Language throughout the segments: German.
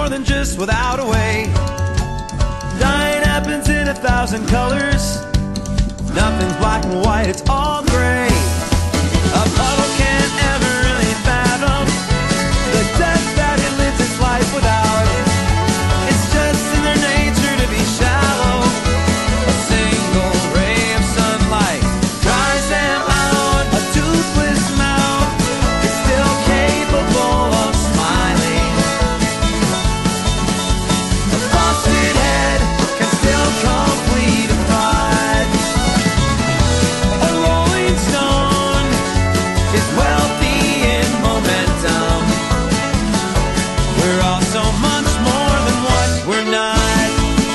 more than just without a way. Dying happens in 1,000 colors. Nothing's black and white, it's all gray. A puddle can't ever really fathom the depth that it lives its life without. It's just in their nature to be shallow. A single ray of sunlight dries them out. A toothless mouth is still capable of smiling. A frosted head can still complete a pride. A rolling stone is wealthy in momentum. We're all so much more than what we're not.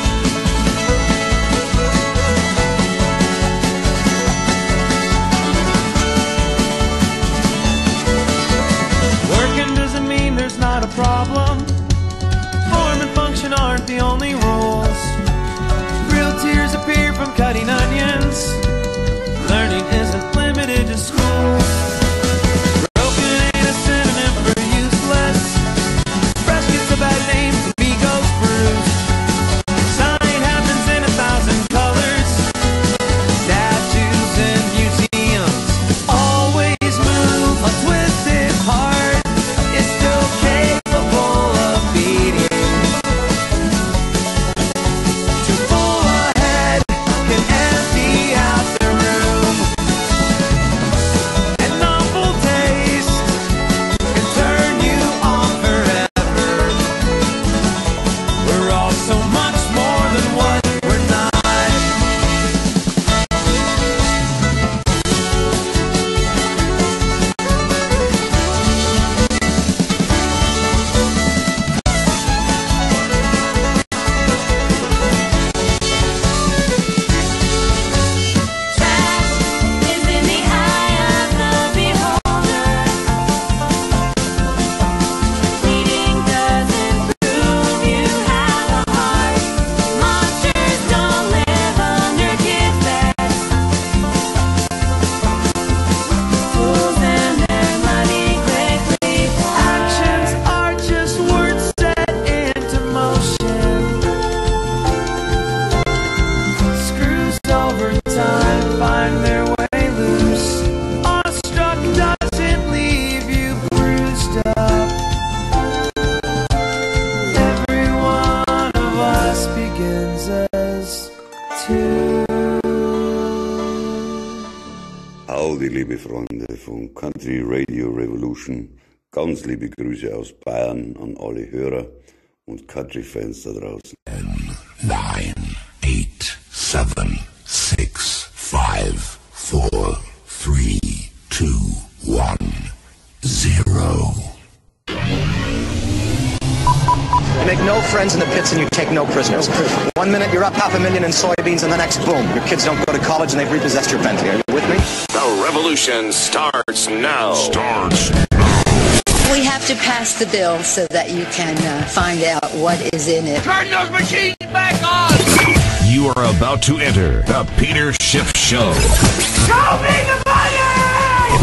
Working doesn't mean there's not a problem. Form and function aren't the only rules. Real tears appear from cutting onions. Learning isn't limited to school. Broken ain't a synonym for useless. Fresh gets a bad name from egos bruised. Sign happens in 1,000 colors. Statues in museums always move. A twisted heart is still capable of beating. Too full a head can empty out the room. An awful taste can turn you on forever. We're all so much more than what we're not. Trash is in the eye of the beholder. Bleeding doesn't prove you have a heart. Monsters don't live under kids' beds. Fools and their money quickly Actions are just words set into motion. Screws over time find their way loose. Awestruck doesn't leave you bruised up. Every one of us begins as two. Howdy, liebe Freunde von Country Radio Revolution. Ganz liebe Grüße aus Bayern an alle Hörer und Country-Fans da draußen. 9, 8, 7, 6, 5, 4, 3, 2, 1, 0. You make no friends in the pits and you take no prisoners. 1 minute you're up 500,000 in soybeans and the next, boom, your kids don't go to college and they've repossessed your Bentley. Are you with me? The revolution starts now. We have to pass the bill so that you can find out what is in it. Turn those machines back on! You are about to enter the Peter Schiff Show. Show me the money!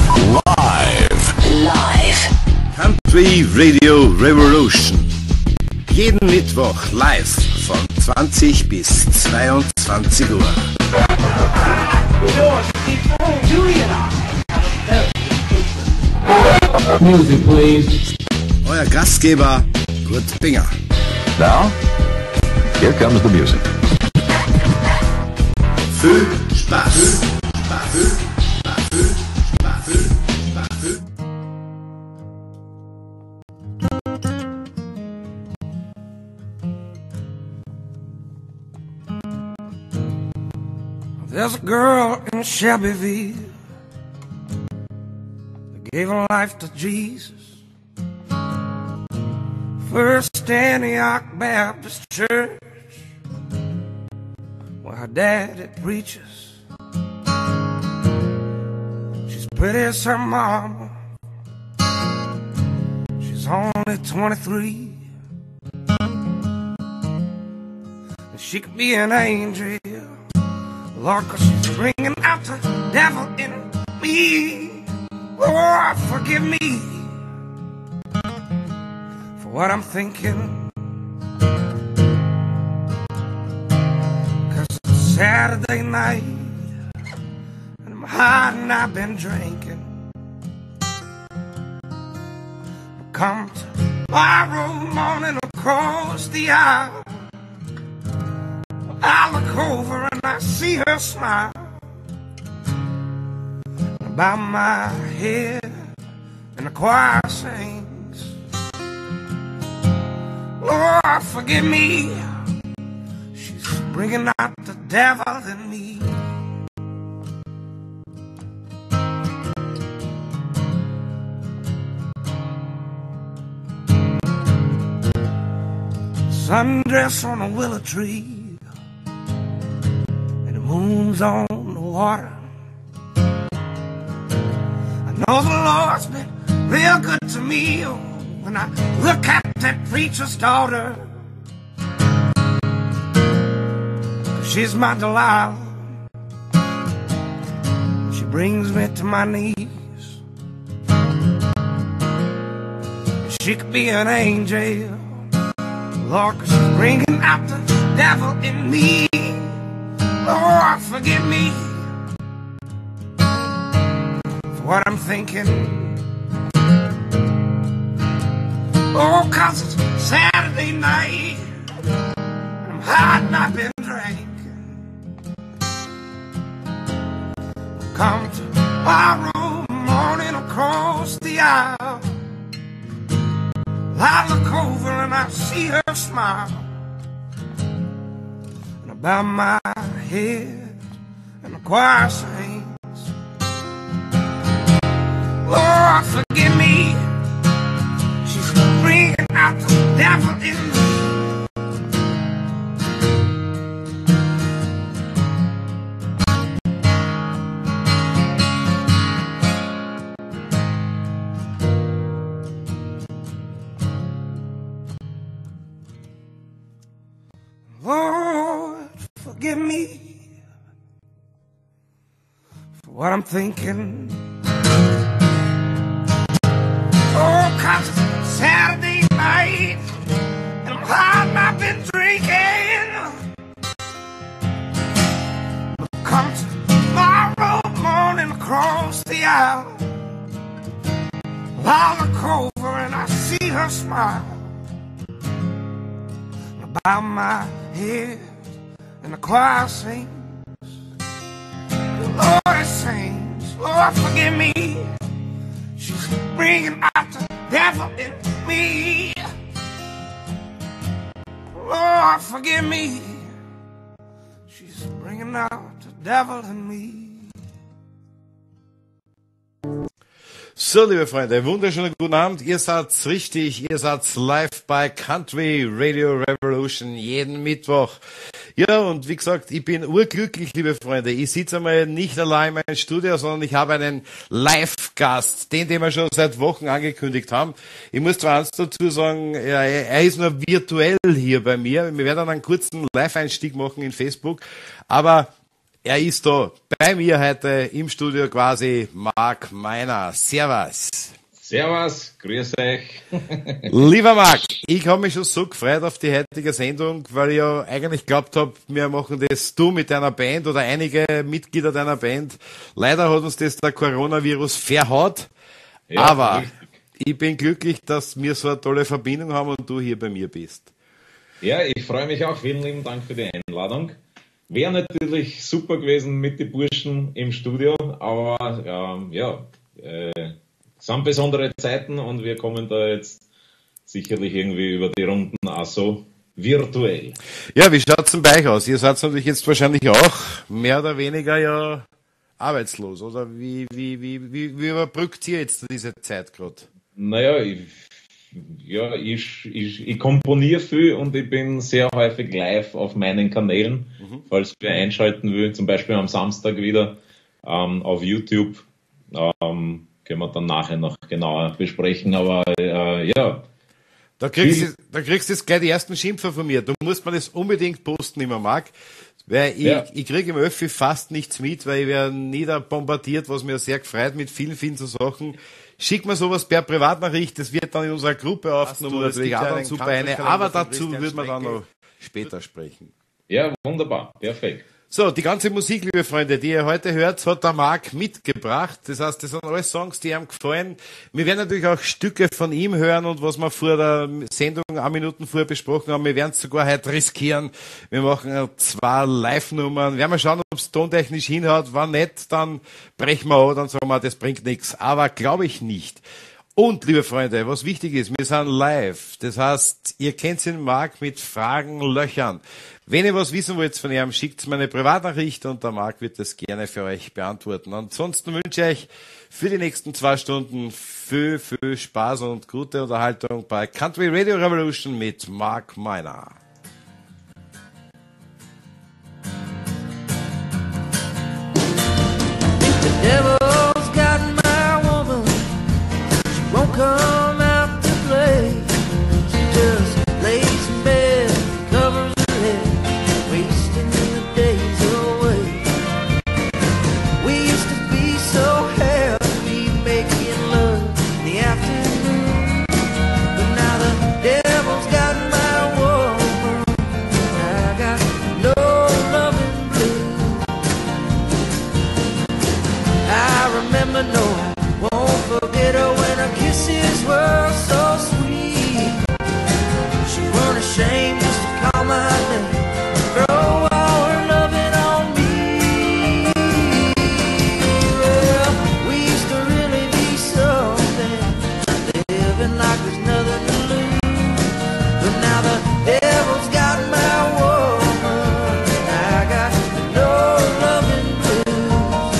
Live. Country Radio Revolution. Jeden Mittwoch live von 20 bis 22 Uhr. Music, please. Euer Gastgeber Kurt Binger. Now, here comes the music. Viel Spaß. There's a girl in Shelbyville that gave her life to Jesus. First Antioch Baptist Church, where her daddy preaches. She's pretty as her mama. She's only 23. And she could be an angel, Lord, 'cause she's bringing out the devil in me. Lord, forgive me for what I'm thinking. Saturday night, and I'm hot and I've been drinking. Come tomorrow morning across the aisle, I look over and I see her smile. Bow my head and the choir sings, Lord, forgive me. She's bringing out the devil in me. Sundress on a willow tree, and the moon's on the water. I know the Lord's been real good to me when I look at that preacher's daughter. She's my Delilah. She brings me to my knees. She could be an angel, Lord, 'cause she's bringing out the devil in me. Lord, forgive me for what I'm thinking. Oh, 'cause it's Saturday night, and I'm hot and I've been drinking. Come tomorrow morning across the aisle, I look over and I see her smile, and I bow my head and the choir sings, Lord, forgive me. She's bringing out the devil in me. Lord, forgive me for what I'm thinking. Oh, 'cause it's Saturday night, and I'm hot and I've been drinking. Come tomorrow morning across the aisle, I look over and I see her smile. Bow my head and the choir sings, the Lord sings, Lord, forgive me. She's bringing out the devil in me. Lord, forgive me. She's bringing out the devil in me. So, liebe Freunde, wunderschönen guten Abend. Ihr seid's richtig, ihr seid's live bei Country Radio Revolution jeden Mittwoch. Ja, und wie gesagt, ich bin urglücklich, liebe Freunde. Ich sitze einmal nicht allein in meinem Studio, sondern ich habe einen Live-Gast, den wir schon seit Wochen angekündigt haben. Ich muss zwar eins dazu sagen, er ist nur virtuell hier bei mir. Wir werden einen kurzen Live-Einstieg machen in Facebook, aber er ist da bei mir heute im Studio quasi, Marc Meiner. Servus. Servus, grüß euch. Lieber Marc, ich habe mich schon so gefreut auf die heutige Sendung, weil ich ja eigentlich geglaubt habe, wir machen das du mit deiner Band oder einige Mitglieder deiner Band. Leider hat uns das der Coronavirus verhaut, ja, aber richtig. Ich bin glücklich, dass wir so eine tolle Verbindung haben und du hier bei mir bist. Ja, ich freue mich auch. Vielen lieben Dank für die Einladung. Wäre natürlich super gewesen mit den Burschen im Studio, aber es sind besondere Zeiten und wir kommen da jetzt sicherlich irgendwie über die Runden auch so virtuell. Ja, wie schaut's denn bei euch aus? Ihr seid natürlich jetzt wahrscheinlich auch mehr oder weniger ja arbeitslos, oder wie überbrückt ihr jetzt diese Zeit gerade? Naja, ich komponiere viel und ich bin sehr häufig live auf meinen Kanälen, falls wir einschalten will, zum Beispiel am Samstag wieder auf YouTube. Können wir dann nachher noch genauer besprechen, aber ja. Da kriegst du jetzt gleich die ersten Schimpfer von mir. Du musst mir das unbedingt posten, immer Marc. Weil ich kriege im Öffi fast nichts mit, weil ich werde niederbombardiert, was mir sehr gefreut mit vielen, vielen so Sachen. Schick mir sowas per Privatnachricht, das wird dann in unserer Gruppe aufgenommen, natürlich auch dazu bei eine, aber dazu wird man dann noch später sprechen. Ja, wunderbar, perfekt. So, die ganze Musik, liebe Freunde, die ihr heute hört, hat der Marc mitgebracht. Das heißt, das sind alles Songs, die ihm gefallen. Wir werden natürlich auch Stücke von ihm hören und was wir vor der Sendung 1 Minuten vorher besprochen haben. Wir werden es sogar heute riskieren. Wir machen 2 Live-Nummern. Werden wir schauen, ob es tontechnisch hinhaut. Wenn nicht, dann brechen wir an, dann sagen wir, das bringt nichts. Aber glaube ich nicht. Und, liebe Freunde, was wichtig ist, wir sind live. Das heißt, ihr kennt den Marc mit Fragen, Löchern. Wenn ihr was wissen wollt von ihm, schickt mir eine Privatnachricht und der Marc wird das gerne für euch beantworten. Ansonsten wünsche ich euch für die nächsten 2 Stunden viel Spaß und gute Unterhaltung bei Country Radio Revolution mit Marc Miner. Devil's got my woman. She won't come out to play. She just lays in bed, covers her head, wasting the days away. We used to be so happy making love in the afternoon, but now the devil's got my woman. I got no loving blues. I remember, no, I won't forget her when her kisses were so sweet. She weren't ashamed just to call my name, throw all her loving on me. Well, we used to really be something, living like there's nothing to lose. But now the devil's got my woman, and I got no loving blues.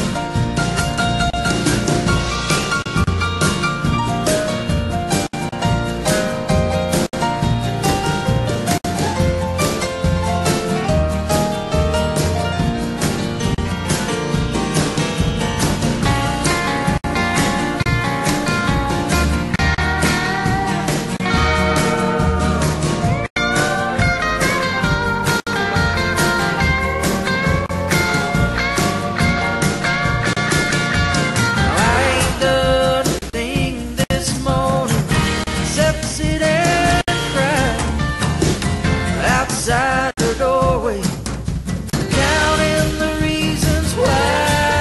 I ain't done a thing this morning except sit and cry outside her doorway, counting the reasons why.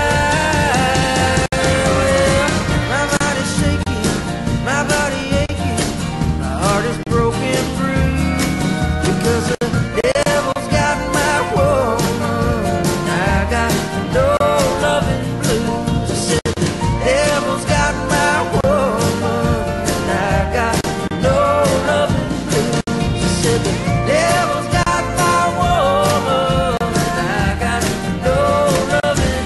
Well, my body's shaking, my body aching, my heart is broken through, because the devil's got my woman, I got no loving blues. I said the devil's got my woman, and I got no loving blues. I said the devil's got my woman, and I got no loving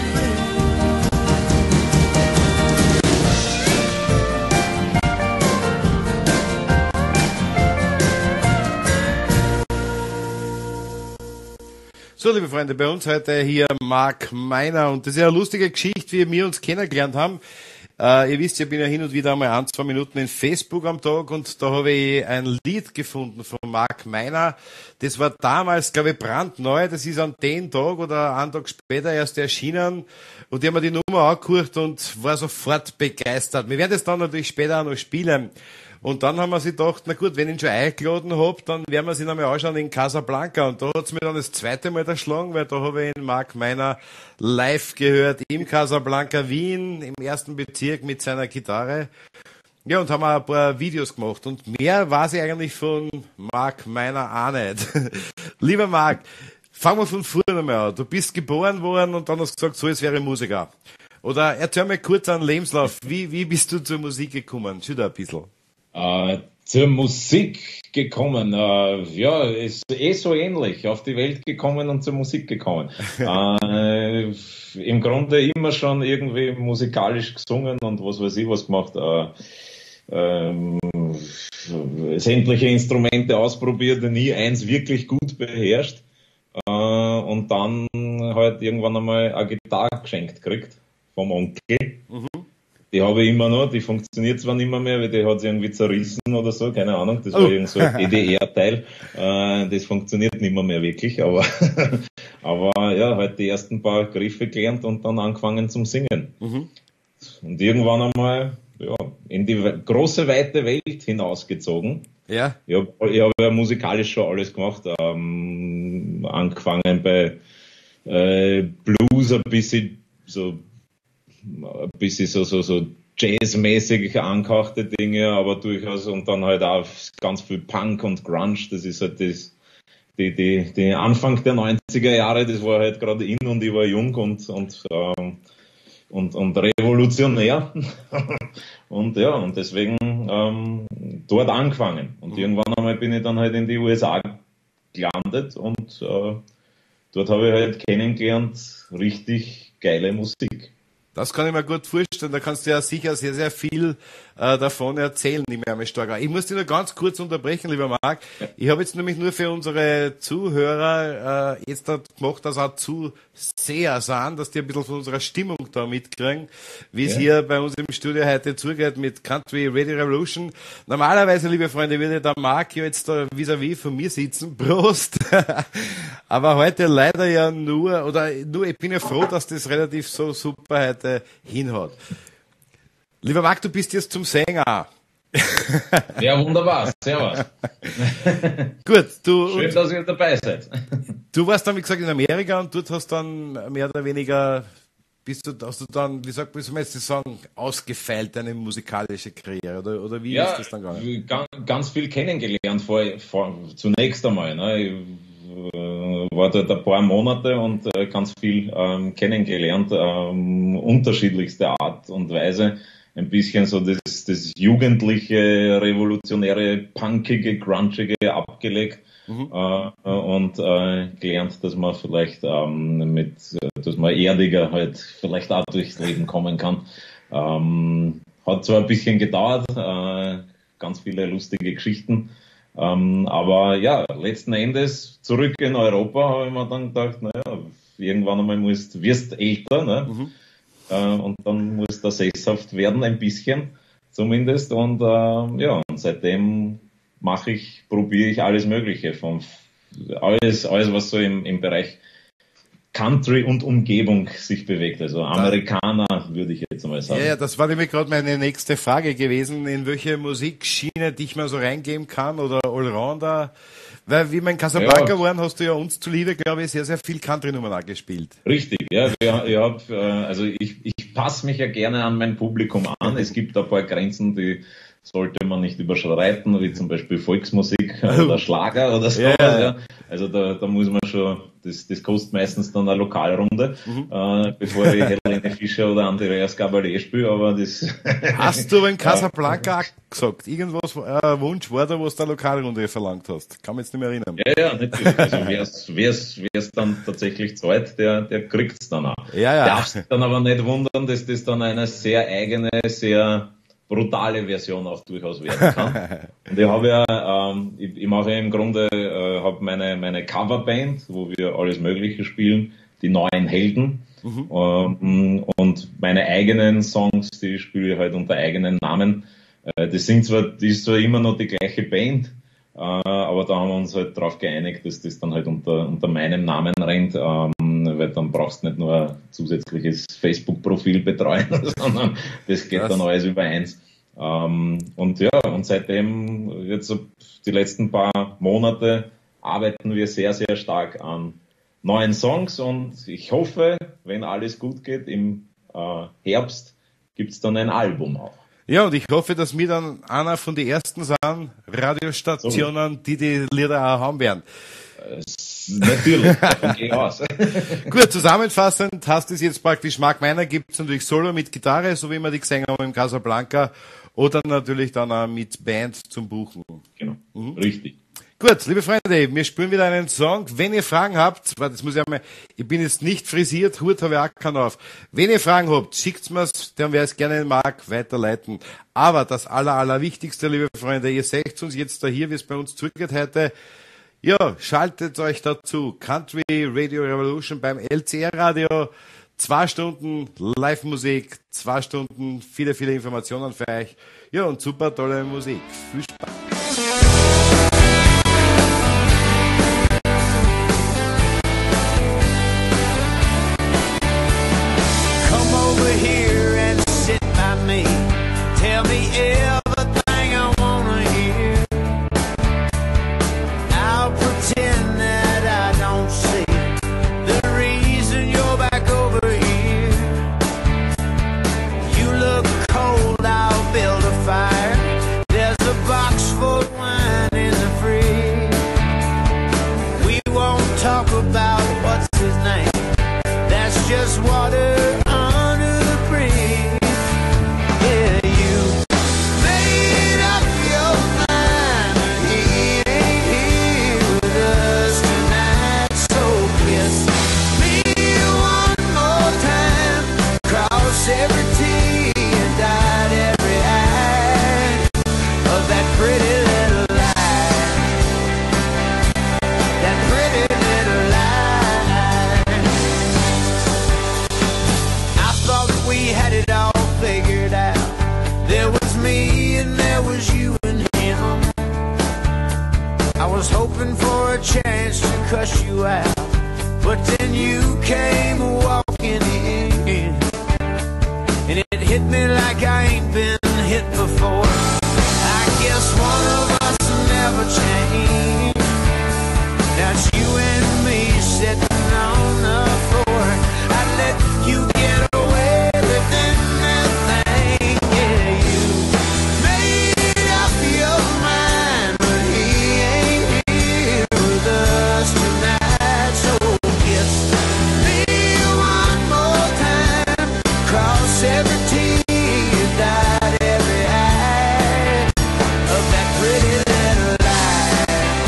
So, liebe Freunde, bei uns heute hier Marc Miner und das ist ja eine lustige Geschichte, wie wir uns kennengelernt haben. Ihr wisst, ich bin ja hin und wieder einmal 1-2 Minuten in Facebook am Tag und da habe ich ein Lied gefunden von Marc Miner. Das war damals, glaube ich, brandneu. Das ist an den Tag oder einen Tag später erst erschienen und ich habe mir die Nummer angehört und war sofort begeistert. Wir werden das dann natürlich später auch noch spielen. Und dann haben wir sich gedacht, na gut, wenn ich ihn schon eingeladen hab, dann werden wir ihn einmal anschauen in Casablanca. Und da hat's mir dann das zweite Mal erschlagen, weil da habe ich ihn Marc Miner live gehört im Casablanca Wien, im 1. Bezirk mit seiner Gitarre. Ja, und haben auch ein paar Videos gemacht. Und mehr weiß ich eigentlich von Marc Miner auch nicht. Lieber Marc, fangen wir von vorne einmal an. Du bist geboren worden und dann hast du gesagt, so, jetzt wäre ich Musiker. Oder erzähl mir kurz einen Lebenslauf. Wie bist du zur Musik gekommen? Schütter ein bisschen. Zur Musik gekommen, ja, ist so ähnlich, auf die Welt gekommen und zur Musik gekommen. Im Grunde immer schon irgendwie musikalisch gesungen und was weiß ich was gemacht, sämtliche Instrumente ausprobiert, nie eins wirklich gut beherrscht, und dann halt irgendwann einmal eine Gitarre geschenkt gekriegt vom Onkel. Mhm. Die habe ich immer noch, die funktioniert zwar nicht mehr, weil die hat sich irgendwie zerrissen oder so, keine Ahnung, das war irgend so ein EDR-Teil, das funktioniert nicht mehr wirklich, aber ja, halt die ersten paar Griffe gelernt und dann angefangen zum Singen. Mhm. Und irgendwann einmal, ja, in die große, weite Welt hinausgezogen. Ja. Ich hab ja musikalisch schon alles gemacht, angefangen bei Blues ein bisschen so jazzmäßig angehauchte Dinge, aber durchaus, und dann halt auch ganz viel Punk und Grunge, das ist halt die Anfang der 90er Jahre, das war halt gerade in und ich war jung und revolutionär. Und ja, und deswegen dort angefangen. Und irgendwann einmal bin ich dann halt in die USA gelandet und dort habe ich halt kennengelernt, richtig geile Musik. Das kann ich mir gut vorstellen, da kannst du ja sicher sehr, sehr viel davon erzählen, nehme ich einmal stark an. Ich muss dich nur ganz kurz unterbrechen, lieber Marc. Ich habe jetzt nämlich nur für unsere Zuhörer jetzt gemacht, dass auch Zuseher sind, dass die ein bisschen von unserer Stimmung da mitkriegen, wie es hier bei uns im Studio heute zugeht mit Country Radio Revolution. Normalerweise, liebe Freunde, würde der Marc ja jetzt da vis-à-vis von mir sitzen. Prost! Aber heute leider ja nur, ich bin ja froh, dass das relativ so super heute hinhaut. Lieber Marc, du bist jetzt zum Sänger. Ja, wunderbar. Servus. Gut, schön, dass ihr dabei seid. Du warst dann, wie gesagt, in Amerika und dort hast dann mehr oder weniger, hast du dann, wie soll man jetzt das sagen, ausgefeilt deine musikalische Karriere, oder wie ist das dann gegangen? Ganz viel kennengelernt zunächst einmal. Ne? Ich war dort ein paar Monate und ganz viel kennengelernt, unterschiedlichste Art und Weise. Ein bisschen so das jugendliche, revolutionäre, punkige, grungige abgelegt und gelernt, dass man vielleicht dass man erdiger halt vielleicht auch durchs Leben kommen kann. Hat zwar ein bisschen gedauert, ganz viele lustige Geschichten, aber ja, letzten Endes zurück in Europa habe ich mir dann gedacht, naja, irgendwann einmal wirst älter, ne? Und dann muss der sesshaft werden, ein bisschen zumindest. Und und seitdem probiere ich alles Mögliche. Alles, was so im Bereich Country und Umgebung sich bewegt. Also Amerikaner, würde ich jetzt mal sagen. Ja, das war nämlich gerade meine nächste Frage gewesen, in welche Musikschiene dich mal so reingeben kann oder Allrounder. Weil wie wir in Casablanca waren, hast du ja uns zuliebe, glaube ich, sehr, sehr viel Country-Nummern auch gespielt. Richtig, ja. Ich passe mich ja gerne an mein Publikum an. Es gibt ein paar Grenzen, die sollte man nicht überschreiten, wie zum Beispiel Volksmusik oder Schlager oder so. Ja. Also da muss man schon, das kostet meistens dann eine Lokalrunde, bevor ich Helene Fischer oder Andreas Gabalier spiele, aber das... Hast du aber in Casablanca auch gesagt, irgendwas, Wunsch war da, was du eine Lokalrunde verlangt hast? Kann mich jetzt nicht mehr erinnern. Ja, natürlich. Also wer's dann tatsächlich zahlt, der kriegt's dann auch. Ja. Darf sich dann aber nicht wundern, dass das dann eine sehr eigene, sehr brutale Version auch durchaus werden kann. Und ich habe ja, ich mache ja im Grunde, habe meine Coverband, wo wir alles Mögliche spielen, die neuen Helden. Und meine eigenen Songs, die spiele ich halt unter eigenen Namen. Das ist zwar immer noch die gleiche Band, aber da haben wir uns halt darauf geeinigt, dass das dann halt unter meinem Namen rennt, weil dann brauchst du nicht nur ein zusätzliches Facebook-Profil betreuen, sondern das geht dann alles über eins. Und seitdem, jetzt die letzten paar Monate, arbeiten wir sehr, sehr stark an neuen Songs und ich hoffe, wenn alles gut geht, im Herbst gibt's dann ein Album auch. Ja, und ich hoffe, dass wir dann einer von den ersten sind, Radiostationen, die Lieder auch haben werden. Natürlich, davon gehe ich aus. Gut, zusammenfassend hast du es jetzt praktisch, Marc Meiner gibt's natürlich Solo mit Gitarre, so wie wir die gesehen haben im Casablanca, oder natürlich dann auch mit Band zum Buchen. Genau, richtig. Gut, liebe Freunde, wir spielen wieder einen Song. Wenn ihr Fragen habt, das muss ich einmal, ich bin jetzt nicht frisiert, Hut habe ich auch keinen auf. Wenn ihr Fragen habt, schickt's mir's, dann werde ich es gerne den Marc weiterleiten. Aber das Allerwichtigste, liebe Freunde, ihr seht uns jetzt da hier, wie es bei uns zugeht heute. Ja, schaltet euch dazu. Country Radio Revolution beim LCR Radio. 2 Stunden Live-Musik, 2 Stunden viele, viele Informationen für euch. Ja, und super tolle Musik. Viel Spaß. Tell me everything I wanna hear. I'll pretend that I don't see the reason you out. But then you came walking in, and it hit me like I ain't been hit before. I guess one of us never changed. Now it's you and me sitting on the floor. I let you get away with anything. Yeah, you made up your mind, but he ain't here with us tonight. So kiss me one more time, cross every T, dot every I of that pretty little lie.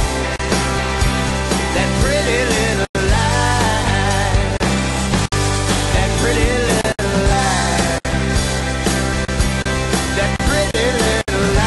That pretty little lie. That pretty little lie. That pretty little lie.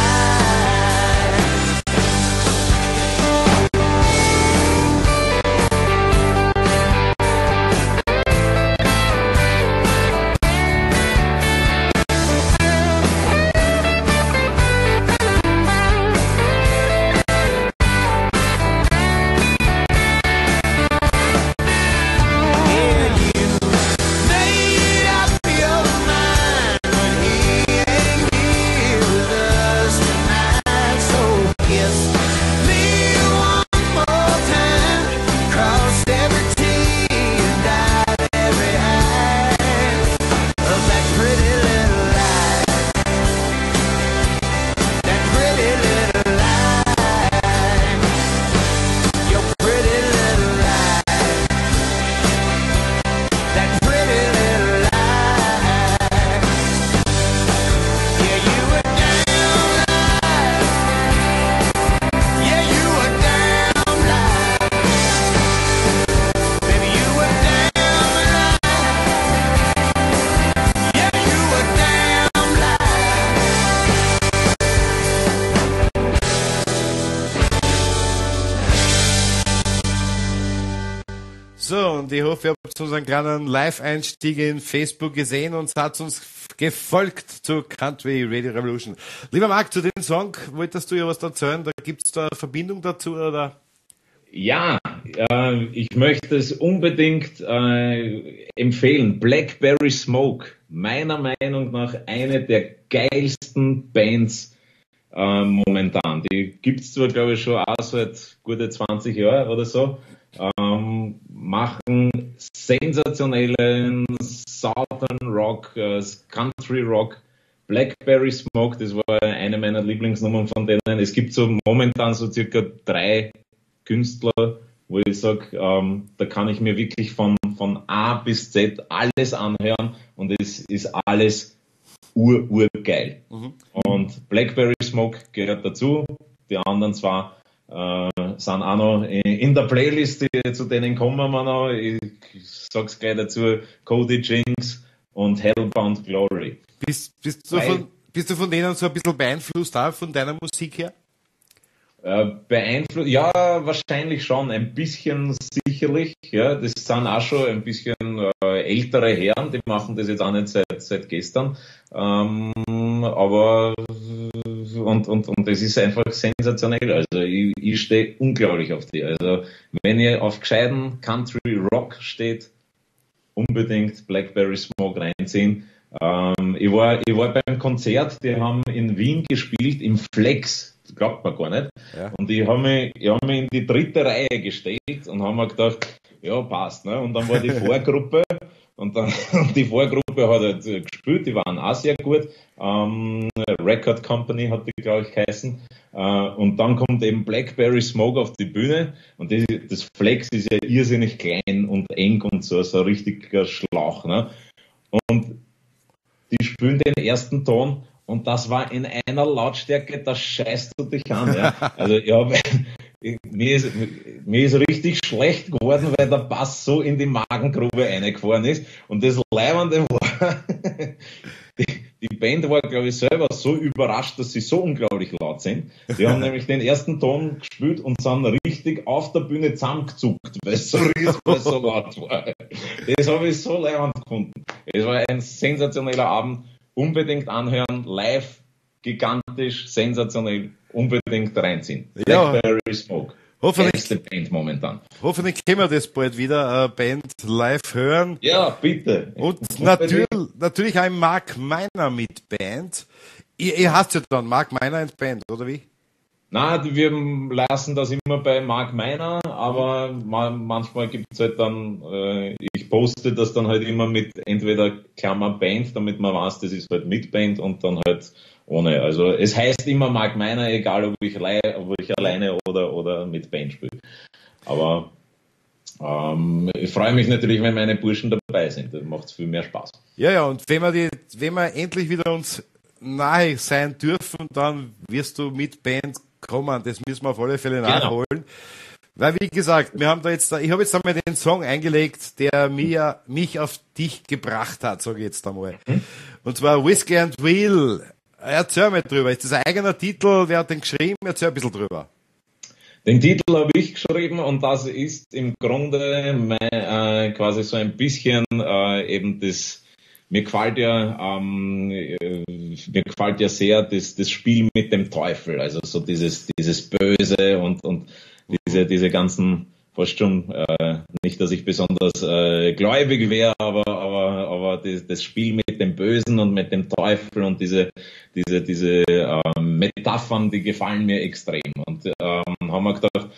Yeah, you made up your mind, but he ain't here with us tonight. So kiss me one more time, cross every T and dot every I of that pretty little lie. That pretty little lie. Your pretty little lie. That pretty little lie. Yeah, you were damn lie. Yeah, you were damn lie. Baby, you were damn lie. Yeah, you were damn lie. So, und ich hoffe, ihr habt unseren kleinen Live-Einstieg in Facebook gesehen und seid uns gefolgt zu Country Radio Revolution. Lieber Marc, zu dem Song wolltest du ja was erzählen, da gibt's da eine Verbindung dazu, oder? Ja, ich möchte es unbedingt empfehlen. Blackberry Smoke, meiner Meinung nach eine der geilsten Bands momentan. Die gibt's zwar, glaube ich, schon auch seit gute 20 Jahren oder so. Machen sensationellen Southern Rock, Country Rock. Blackberry Smoke, das war eine meiner Lieblingsnummern von denen. Es gibt so momentan so circa 3 Künstler, wo ich sage, da kann ich mir wirklich von A bis Z alles anhören und es ist alles urgeil. Und Blackberry Smoke gehört dazu. Die anderen zwar sind auch noch in der Playlist, zu denen kommen wir noch. Ich sag's gleich dazu, Cody Jinks und Hellbound Glory. Bist du von denen so ein bisschen beeinflusst auch von deiner Musik her? Beeinflusst, ja, wahrscheinlich schon, ein bisschen sicherlich, ja, das sind auch schon ein bisschen ältere Herren, die machen das jetzt auch nicht seit gestern, aber und das ist einfach sensationell, also ich stehe unglaublich auf die, also wenn ihr auf gescheiten Country Rock steht, unbedingt Blackberry Smoke reinziehen. Ich war beim Konzert, die haben in Wien gespielt, im Flex, das glaubt man gar nicht. Ja. Und ich hab mich in die 3. Reihe gestellt und haben mir gedacht, ja, passt, ne? Und dann war die Vorgruppe und die Vorgruppe hat halt gespielt, die waren auch sehr gut. Record Company hat die, glaube ich, geheißen. Und dann kommt eben Blackberry Smoke auf die Bühne und das Flex ist ja irrsinnig klein und eng und so ein richtiger Schlauch, ne? Und die spielen den ersten Ton und das war in einer Lautstärke, da scheißt du dich an. Ja. Also mir ist richtig schlecht geworden, weil der Bass so in die Magengrube reingefahren ist. Und das Leibende war, die Band war, glaube ich, selber so überrascht, dass sie so unglaublich laut sind. Die haben nämlich den ersten Ton gespielt und sind richtig auf der Bühne zusammengezuckt, weil es so laut war. Das habe ich so leibend gefunden. Es war ein sensationeller Abend. Unbedingt anhören, live, gigantisch, sensationell, unbedingt reinziehen. Ja. Blackberry Smoke. Beste Band momentan. Hoffentlich können wir das bald wieder, Band live hören. Ja, bitte. Und natürlich ein Mark Meiner mit Band. Ihr hast ja dann Mark Meiner und Band, oder wie? Na, wir lassen das immer bei Mark Meiner, aber manchmal gibt's halt dann, ich poste das dann halt immer mit entweder Klammer Band, damit man weiß, das ist halt mit Band und dann halt ohne. Also es heißt immer Mark Meiner, egal ob ich alleine oder mit Band spiele. Aber ich freue mich natürlich, wenn meine Burschen dabei sind. Das macht viel mehr Spaß. Ja, und wenn wir endlich wieder uns nahe sein dürfen, dann wirst du mit Band kommen. Das müssen wir auf alle Fälle nachholen. Weil, wie gesagt, ich habe jetzt einmal den Song eingelegt, der mich auf dich gebracht hat, sage ich jetzt einmal. Und zwar Whiskey and Wheel. Erzähl mal drüber. Ist das ein eigener Titel? Wer hat den geschrieben? Erzähl ein bisschen drüber. Den Titel habe ich geschrieben und das ist im Grunde quasi so ein bisschen eben das. Mir gefällt ja sehr das Spiel mit dem Teufel, also so dieses Böse und diese ganzen, fast schon, nicht, dass ich besonders gläubig wäre, aber das Spiel mit dem Bösen und mit dem Teufel und diese Metaphern, die gefallen mir extrem. Und haben wir gedacht,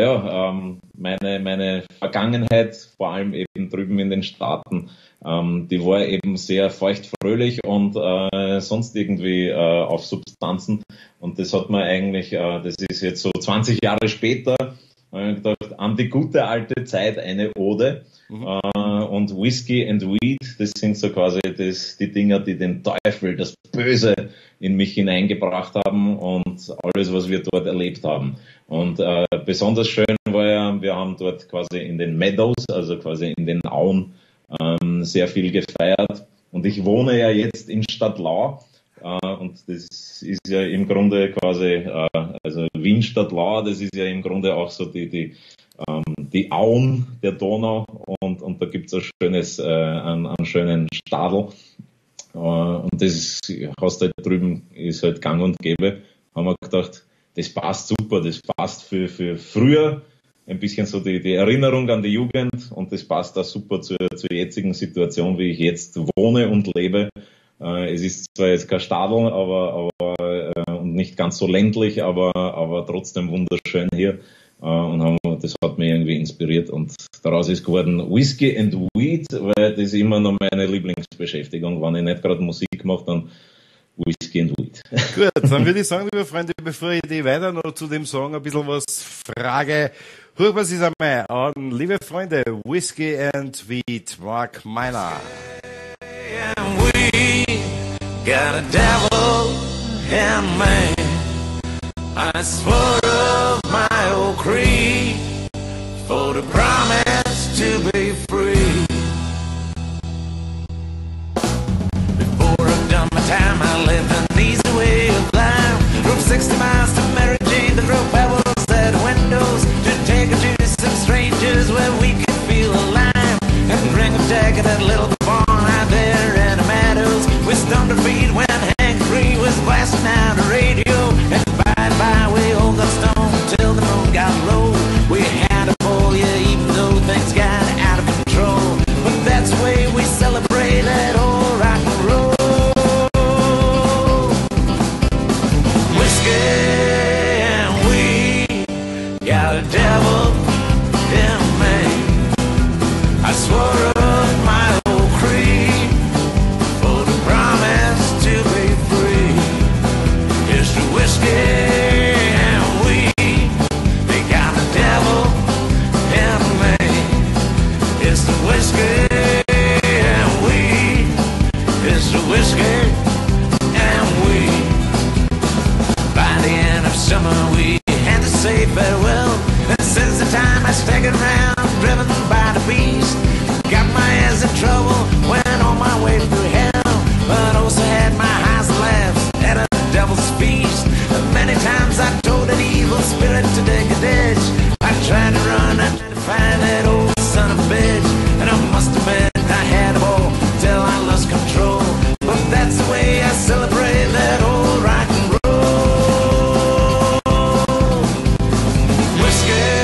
meine Vergangenheit, vor allem eben drüben in den Staaten, die war eben sehr feuchtfröhlich und sonst irgendwie auf Substanzen. Und das hat man eigentlich, das ist jetzt so 20 Jahre später, gedacht, an die gute alte Zeit eine Ode. Und Whiskey and Weed, das sind so quasi die Dinger, die den Teufel, das Böse in mich hineingebracht haben und alles, was wir dort erlebt haben. Und besonders schön war ja, wir haben dort quasi in den Meadows, also quasi in den Auen, sehr viel gefeiert. Und ich wohne ja jetzt in Stadtlau. Und das ist ja im Grunde quasi, also Wien Stadtlau, das ist ja im Grunde auch so die Auen der Donau und da gibt's ein schönes, einen schönen Stadel. Und das hast halt drüben, ist halt gang und gäbe. Haben wir gedacht, das passt super, das passt für früher, ein bisschen so die Erinnerung an die Jugend und das passt da super zur jetzigen Situation, wie ich jetzt wohne und lebe. Es ist zwar jetzt kein Stadel, aber und nicht ganz so ländlich, aber trotzdem wunderschön hier. Und das hat mich irgendwie inspiriert und daraus ist geworden Whiskey and Weed, weil das ist immer noch meine Lieblingsbeschäftigung. Wenn ich nicht gerade Musik mache, dann Whiskey and Weed. Gut, dann würde ich sagen, liebe Freunde, bevor ich die weiter noch zu dem Song ein bisschen was frage, hör was ist einmal an, liebe Freunde, Whiskey and Weed, Mark Meiner. And we got a devil in me. I swore of my old creed for the promise to be free. Before I've done my time, I lived an easy way of life. Drove 60 miles to Mary Jane to throw pebbles at windows, to take her to some strangers where we could feel alive, and bring them back at that little barn out there in the meadows. We stomped our feet when Hank Free was blasting out the radio, and by we all got stoned till the moon got low. We had a ball, yeah, even though things got out of control. But that's the way we celebrate that old rock and roll. Whiskey and weed, got a devil in me. I swore up my old creed for the promise to be free. Here's the whiskey. Whiskey and weed, it's the whiskey and weed. By the end of summer we had to say farewell, and since the time I staggered around, driven by the beast, got my ass in trouble, went on my way through hell, but also had my highs and laughs at a devil's feast. Many times I told an evil spirit to dig a ditch. I tried to run, I tried to find that old son of a bitch, and I must admit I had a ball till I lost control. But that's the way I celebrate that old rock and roll. Whiskey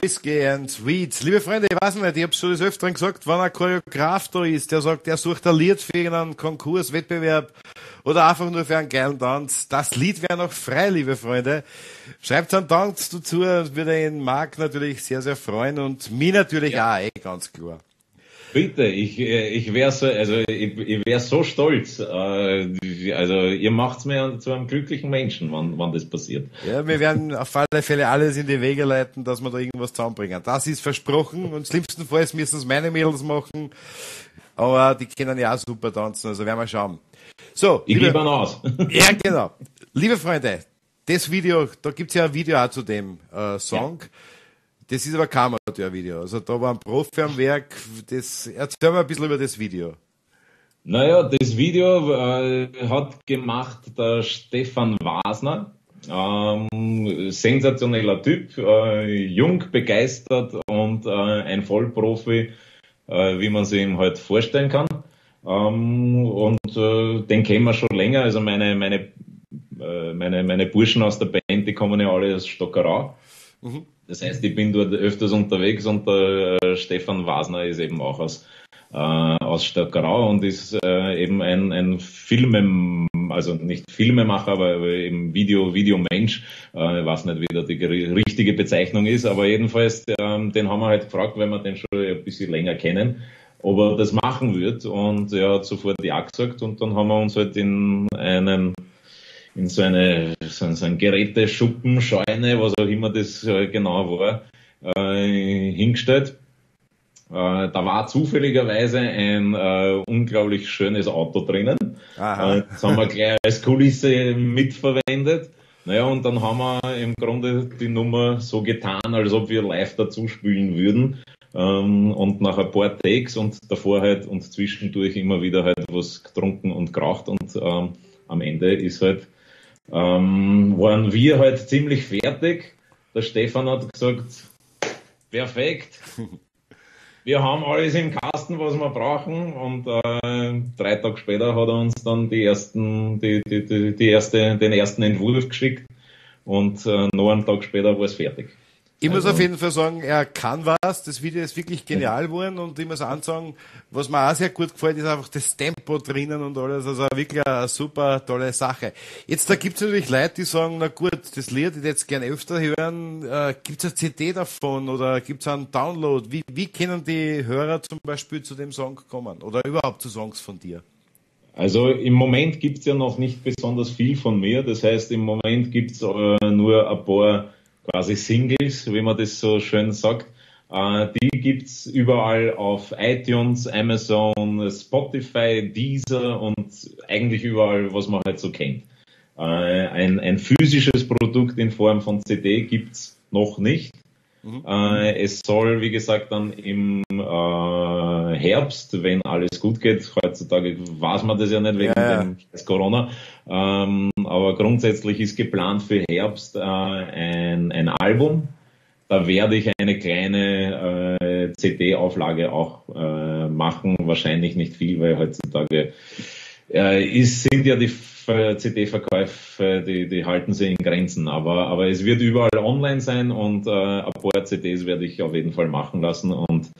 Whiskey and Sweets. Liebe Freunde, ich weiß nicht, ich hab's schon des Öfteren gesagt, wenn ein Choreograf da ist, der sagt, er sucht ein Lied für einen Konkurs, Wettbewerb oder einfach nur für einen geilen Tanz, das Lied wäre noch frei, liebe Freunde. Schreibt einen Tanz dazu, das würde ihn Marc natürlich sehr, sehr freuen und mich natürlich auch, ganz klar. Bitte, ich wäre so, ich wäre so stolz. Also ihr macht's mir zu einem glücklichen Menschen, wann das passiert. Ja, wir werden auf alle Fälle alles in die Wege leiten, dass wir da irgendwas zusammenbringen. Das ist versprochen und schlimmstenfalls müssen es meine Mädels machen, aber die können ja auch super tanzen, also werden wir schauen. So, ich gebe aus. Ja, genau. Liebe Freunde, das Video, da gibt's ja ein Video auch zu dem Song. Ja. Das ist aber kein Amateurvideo. Also da war ein Profi am Werk. Erzähl mal ein bisschen über das Video. Naja, das Video hat gemacht der Stefan Wasner. Sensationeller Typ, jung, begeistert und ein Vollprofi, wie man sich ihm halt vorstellen kann. Den kennen wir schon länger. Also meine Burschen aus der Band, die kommen ja alle aus Stockerau. Mhm. Das heißt, ich bin dort öfters unterwegs und der Stefan Wasner ist eben auch aus Stockerau und ist eben ein also nicht Filmemacher, aber eben Videomensch. Ich weiß nicht, wie da die richtige Bezeichnung ist, aber jedenfalls, den haben wir halt gefragt, weil wir den schon ein bisschen länger kennen, ob er das machen wird, und er hat sofort ja gesagt, und dann haben wir uns halt in so ein Geräteschuppen, Scheune, was auch immer das genau war, hingestellt. Da war zufälligerweise ein unglaublich schönes Auto drinnen. Das haben wir gleich als Kulisse mitverwendet. Naja, und dann haben wir im Grunde die Nummer so getan, als ob wir live dazu spielen würden. Und nach ein paar Takes und davor halt und zwischendurch immer wieder halt was getrunken und geraucht, und am Ende ist halt waren wir halt ziemlich fertig. Der Stefan hat gesagt, perfekt, wir haben alles im Kasten, was wir brauchen, und 3 Tage später hat er uns dann den ersten Entwurf geschickt, und noch einen Tag später war es fertig. Ich muss auf jeden Fall sagen, er kann was. Das Video ist wirklich genial geworden, und ich muss auch sagen, was mir auch sehr gut gefällt, ist einfach das Tempo drinnen und alles. Also wirklich eine super tolle Sache. Jetzt, da gibt's natürlich Leute, die sagen, na gut, das Lied, ich jetzt gerne öfter hören. Gibt's eine CD davon oder gibt's einen Download? Wie können die Hörer zum Beispiel zu dem Song kommen oder überhaupt zu Songs von dir? Also im Moment gibt's ja noch nicht besonders viel von mir. Das heißt, im Moment gibt's nur ein paar quasi Singles, wie man das so schön sagt. Die gibt's überall auf iTunes, Amazon, Spotify, Deezer und eigentlich überall, was man halt so kennt. Ein physisches Produkt in Form von CD gibt's noch nicht. Es soll, wie gesagt, dann im Herbst, wenn alles gut geht, heutzutage weiß man das ja nicht wegen dem Corona, aber grundsätzlich ist geplant für Herbst ein Album. Da werde ich eine kleine CD-Auflage auch machen, wahrscheinlich nicht viel, weil heutzutage sind ja die CD-Verkäufe, die halten sich in Grenzen, aber es wird überall online sein, und ein paar CDs werde ich auf jeden Fall machen lassen, und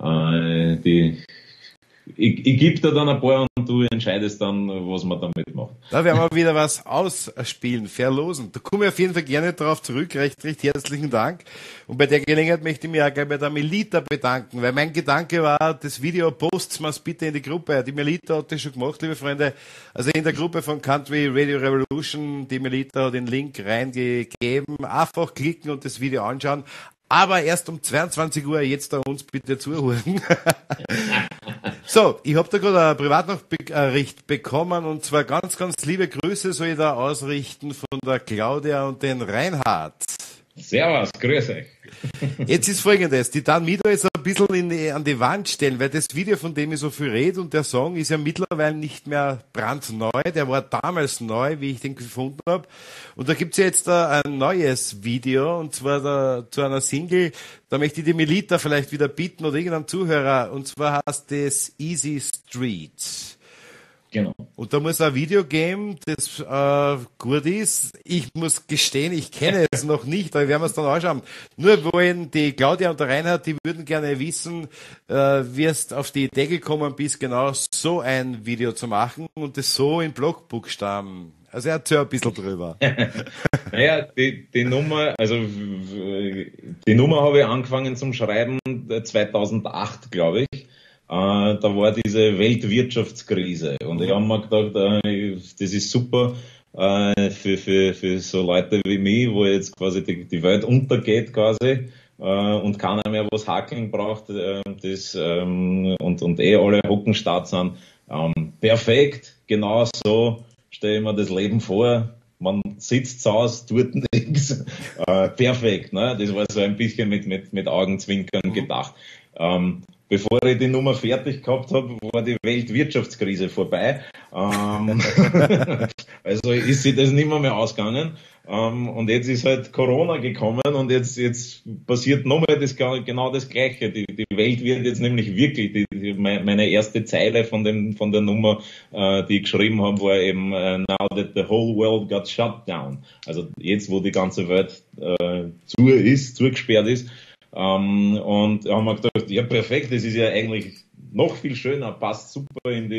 ich gebe dir dann ein paar und du entscheidest dann, was man damit macht. Da werden wir wieder was ausspielen, verlosen. Da komme ich auf jeden Fall gerne darauf zurück. Recht herzlichen Dank. Und bei der Gelegenheit möchte ich mich auch gleich bei der Melita bedanken, weil mein Gedanke war, das Video postet mal bitte in die Gruppe. Die Melita hat das schon gemacht, liebe Freunde. Also in der Gruppe von Country Radio Revolution, die Melita hat den Link reingegeben. Einfach klicken und das Video anschauen. Aber erst um 22 Uhr, jetzt da uns bitte zuhören. So, ich habe da gerade eine Privatnachricht bekommen, und zwar ganz, ganz liebe Grüße soll ich da ausrichten von der Claudia und den Reinhard. Servus, grüß euch. Jetzt ist Folgendes, die Dan Mido jetzt ein bisschen an die Wand stellen, weil das Video, von dem ich so viel rede, und der Song ist ja mittlerweile nicht mehr brandneu, der war damals neu, wie ich den gefunden habe. Und da gibt's ja jetzt ein neues Video, und zwar zu einer Single, da möchte ich die Melita vielleicht wieder bitten oder irgendeinen Zuhörer, und zwar heißt das Easy Street. Genau. Und da muss ein Video geben, das gut ist. Ich muss gestehen, ich kenne es noch nicht, aber wir werden es dann anschauen. Nur wollen die Claudia und der Reinhard, die würden gerne wissen, wie es auf die Idee gekommen bist, genau so ein Video zu machen und das so in Blockbuchstaben. Also erzähl ein bisschen drüber. Naja, die Nummer, also die Nummer habe ich angefangen zum Schreiben 2008, glaube ich. Da war diese Weltwirtschaftskrise und ich habe mir gedacht, das ist super für so Leute wie mich, wo jetzt quasi die Welt untergeht quasi und keiner mehr was hackeln braucht und alle Hockenstarrt sind. Perfekt, genau so stelle ich mir das Leben vor. Man sitzt zu Hause, tut nichts. Perfekt, ne? Das war so ein bisschen mit Augenzwinkern gedacht. Bevor ich die Nummer fertig gehabt habe, war die Weltwirtschaftskrise vorbei. Also ist sich das nicht mehr ausgegangen. Und jetzt ist halt Corona gekommen und jetzt passiert nochmal genau das Gleiche. Die Welt wird jetzt nämlich wirklich, meine erste Zeile von der Nummer, die ich geschrieben habe, war eben now that the whole world got shut down. Also jetzt, wo die ganze Welt zugesperrt ist. Und da haben wir gedacht, ja perfekt, das ist ja eigentlich noch viel schöner, passt super in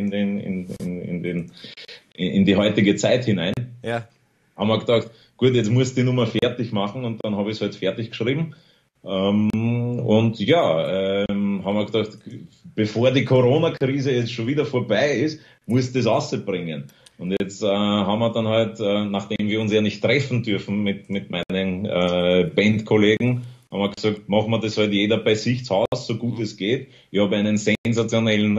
die heutige Zeit hinein. Ja. Haben wir gedacht, gut, jetzt muss ich die Nummer fertig machen und dann habe ich es halt fertig geschrieben. Und ja, haben wir gedacht, bevor die Corona-Krise jetzt schon wieder vorbei ist, muss das rausbringen. Und jetzt haben wir dann halt, nachdem wir uns ja nicht treffen dürfen mit meinen Bandkollegen, haben wir gesagt, machen wir das halt jeder bei sich zu Hause, so gut es geht. Ich habe einen sensationellen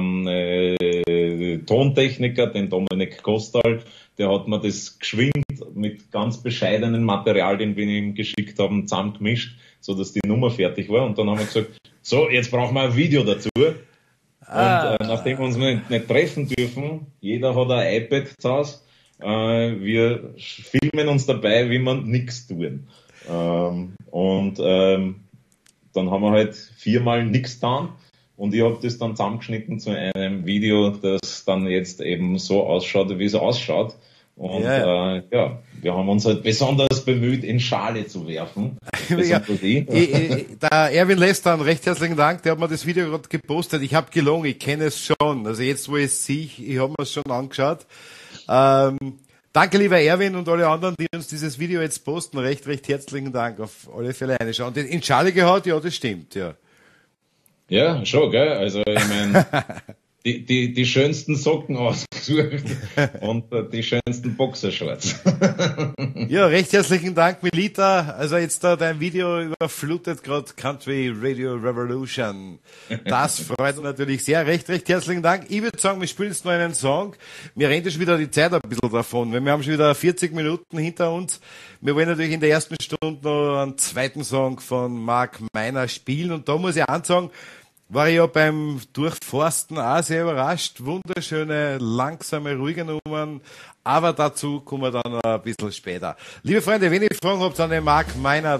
Tontechniker, den Dominik Kostal, der hat mir das geschwind mit ganz bescheidenen Material, den wir ihm geschickt haben, zusammengemischt, so dass die Nummer fertig war. Und dann haben wir gesagt, so, jetzt brauchen wir ein Video dazu. Und nachdem wir uns nicht treffen dürfen, jeder hat ein iPad zu Hause, wir filmen uns dabei, wie wir nichts tun. Dann haben wir halt 4-mal nichts getan und ich habe das dann zusammengeschnitten zu einem Video, das dann jetzt eben so ausschaut, wie es ausschaut. Und wir haben uns halt besonders bemüht, in Schale zu werfen. Ja, der Erwin Lester, recht herzlichen Dank, der hat mir das Video gerade gepostet. Ich habe gelogen, ich kenne es schon. Also jetzt, wo ich es sehe, ich habe mir es schon angeschaut. Danke, lieber Erwin und alle anderen, die uns dieses Video jetzt posten. Recht herzlichen Dank. Auf alle Fälle reinschauen. Und in Schale gehaut, ja, das stimmt, ja. Ja, schon, gell? Also, ich meine, die schönsten Socken ausgesucht und die schönsten Boxershorts. Ja, recht herzlichen Dank, Melita. Also jetzt da dein Video überflutet gerade Country Radio Revolution. Das freut uns natürlich sehr. Recht herzlichen Dank. Ich würde sagen, wir spielen jetzt noch einen Song. Mir rennt schon wieder die Zeit ein bisschen davon, weil wir haben schon wieder 40 Minuten hinter uns. Wir wollen natürlich in der ersten Stunde noch einen zweiten Song von Mark Meiner spielen und da muss ich ansagen, war ich ja beim Durchforsten auch sehr überrascht. Wunderschöne, langsame, ruhige Nummern. Aber dazu kommen wir dann noch ein bisschen später. Liebe Freunde, wenn ihr Fragen habt an den Mark Meiner,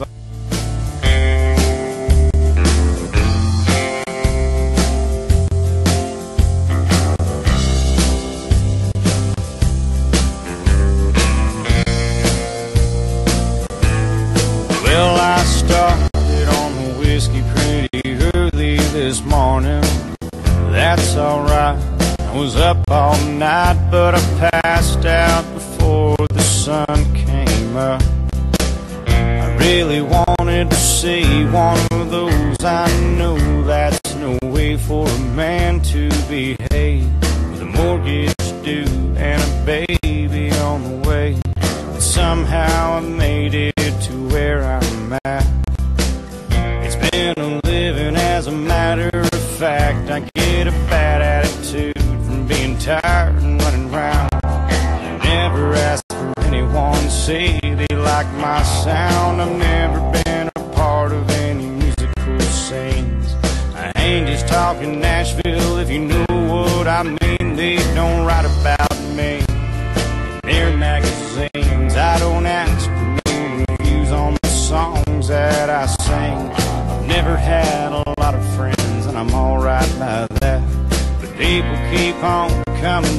Well, I started on the whiskey pretty early this morning. That's alright. I was up all night, but I passed out before the sun came up. I really wanted to see one of those. I know that's no way for a man to behave, with a mortgage due and a baby on the way. But somehow I made it to where I'm at. It's been a living as a matter of fact. I get a bad attitude from being tired and running round. I never asked for anyone to say they like my sound. I've never been a part of any musical scenes. I ain't just talking Nashville, if you know what I mean. They don't write about me in their magazines. I don't ask for no reviews on the songs that I sing. I've never had a lot of friends, and I'm alright by that. But people keep on coming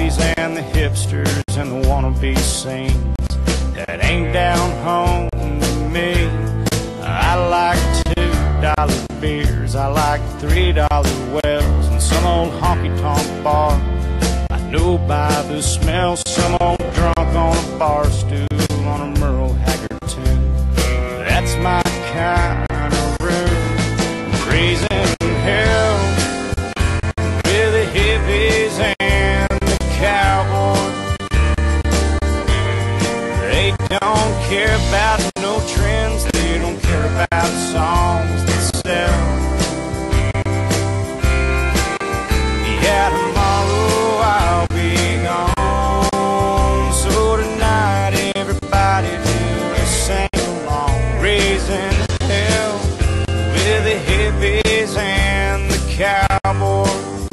hippies and the hipsters and the wannabe saints that ain't down home to me. I like $2 beers, I like $3 wells, and some old honky-tonk bar I know by the smell. Some old drunk on a bar stool on a Merle Haggard tune. That's my kind of room. Raising hell with the hippies and the cowboys. They don't care about no trends, they don't care about songs that sell. Yeah, tomorrow I'll be gone, so tonight everybody just sing along. Raising hell with the hippies and the cowboys.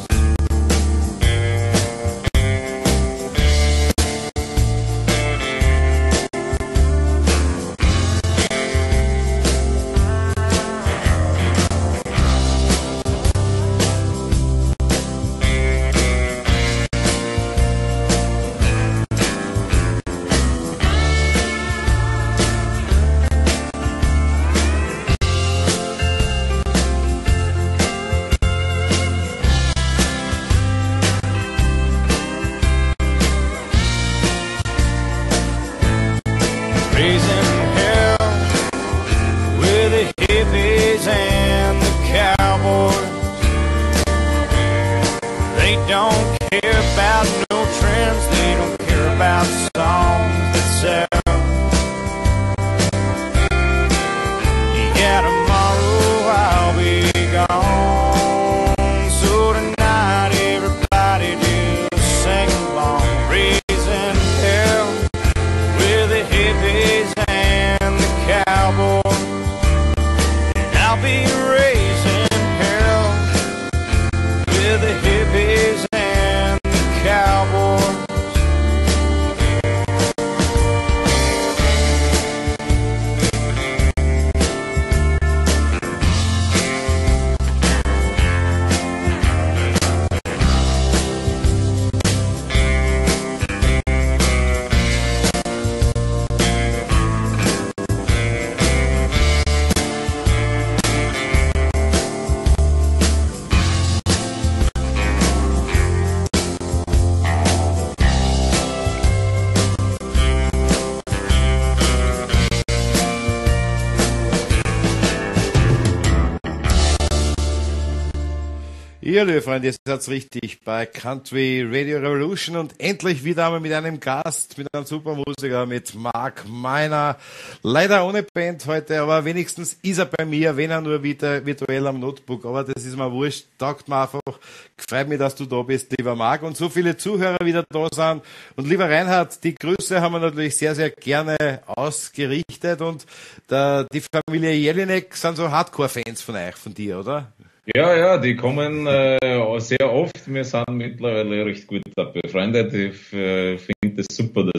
Ja, liebe Freunde, ihr seid richtig bei Country Radio Revolution und endlich wieder einmal mit einem Gast, mit einem super Musiker, mit Mark Miner. Leider ohne Band heute, aber wenigstens ist er bei mir, wenn er nur wieder virtuell am Notebook. Aber das ist mir wurscht, taugt mir einfach. Freut mich, dass du da bist, lieber Mark, und so viele Zuhörer wieder da sind. Und lieber Reinhard, die Grüße haben wir natürlich sehr, sehr gerne ausgerichtet und die Familie Jelinek sind so Hardcore-Fans von euch, von dir, oder? Ja, die kommen sehr oft. Wir sind mittlerweile recht gut befreundet. Ich finde es super,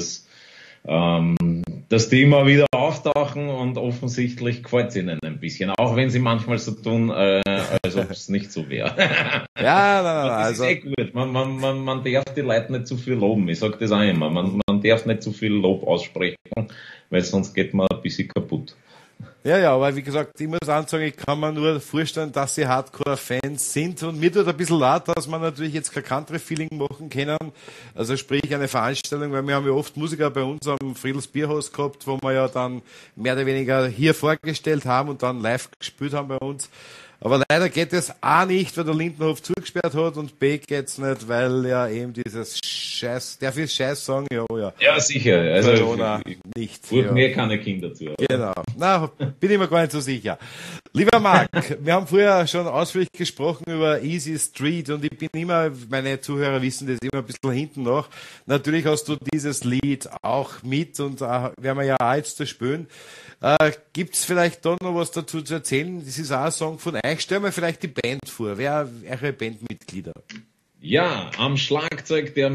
dass die immer wieder auftauchen und offensichtlich gefällt es ihnen ein bisschen. Auch wenn sie manchmal so tun, als ob es nicht so wäre. Ja, nein, das also ist gut. Man darf die Leute nicht zu viel loben. Ich sage das auch immer. Man darf nicht zu viel Lob aussprechen, weil sonst geht man ein bisschen kaputt. Ja, aber wie gesagt, ich muss sagen, ich kann mir nur vorstellen, dass sie Hardcore-Fans sind und mir tut ein bisschen leid, dass wir natürlich jetzt kein Country-Feeling machen können, also sprich eine Veranstaltung, weil wir haben ja oft Musiker bei uns am Friedels Bierhaus gehabt, wo wir ja dann mehr oder weniger hier vorgestellt haben und dann live gespielt haben bei uns. Aber leider geht es A nicht, weil der Lindenhof zugesperrt hat und B geht's nicht, weil ja eben dieses Scheiß, darf ich Scheiß sagen? Ja. Ja, sicher. Also Corona nicht. Ruft mir keine Kinder zu. Genau. Na, bin ich mir gar nicht so sicher. Lieber Mark, wir haben früher schon ausführlich gesprochen über Easy Street und ich bin immer, meine Zuhörer wissen das, immer ein bisschen hinten noch. Natürlich hast du dieses Lied auch mit und werden wir ja auch jetzt zu spielen. Gibt's vielleicht da noch was dazu zu erzählen? Das ist auch ein Song von euch. Stell mir vielleicht die Band vor. Wer eure Bandmitglieder? Ja, am Schlagzeug der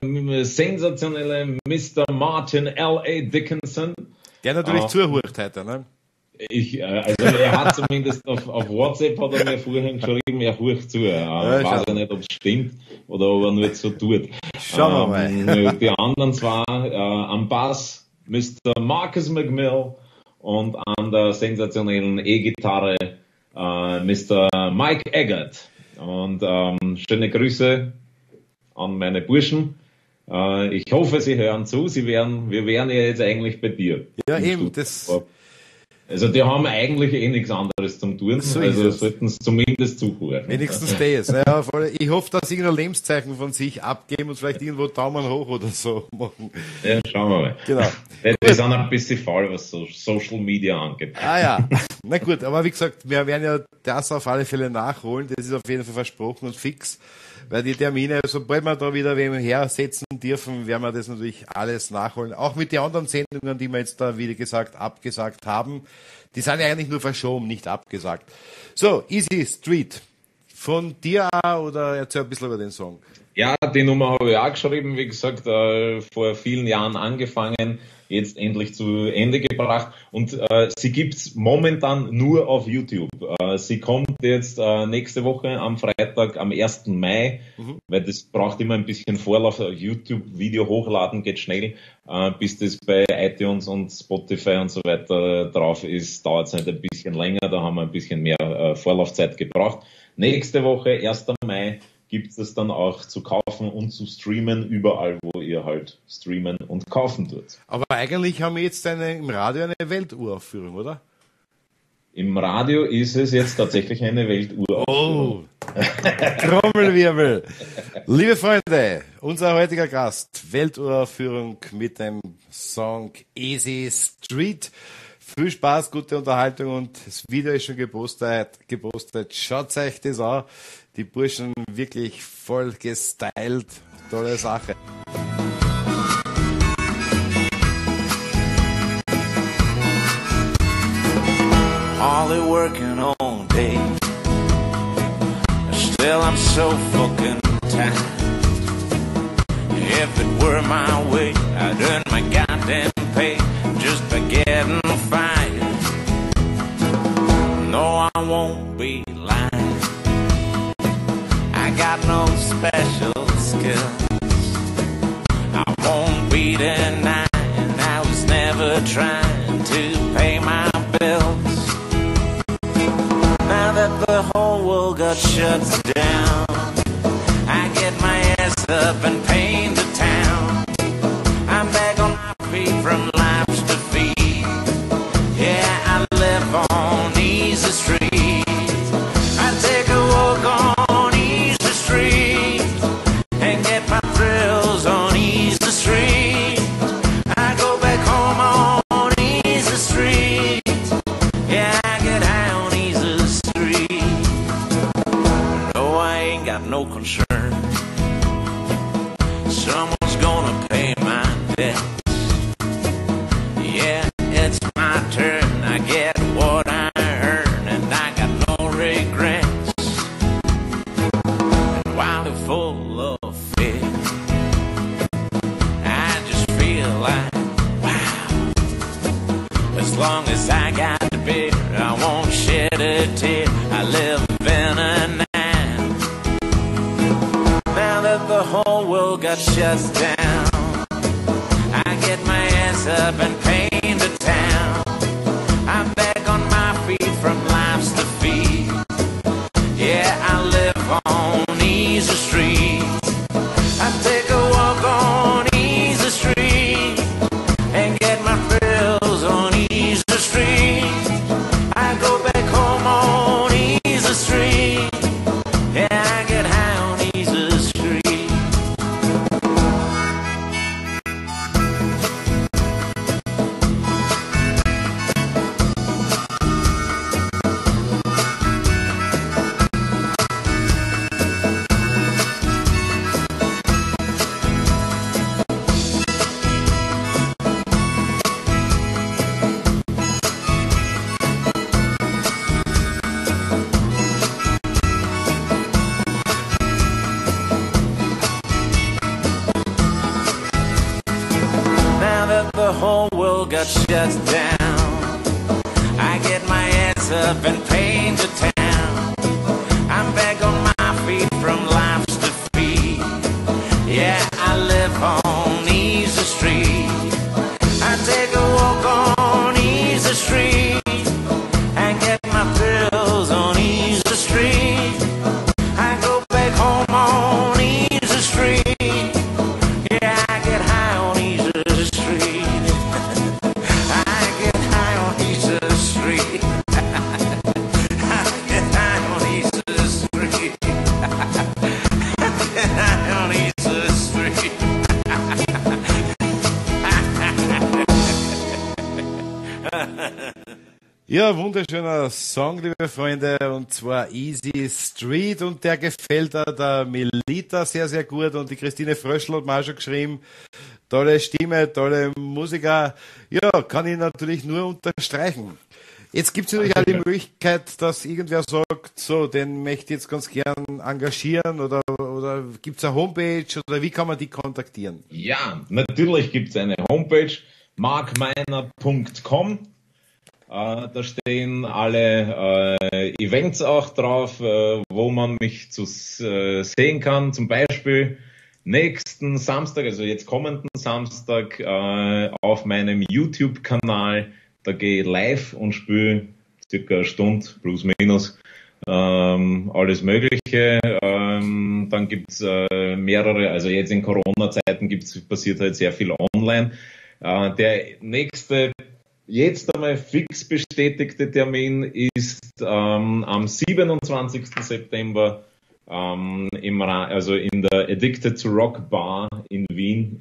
sensationelle Mr. Martin L.A. Dickinson. Der natürlich zuhört heute, ne? Also er hat zumindest auf WhatsApp hat er mir vorhin geschrieben, er hört zu. Weiß ich nicht, ob es stimmt oder ob er nur so tut. Schauen wir mal. Die anderen zwar am Bass Mr. Marcus McMill und an der sensationellen E-Gitarre Mr. Mike Eggert. Und schöne Grüße an meine Burschen. Ich hoffe, Sie hören zu. Wir wären ja jetzt eigentlich bei dir. Ja, eben. Das. Also die haben eigentlich nichts anderes zum tun, so also sollten es zumindest zuhören. Wenigstens das. Ja, ich hoffe, dass sie irgendein Lebenszeichen von sich abgeben und vielleicht irgendwo Daumen hoch oder so machen. Ja, schauen wir mal. Genau. Die sind ein bisschen faul, was so Social Media angeht. Ah ja, na gut, aber wie gesagt, wir werden ja das auf alle Fälle nachholen, das ist auf jeden Fall versprochen und fix. Weil die Termine, sobald wir da wieder wem hersetzen dürfen, werden wir das natürlich alles nachholen. Auch mit den anderen Sendungen, die wir jetzt da, wie gesagt, abgesagt haben. Die sind ja eigentlich nur verschoben, nicht abgesagt. So, Easy Street. Von dir auch, oder erzähl ein bisschen über den Song? Ja, die Nummer habe ich auch geschrieben, wie gesagt, vor vielen Jahren angefangen, jetzt endlich zu Ende gebracht und sie gibt's momentan nur auf YouTube. Sie kommt jetzt nächste Woche am Freitag, am 1. Mai, weil das braucht immer ein bisschen Vorlauf. YouTube-Video hochladen geht schnell, bis das bei iTunes und Spotify und so weiter drauf ist, dauert es halt ein bisschen länger, da haben wir ein bisschen mehr Vorlaufzeit gebraucht. Nächste Woche, 1. Mai, gibt es dann auch zu kaufen und zu streamen, überall, wo ihr halt streamen und kaufen tut. Aber eigentlich haben wir jetzt im Radio eine Welturaufführung, oder? Im Radio ist es jetzt tatsächlich eine Welturaufführung. Oh, Trommelwirbel. Liebe Freunde, unser heutiger Gast, Welturaufführung mit dem Song Easy Street. Viel Spaß, gute Unterhaltung und das Video ist schon gepostet. Schaut euch das an. Die Burschen wirklich voll gestylt. Tolle Sache. Only working all day. Still I'm so fucking tired. If it were my way, I'd earn my goddamn pay just by getting fired. No, I won't be lying. I got no special skills. I won't be denying I was never trying to pay my bills. Now that the whole world got shut down, I get my ass up and paint the town. I'm back on my feet from life's defeat. Yeah, I live on Easy Street. I take a walk on Easy Street and get my thrills on Easy Street. I go back home on Easy Street. Yeah, I get high on Easy Street. No, I ain't got no concern. Someone's gonna pay my debts. Yeah, it's my turn. I get what I earn, and I got no regrets. And while they're full of fear, I just feel like, wow. As long as I got the beer, I won't shed a tear. I live in a now. Now that the whole world got shut down, I get my ass up and paint the town. I'm back on my feet from life's defeat. Yeah, I live on Easy Street. I take a walk on Easy Street and get my thrills on Easy Street. I go back home on Easy Street. Yeah, I get high on Easy Street. Now that the whole world got shut down, I get lights up and paint the town. I'm back on my feet from life's defeat. Yeah, I live on Easy Street. I take a walk on Easy Street and get my pills on Easy Street. I go back home on Easy Street. Yeah, I get high on Easy Street. I get high on Easy Street. I get high on Easy Street. I get high on Easy Street. Ja, wunderschöner Song, liebe Freunde, und zwar Easy Street, und der gefällt der Melita sehr, sehr gut, und die Christine Fröschl hat mir auch schon geschrieben, tolle Stimme, tolle Musiker, ja, kann ich natürlich nur unterstreichen. Jetzt gibt es natürlich auch die Möglichkeit, dass irgendwer sagt, so, den möchte ich jetzt ganz gern engagieren, oder gibt es eine Homepage, oder wie kann man die kontaktieren? Ja, natürlich gibt es eine Homepage, markmeiner.com. Da stehen alle Events auch drauf, wo man mich sehen kann. Zum Beispiel nächsten Samstag, also jetzt kommenden Samstag, auf meinem YouTube-Kanal. Da gehe ich live und spiele circa eine Stunde plus minus alles Mögliche. Dann gibt's mehrere, also jetzt in Corona-Zeiten passiert halt sehr viel online. Der nächste jetzt einmal fix bestätigte Termin ist am 27. September also in der Addicted to Rock Bar in Wien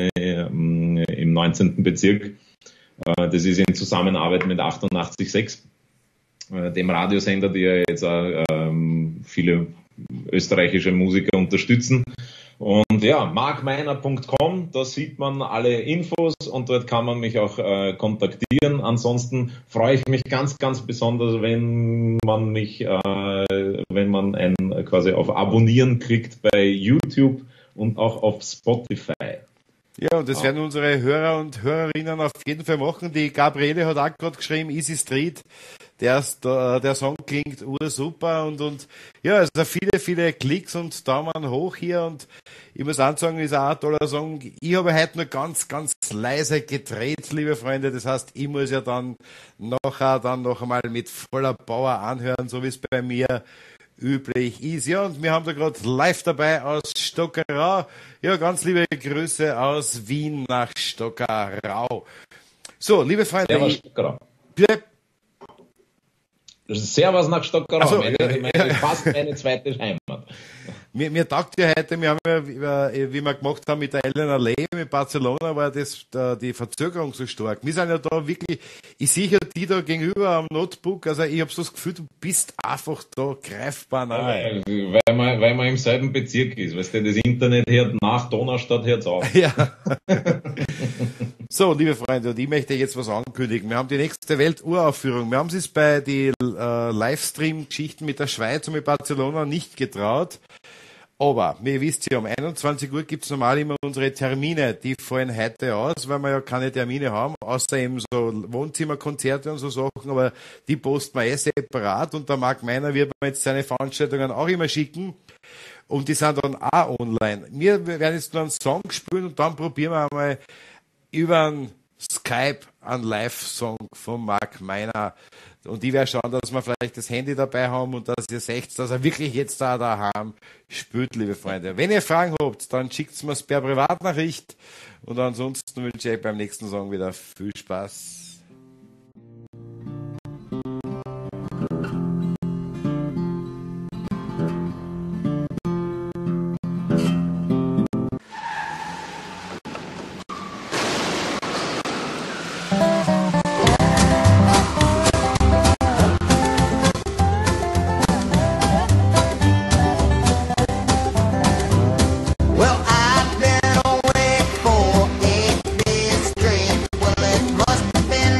im 19. Bezirk. Das ist in Zusammenarbeit mit 88.6, dem Radiosender, die ja jetzt auch viele österreichische Musiker unterstützen. Und ja, markmeiner.com, da sieht man alle Infos und dort kann man mich auch kontaktieren. Ansonsten freue ich mich ganz, ganz besonders, wenn man mich, wenn man ein quasi auf Abonnieren kriegt bei YouTube und auch auf Spotify. Ja, und das werden unsere Hörer und Hörerinnen auf jeden Fall machen. Die Gabriele hat auch gerade geschrieben, Easy Street. Der Song klingt ursuper und ja, also viele, viele Klicks und Daumen hoch hier, und ich muss auch sagen, ist auch ein toller Song. Ich habe heute nur ganz, ganz leise gedreht, liebe Freunde, das heißt, ich muss ja dann noch einmal mit voller Power anhören, so wie es bei mir üblich ist. Ja, und wir haben da gerade live dabei aus Stockerau. Ja, ganz liebe Grüße aus Wien nach Stockerau. So, liebe Freunde. Ja, Stockerau. Servus nach Stockerau, so, fast meine zweite Heimat. Mir taugt ja heute, wir haben ja, wie wir gemacht haben mit der Elena Ley in Barcelona, war die Verzögerung so stark. Wir sind ja da wirklich, ich sehe ja die da gegenüber am Notebook, also ich habe so das Gefühl, du bist einfach da greifbar nahe. Weil man im selben Bezirk ist, weißt du, das Internet hört nach Donaustadt hört's auf. Ja. So, liebe Freunde, und ich möchte jetzt was ankündigen. Wir haben die nächste Welturaufführung. Wir haben es bei den Livestream-Geschichten mit der Schweiz und mit Barcelona nicht getraut. Aber, wie ihr wisst ja, um 21 Uhr gibt's normal immer unsere Termine. Die fallen heute aus, weil wir ja keine Termine haben, außer eben so Wohnzimmerkonzerte und so Sachen, aber die posten wir separat, und der Mark Meiner wird mir jetzt seine Veranstaltungen auch immer schicken. Und die sind dann auch online. Wir werden jetzt nur einen Song spielen und dann probieren wir einmal über ein Skype einen Live-Song von Mark Meiner. Und ich werde schauen, dass wir vielleicht das Handy dabei haben und dass ihr seht, dass er wirklich jetzt da daheim spielt, liebe Freunde. Wenn ihr Fragen habt, dann schickt es mir per Privatnachricht. Und ansonsten wünsche ich euch beim nächsten Song wieder viel Spaß. I've been away for 8 days straight. Well, it must have been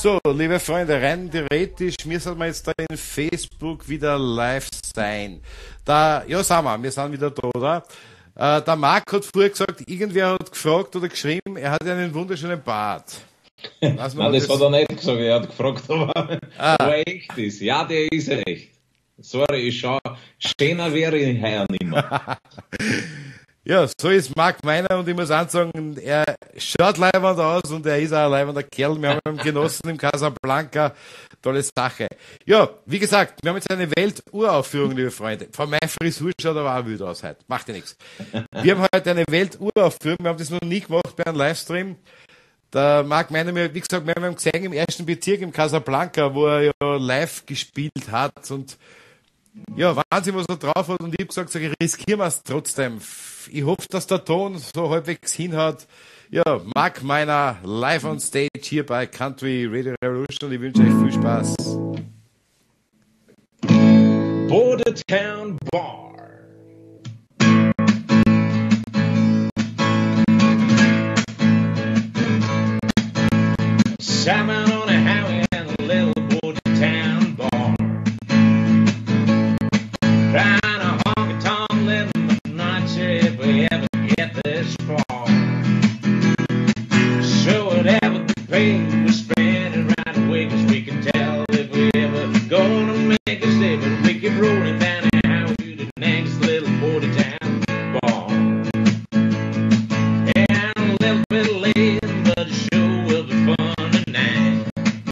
So, liebe Freunde, rein theoretisch müssen wir jetzt da in Facebook wieder live sein. Ja, wir sind wieder da, oder? Der Marc hat vorher gesagt, irgendwer hat gefragt oder geschrieben, er hat einen wunderschönen Bart. Nein, das hat er nicht gesagt, er hat gefragt, ob er echt ist. Ja, der ist echt. Sorry, schöner wäre ich heuer nicht mehr. Ja, so ist Marc meiner und ich muss auch sagen, er schaut leibend aus und er ist auch ein leibender Kerl. Wir haben ihn genossen im Casablanca. Tolle Sache. Ja, wie gesagt, wir haben jetzt eine Welturaufführung, liebe Freunde. Von meiner Frisur schaut aber auch wild aus heute. Macht ja nichts. Wir haben heute eine Welturaufführung. Wir haben das noch nie gemacht bei einem Livestream. Der Marc meiner mir, wie gesagt, wir haben ihn gesehen im 1. Bezirk im Casablanca, wo er ja live gespielt hat und ja, Wahnsinn, was er drauf hat. Und ich habe gesagt, riskieren wir es trotzdem. Ich hoffe, dass der Ton so halbwegs hinhaut. Ja, Marc Meiner live on stage hier bei Country Radio Revolution und ich wünsche euch viel Spaß. Bordertown Bar. Salmon on a highway and a little Bordertown bar. Trying to honk a tongue, living, but not sure if we ever get this far. So whatever the pain we spend it right away, 'cause we can tell if we ever gonna make a stay, but we keep rolling down the highway to the next little Bordertown bar. And a little bit late, but the show will be fun tonight.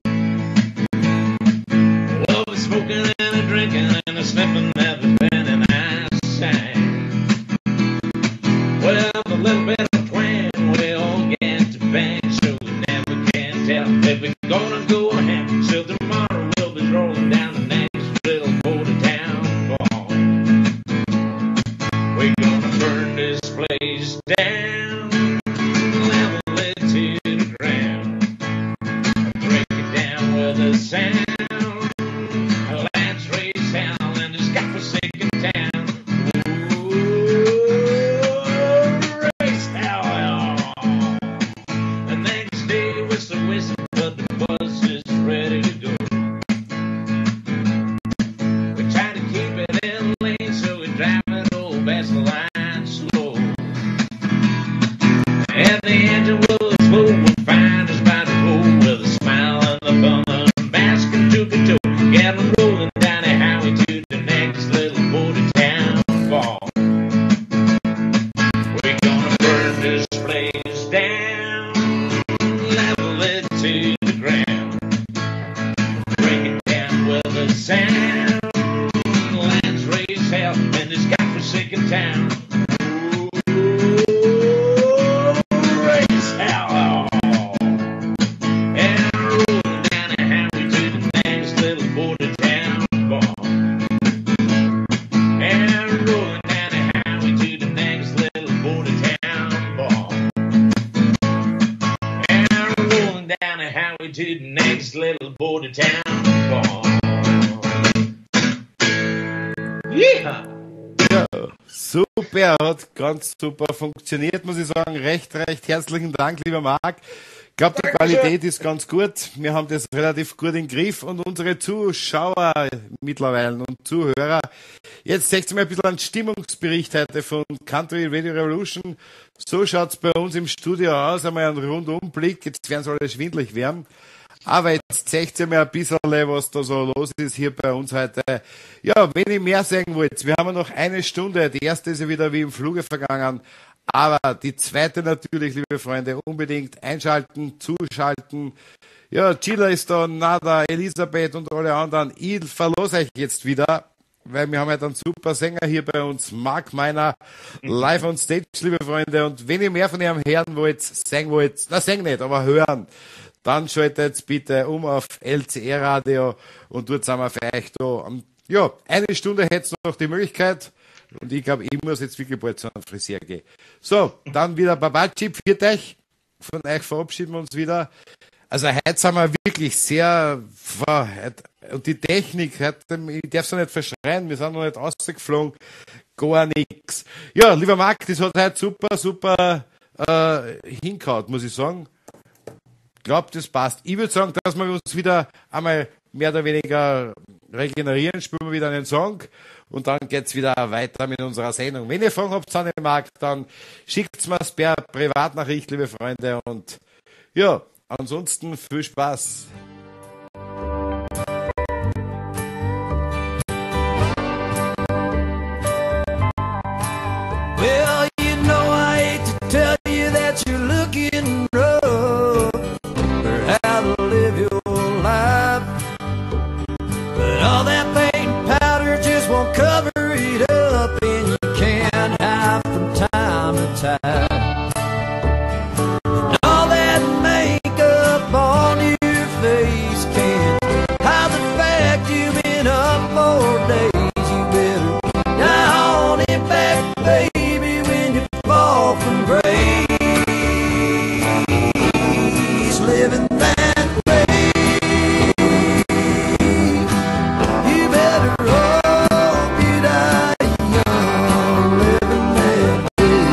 We'll be smoking and a drinking and a sniffing at the pen and I sang. Well, a little bit of twang, we all get to bang, so we never can tell if we're gonna go ahead. So tomorrow we'll be rolling down the next little Bordertown bar. We're gonna burn this place down, level it to the ground, break it down with a sound. Let's raise hell in this godforsaken town. Ooh, raise hell. The next day whistle, whistle, but the bus is ready to go. We try to keep it in lane, so we drive it old Vaseline slow. And the engine will explode, we'll find us by the pool with a smile on the bummer, basking to the toe, getting rolling down the highway to the next little Bordertown bar. We're gonna burn this place down, level it to the ground, break it down with a sound. Let's raise hell in this godforsaken town. Ooh, raise hell. And rolling down the highway to the next little Bordertown bar. And rolling down the highway to the next little Bordertown bar. And rolling down the highway to the next little Bordertown bar. Yeah! Ja, super, hat ganz super funktioniert, muss ich sagen. Recht herzlichen Dank, lieber Marc. Ich glaube, die Qualität ist ganz gut. Wir haben das relativ gut im Griff und unsere Zuschauer mittlerweile und Zuhörer. Jetzt seht ihr mal ein bisschen einen Stimmungsbericht heute von Country Radio Revolution. So schaut's bei uns im Studio aus. Einmal einen Rundumblick. Jetzt werden sie alle schwindelig werden. Aber jetzt zeigt ihr mir ein bisschen, was da so los ist hier bei uns heute. Ja, wenn ihr mehr sagen wollt, wir haben noch eine Stunde. Die erste ist ja wieder wie im Fluge vergangen. Aber die zweite natürlich, liebe Freunde, unbedingt einschalten, zuschalten. Ja, Gila ist da, Nada, Elisabeth und alle anderen. Ich verlose euch jetzt wieder, weil wir haben halt einen super Sänger hier bei uns, Marc Meiner, live on stage, liebe Freunde. Und wenn ihr mehr von ihm hören wollt, sagen wollt, na, sagen nicht, aber hören, dann schaltet bitte um auf LCR Radio und dort sind wir für euch da. Ja, eine Stunde hätt's noch die Möglichkeit und ich glaube, ich muss jetzt wirklich bald zu einem Friseur gehen. So, dann wieder Babaci, pfiat euch. Von euch verabschieden wir uns wieder. Also heute sind wir wirklich sehr, und die Technik, heute, ich darf es nicht verschreien, wir sind noch nicht rausgeflogen, gar nichts. Ja, lieber Marc, das hat heute super hingehauen, muss ich sagen. glaube, das passt. Ich würde sagen, dass wir uns wieder einmal mehr oder weniger regenerieren, spielen wir wieder einen Song und dann geht's wieder weiter mit unserer Sendung. Wenn ihr Fragen habt an den Markt, dann schickt's mir's per Privatnachricht, liebe Freunde, und ja, ansonsten viel Spaß. Well, you know I hate to tell you that you're looking rough or how to live your life, but all that paint and powder just won't cover it up, and you can't hide from time to time. And all that makeup on your face can't hide the fact you've been up more days. You better now on it back, baby. Fall from grace, living that way. You better hope you die young, living that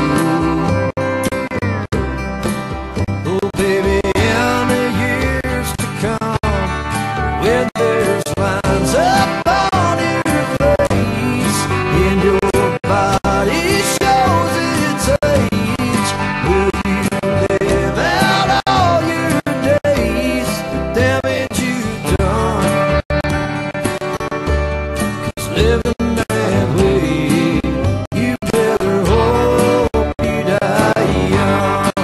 way. Oh, baby, in the years to come, when there's lines up on your face and your body shows its age, will you live out all your days, the damage you've done? 'Cause living that way, you better hope you die young.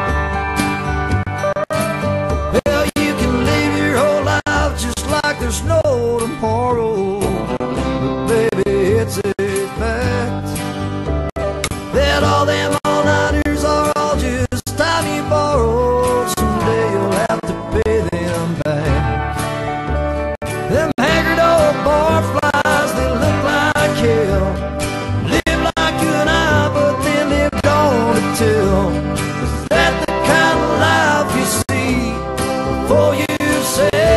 Well, you can live your whole life just like there's no tomorrow, but baby, it's a fact that all them all-nighters are all just time you borrowed. Someday you'll have to pay them back. Them haggard old barflies, they look like hell, live like you and I, but then lived on to tell. Is that the kind of life you see before you say,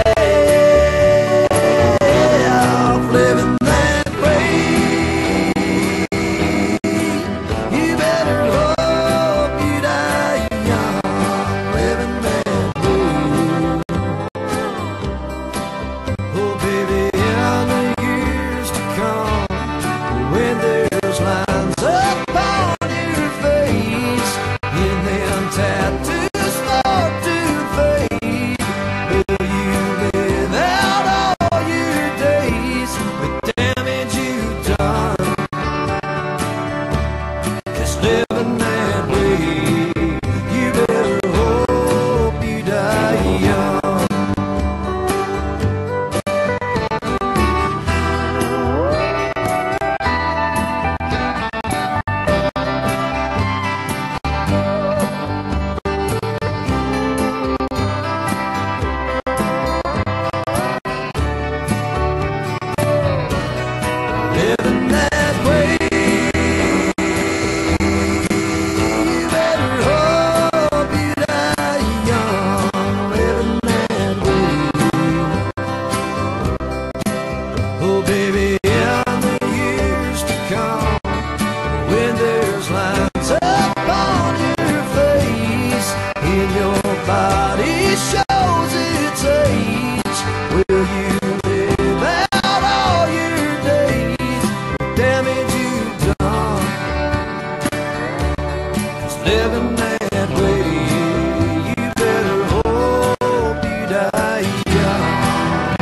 I'm living that way? You better hope you die young, living that way. Oh, baby, in the years to come, when there's lines up on your face and them tattoos start to fade, will you live out all your days, the damage you've done? 'Cause living that way, you better hope you die young. Living that way, you better hope you die young, living that way. Oh, baby, in the years to come, when there's lines up on your face and your body shows its age, will you live out all your days, the damage you've done? 'Cause living that way, you better hope you die young.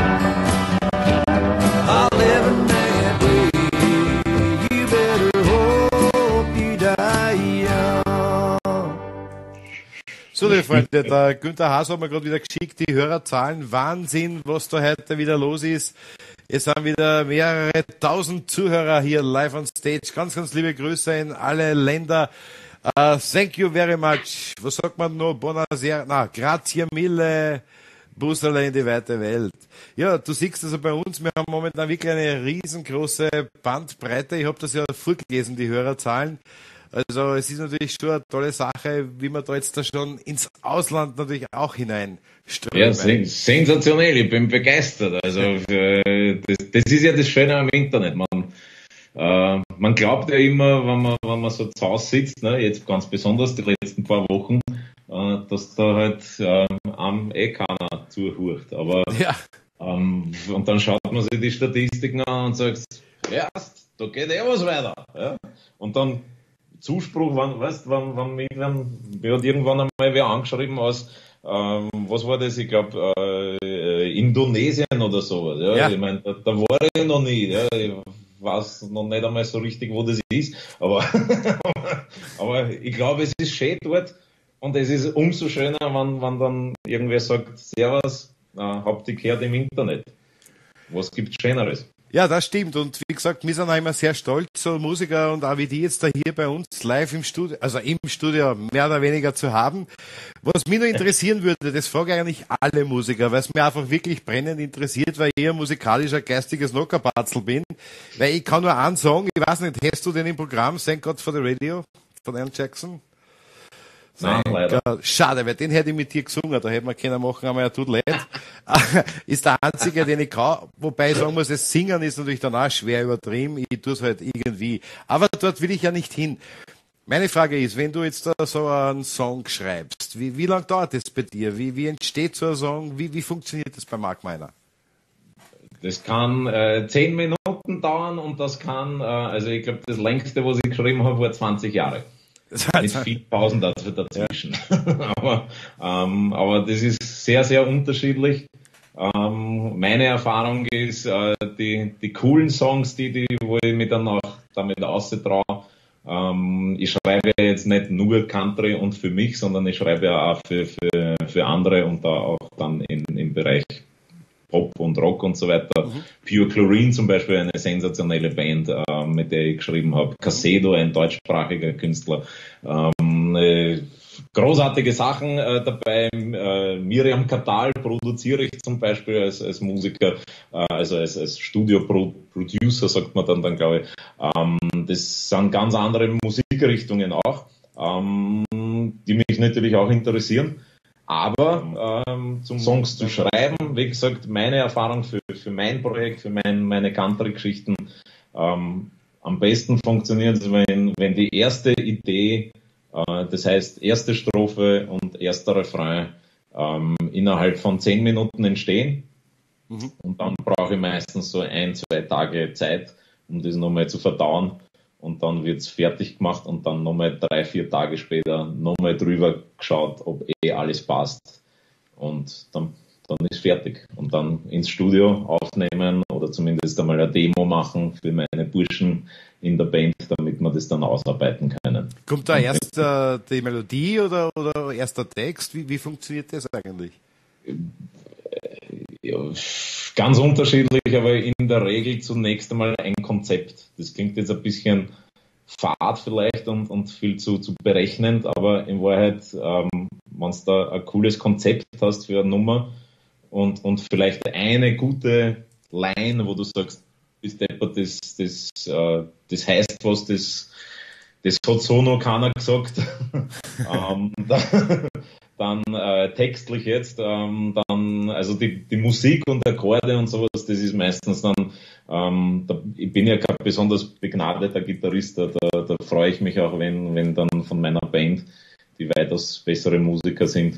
I'm living that way, you better hope you die young. So, liebe Freunde, der Günther Haas hat mir gerade wieder geschickt, die Hörerzahlen. Wahnsinn, was da heute wieder los ist. Es sind wieder mehrere tausend Zuhörer hier live on stage. Ganz, ganz liebe Grüße in alle Länder. Thank you very much. Was sagt man noch? Buonasera. Na, grazie mille. Busserle in die weite Welt. Ja, du siehst also bei uns, wir haben momentan wirklich eine riesengroße Bandbreite. Ich habe das ja vorgelesen, die Hörerzahlen. Also es ist natürlich schon eine tolle Sache, wie man da jetzt da schon ins Ausland natürlich auch hineinströmen. Ja, sensationell, ich bin begeistert. Also das ist ja das Schöne am Internet. Man glaubt ja immer, wenn man so zu Hause sitzt, ne, jetzt ganz besonders die letzten paar Wochen, dass da halt am keiner zuhört. Aber und dann schaut man sich die Statistiken an und sagt, ja, da geht was weiter. Ja? Und dann Zuspruch, wann mich hat irgendwann einmal wer angeschrieben aus, was war das? Ich glaube, Indonesien oder sowas. Ja? Ich meine, da war ich noch nie. Ja? Ich weiß noch nicht einmal so richtig, wo das ist. Aber ich glaube, es ist schön dort. Und es ist umso schöner, wenn dann irgendwer sagt, Servus, habt ihr gehört im Internet. Was gibt's Schöneres? Ja, das stimmt. Und wie gesagt, wir sind auch immer sehr stolz, so Musiker und auch wie die jetzt da hier bei uns live im Studio, also im Studio mehr oder weniger zu haben. Was mich noch interessieren würde, das frage ich eigentlich alle Musiker, weil es mir einfach wirklich brennend interessiert, weil ich ein musikalischer, geistiges Nockerpatzel bin. Weil ich kann nur einen sagen, ich weiß nicht, hast du den im Programm, Thank God for the Radio, von Alan Jackson? Nein, leider. Schade, weil den hätte ich mit dir gesungen, da hätte man können machen, aber er tut leid. Ist der einzige, den ich kann, wobei ich sagen muss, das Singen ist natürlich dann auch schwer übertrieben, ich tue es halt irgendwie. Aber dort will ich ja nicht hin. Meine Frage ist, wenn du jetzt da so einen Song schreibst, wie lange dauert das bei dir? Wie entsteht so ein Song? Wie funktioniert das bei Mark Meiner? Das kann 10 Minuten dauern und das kann, also ich glaube, das längste, was ich geschrieben habe, war 20 Jahre. Mit viel Pausen dazwischen. aber das ist sehr, sehr unterschiedlich. Meine Erfahrung ist, die coolen Songs, wo ich mich dann auch damit austraue, ich schreibe jetzt nicht nur Country und für mich, sondern ich schreibe ja auch für andere und da auch dann im Bereich Pop und Rock und so weiter. Pure Chlorine zum Beispiel, eine sensationelle Band, mit der ich geschrieben habe. Casedo, ein deutschsprachiger Künstler. Großartige Sachen dabei. Miriam Katal produziere ich zum Beispiel als Musiker, also als Studio-Producer, sagt man dann glaube ich. Das sind ganz andere Musikrichtungen auch, die mich natürlich auch interessieren. Aber zum Songs zu schreiben, wie gesagt, meine Erfahrung für mein Projekt, für meine Country-Geschichten, am besten funktioniert es, wenn die erste Idee, das heißt erste Strophe und erster Refrain, innerhalb von 10 Minuten entstehen. Und dann brauche ich meistens so 1-2 Tage Zeit, um das nochmal zu verdauen. Und dann wird's fertig gemacht und dann nochmal 3-4 Tage später nochmal drüber geschaut, ob alles passt. Und dann ist fertig. Und dann ins Studio aufnehmen oder zumindest einmal eine Demo machen für meine Burschen in der Band, damit wir das dann ausarbeiten können. Kommt da erst die Melodie oder erst der Text? Wie funktioniert das eigentlich? Ja, ganz unterschiedlich, aber in der Regel zunächst einmal ein Konzept. Das klingt jetzt ein bisschen fad vielleicht und viel zu berechnend, aber in Wahrheit, wenn du da ein cooles Konzept hast für eine Nummer und vielleicht eine gute Line, wo du sagst, bis deppert, das heißt was, das hat so noch keiner gesagt, dann textlich jetzt, dann also die Musik und Akkorde und sowas, das ist meistens dann, ich bin ja kein besonders begnadeter Gitarrist, da freue ich mich auch, wenn dann von meiner Band, die weitaus bessere Musiker sind,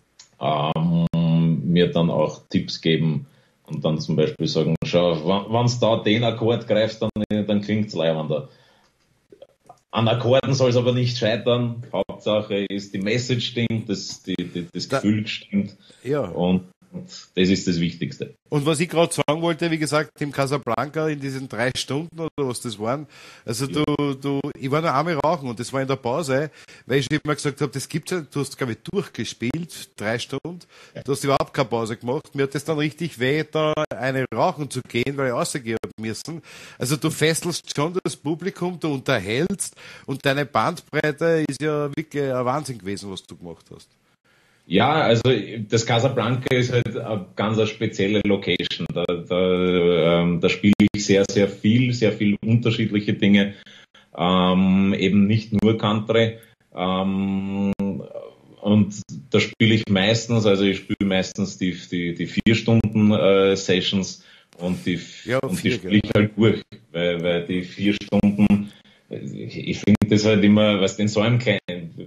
mir dann auch Tipps geben und dann zum Beispiel sagen, schau, wenn du da den Akkord greifst, dann klingt's leibender. An Akkorden soll es aber nicht scheitern. Hauptsache ist, die Message stimmt, das Gefühl stimmt. Ja. Und das ist das Wichtigste. Und was ich gerade sagen wollte, wie gesagt, im Casablanca in diesen 3 Stunden oder was das waren, also ich war noch einmal rauchen und das war in der Pause, weil ich immer gesagt habe, das gibt's ja, du hast glaube ich durchgespielt, 3 Stunden, du hast überhaupt keine Pause gemacht, mir hat das dann richtig weh, da eine rauchen zu gehen, weil ich rausgehen müssen. Also du fesselst schon das Publikum, du unterhältst und deine Bandbreite ist ja wirklich ein Wahnsinn gewesen, was du gemacht hast. Ja, also das Casablanca ist halt eine ganz spezielle Location. Da spiele ich sehr, sehr viel unterschiedliche Dinge. Eben nicht nur Country. Und da spiele ich meistens, also ich spiele meistens die 4 Stunden Sessions und die spiele ich halt durch, weil die 4 Stunden, ich finde das halt immer, was in so einem kleinen,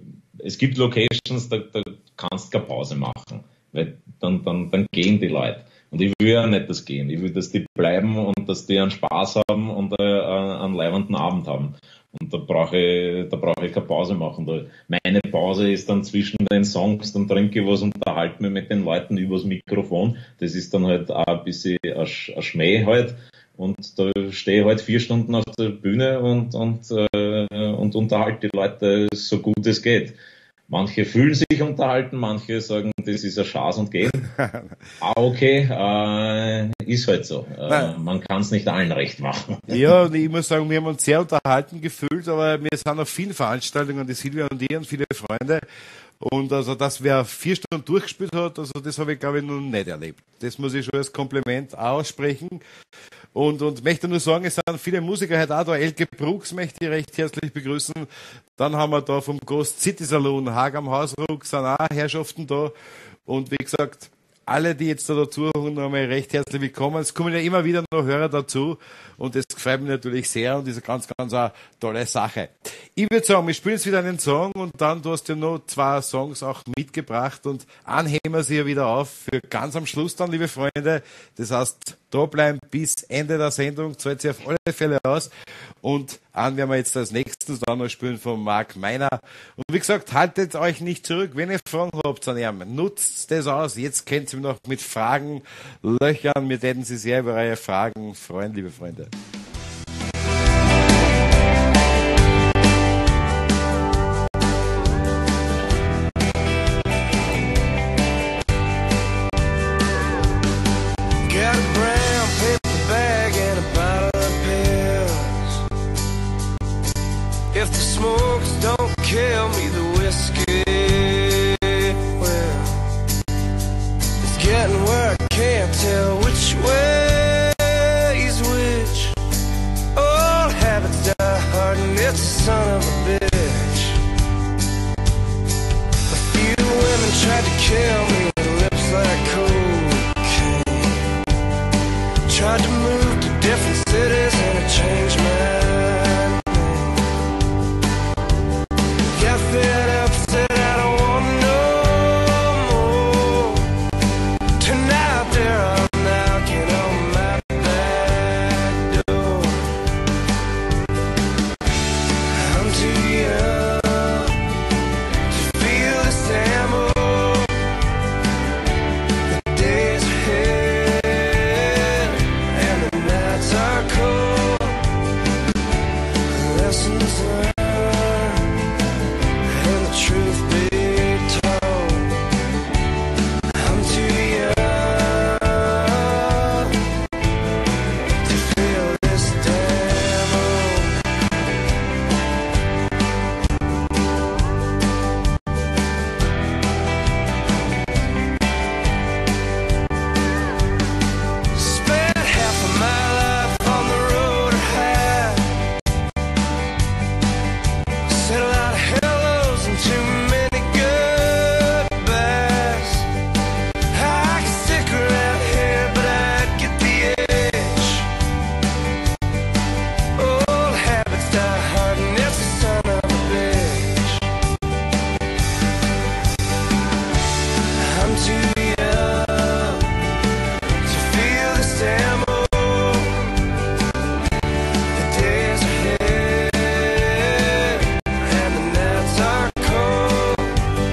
es gibt Locations, da kannst du keine Pause machen, weil dann gehen die Leute. Und ich will ja nicht das gehen. Ich will, dass die bleiben und dass die einen Spaß haben und einen leibenden Abend haben. Und da brauche ich keine Pause machen. Meine Pause ist dann zwischen den Songs, dann trinke ich was, unterhalte mich mit den Leuten übers Mikrofon. Das ist dann halt auch ein bisschen ein Schmäh halt. Und da stehe ich halt 4 Stunden auf der Bühne und unterhalte die Leute so gut es geht. Manche fühlen sich unterhalten, manche sagen, das ist ein Schatz und gehen. Okay, ist halt so. Man kann es nicht allen recht machen. Ja, und ich muss sagen, wir haben uns sehr unterhalten gefühlt, aber wir sind auf vielen Veranstaltungen, die Silvia und ich und viele Freunde. Und also, dass wer 4 Stunden durchgespielt hat, also das habe ich, glaube ich, noch nicht erlebt. Das muss ich schon als Kompliment aussprechen. Und möchte nur sagen, es sind viele Musiker heute auch da. Elke Brooks möchte ich recht herzlich begrüßen. Dann haben wir da vom Ghost City Saloon, Haag am Hausruck, sind auch Herrschaften da. Und wie gesagt, alle, die jetzt da dazuhören, nochmal recht herzlich willkommen. Es kommen ja immer wieder noch Hörer dazu. Und das gefällt mir natürlich sehr und ist eine ganz, ganz eine tolle Sache. Ich würde sagen, wir spielen jetzt wieder einen Song und dann, du hast ja noch 2 Songs auch mitgebracht und anheben wir sie ja wieder auf für ganz am Schluss dann, liebe Freunde. Das heißt, da bleiben bis Ende der Sendung, zahlt sich auf alle Fälle aus. Und an werden wir jetzt als nächstes dann noch spielen von Mark Meiner. Und wie gesagt, haltet euch nicht zurück. Wenn ihr Fragen habt an ihm, nutzt das aus. Jetzt könnt ihr noch mit Fragen löchern. Wir werden Sie sehr über eure Fragen freuen, liebe Freunde. If the smokes don't kill me, the whiskey will. It's getting where I can't tell which way is which. Old habits die hard and it's a son of a bitch. A few women tried to kill me with lips like cocaine. Tried to move to different cities and I changed my fed up, said I don't want no more. Tonight there I'm knocking on my back door. I'm too young to feel this ammo. The days are ahead and the nights are cold. Lessons learned, truth be told, I'm too young to feel this damn old. Spent half of my life on the road I had. Said a lot of hellos and too many goodbyes. I could stick around here, but I'd get the itch. Old habits die hard and it's the son of a bitch. I'm too young to feel this ammo. The days are ahead and the nights are cold.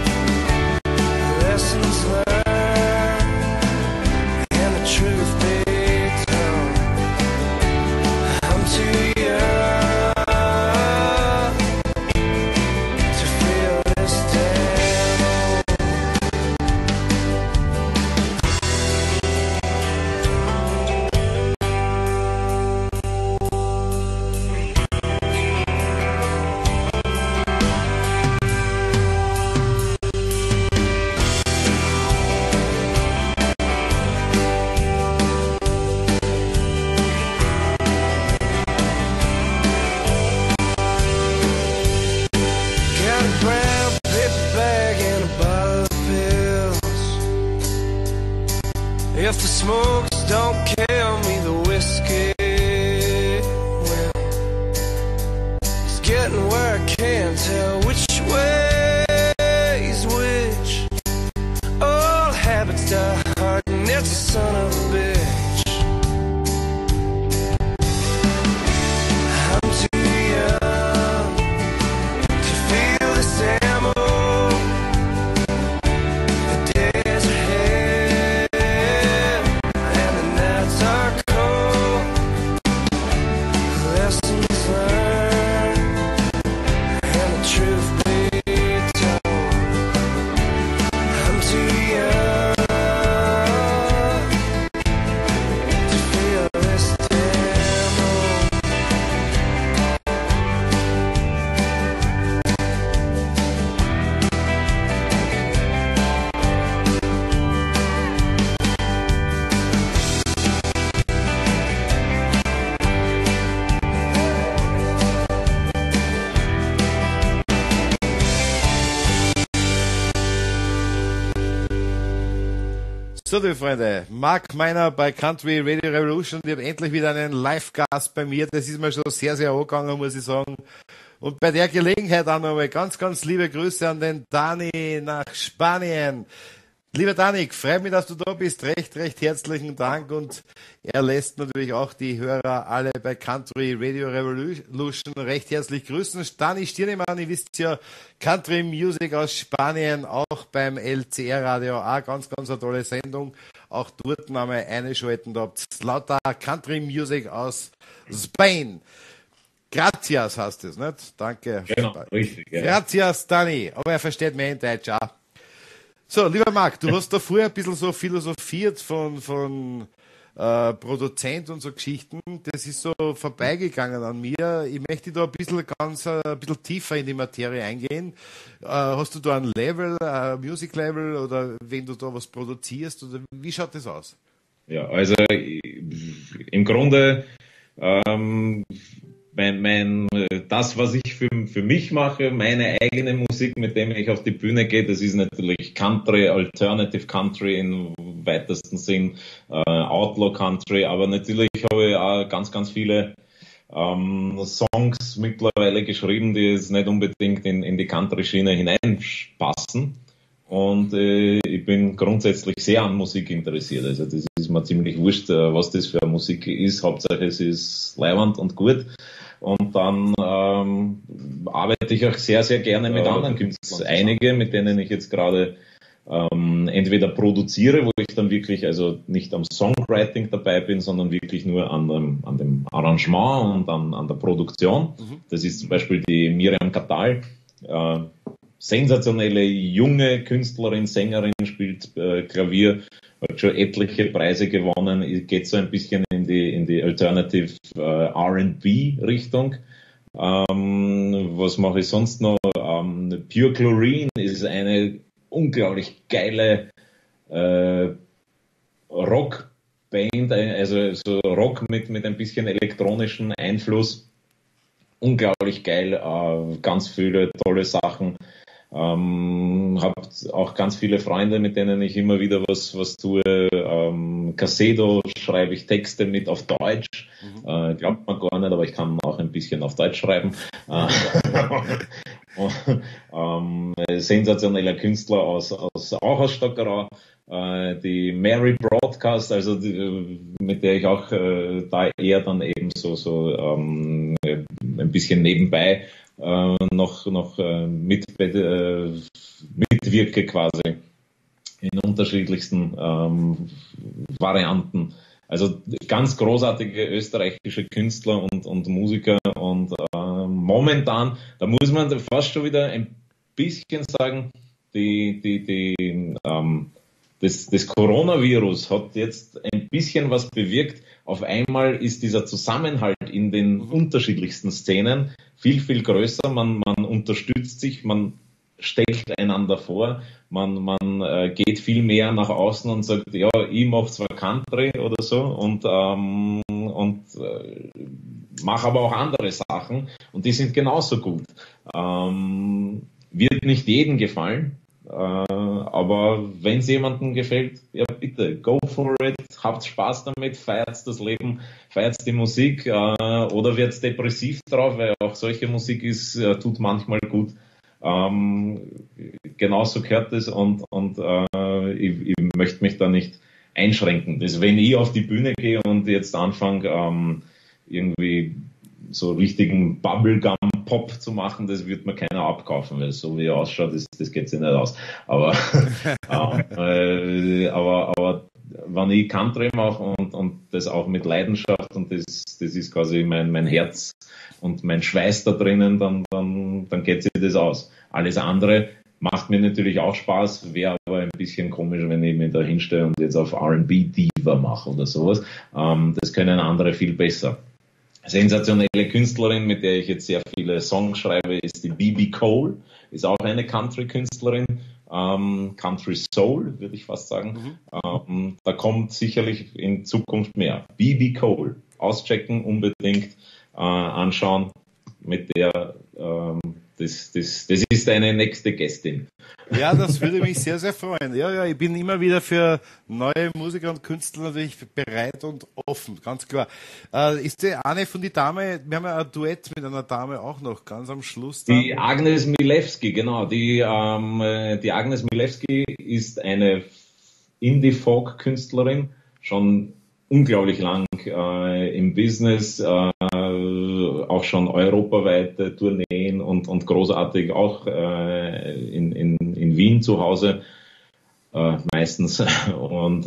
Lessons learned and the truth be told. I'm too young to feel this damn old. Got a brown paper bag and a bottle of pills. If the smokes don't kill me, the whiskey will. It's getting where I can't tell which way just a son of a bitch. I'm too young to feel this ammo. The days ahead and the nights are cold. Lessons learned and the truth be told. I'm too young to feel this demo. So, liebe Freunde, Mark Meiner bei Country Radio Revolution. Ich habe endlich wieder einen Live-Gast bei mir. Das ist mir schon sehr, sehr angegangen, muss ich sagen. Und bei der Gelegenheit auch nochmal ganz, ganz liebe Grüße an den Dani nach Spanien. Lieber Dani, freut mich, dass du da bist. Recht, recht herzlichen Dank. Und er lässt natürlich auch die Hörer alle bei Country Radio Revolution recht herzlich grüßen. Dani Stirnemann, ihr wisst ja, Country Music aus Spanien, auch beim LCR Radio, auch ganz, ganz eine tolle Sendung. Auch dort einmal einschalten, da habt ihr lauter Country Music aus Spain. Gracias heißt es, nicht? Danke. Genau, richtig. Ja. Gracias, Dani. Aber er versteht mehr in Deutsch auch. So, lieber Marc, du hast da vorher ein bisschen so philosophiert von Produzent und so Geschichten. Das ist so vorbeigegangen an mir. Ich möchte da ein bisschen tiefer in die Materie eingehen. Hast du da ein Level, ein Music Level, oder wenn du da was produzierst, oder wie schaut das aus? Ja, also im Grunde das, was ich für mich mache, meine eigene Musik, mit dem ich auf die Bühne gehe, das ist natürlich Country, Alternative Country im weitesten Sinn, Outlaw Country, aber natürlich habe ich auch ganz, ganz viele Songs mittlerweile geschrieben, die jetzt nicht unbedingt in die Country-Schiene hineinpassen. Und ich bin grundsätzlich sehr an Musik interessiert. Also das ist mir ziemlich wurscht, was das für eine Musik ist. Hauptsache es ist leiwand und gut. Und dann arbeite ich auch sehr, sehr gerne mit anderen Künstlern. Einige, mit denen ich jetzt gerade entweder produziere, wo ich dann wirklich also nicht am Songwriting dabei bin, sondern wirklich nur an dem Arrangement und an der Produktion. Das ist zum Beispiel die Miriam Katal. Sensationelle junge Künstlerin, Sängerin, spielt Klavier, hat schon etliche Preise gewonnen, geht so ein bisschen in die Alternative R&B Richtung. Was mache ich sonst noch? Pure Chlorine ist eine unglaublich geile Rockband, also so Rock mit ein bisschen elektronischen Einfluss. Unglaublich geil, ganz viele tolle Sachen. Hab auch ganz viele Freunde, mit denen ich immer wieder was tue. Casedo schreibe ich Texte mit auf Deutsch. Glaubt man gar nicht, aber ich kann auch ein bisschen auf Deutsch schreiben. Sensationeller Künstler auch aus Stockerau. Die Mary Broadcast, also mit der ich auch da eher dann eben so ein bisschen nebenbei noch mitwirke quasi in unterschiedlichsten Varianten. Also ganz großartige österreichische Künstler und Musiker und momentan, da muss man fast schon wieder ein bisschen sagen, das Coronavirus hat jetzt ein bisschen was bewirkt. Auf einmal ist dieser Zusammenhalt in den unterschiedlichsten Szenen viel, viel größer. Man unterstützt sich, man stellt einander vor, man geht viel mehr nach außen und sagt, ja, ich mache zwar Country oder so und mache aber auch andere Sachen und die sind genauso gut. Wird nicht jedem gefallen. Aber wenn es jemandem gefällt, ja bitte, go for it, habt Spaß damit, feiert das Leben, feiert die Musik oder wird depressiv drauf, weil auch solche Musik tut manchmal gut. Genauso gehört es und ich möchte mich da nicht einschränken. Das, wenn ich auf die Bühne gehe und jetzt anfange, irgendwie so richtigen Bubblegum-Pop zu machen, das wird mir keiner abkaufen, weil so wie er ausschaut, das geht sich nicht aus. Aber, aber wenn ich Country mache und das auch mit Leidenschaft und das ist quasi mein Herz und mein Schweiß da drinnen, dann geht sich das aus. Alles andere macht mir natürlich auch Spaß, wäre aber ein bisschen komisch, wenn ich mich da hinstelle und jetzt auf R&B-Diva mache oder sowas. Das können andere viel besser. Sensationelle Künstlerin, mit der ich jetzt sehr viele Songs schreibe, ist die B.B. Cole, ist auch eine Country-Künstlerin, Country Soul, würde ich fast sagen. Da kommt sicherlich in Zukunft mehr. B.B. Cole, auschecken, unbedingt anschauen, mit der das ist eine nächste Gästin. Ja, das würde mich sehr, sehr freuen. Ja, ich bin immer wieder für neue Musiker und Künstler natürlich bereit und offen, ganz klar. Ist die eine von die Dame, wir haben ja ein Duett mit einer Dame auch noch, ganz am Schluss. Dann. Die Agnes Milewski, genau. Die Agnes Milewski ist eine Indie-Folk-Künstlerin, schon unglaublich lang im Business, auch schon europaweite Tourneen und großartig auch in Wien zu Hause meistens. Und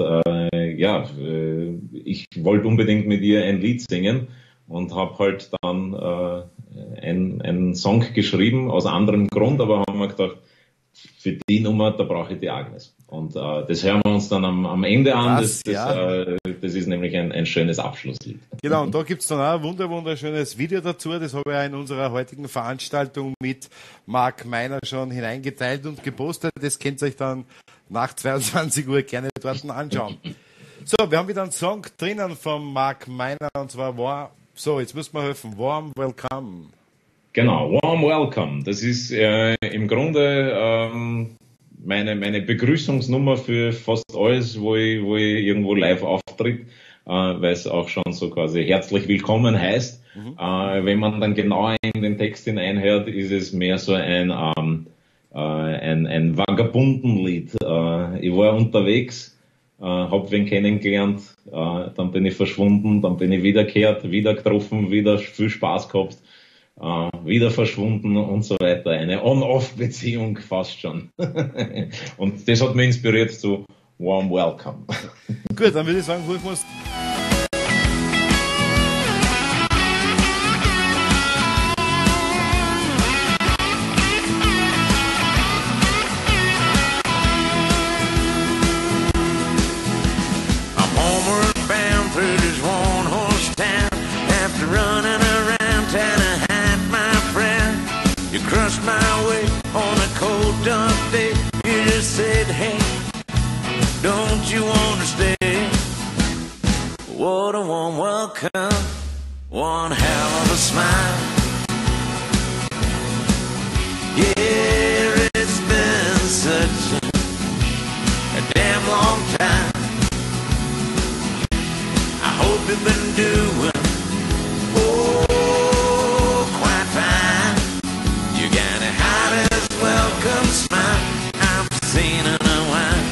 ich wollte unbedingt mit ihr ein Lied singen und habe halt dann einen Song geschrieben, aus anderem Grund, aber haben wir gedacht, für die Nummer, da brauche ich die Agnes. Und das hören wir uns dann am Ende an. Das ist nämlich ein schönes Abschlusslied. Genau, und da gibt's dann auch ein wunderschönes Video dazu. Das habe ich auch in unserer heutigen Veranstaltung mit Marc Meiner schon hineingeteilt und gepostet. Das könnt ihr euch dann nach 22 Uhr gerne dort anschauen. So, wir haben wieder einen Song drinnen von Marc Meiner, und zwar jetzt müssen wir helfen, Warm Welcome. Genau, Warm Welcome. Das ist im Grunde meine Begrüßungsnummer für fast alles, wo ich irgendwo live auftritt, weil es auch schon so quasi herzlich willkommen heißt. Wenn man dann genauer in den Text hineinhört, ist es mehr so ein Vagabundenlied. Ich war unterwegs, hab wen kennengelernt, dann bin ich verschwunden, dann bin ich wiederkehrt, wieder getroffen, wieder viel Spaß gehabt. Wieder verschwunden und so weiter. Eine On-Off-Beziehung fast schon. Und das hat mich inspiriert zu Warm Welcome. Gut, dann würde ich sagen, rufen wir uns. I'm homeward bound through this one-horse town after running around town. You crushed my way on a cold, dark day. You just said, hey, don't you wanna stay? What a warm welcome, one hell of a smile. Yeah, it's been such a damn long time. I hope you've been doing welcome smile I've seen in a while.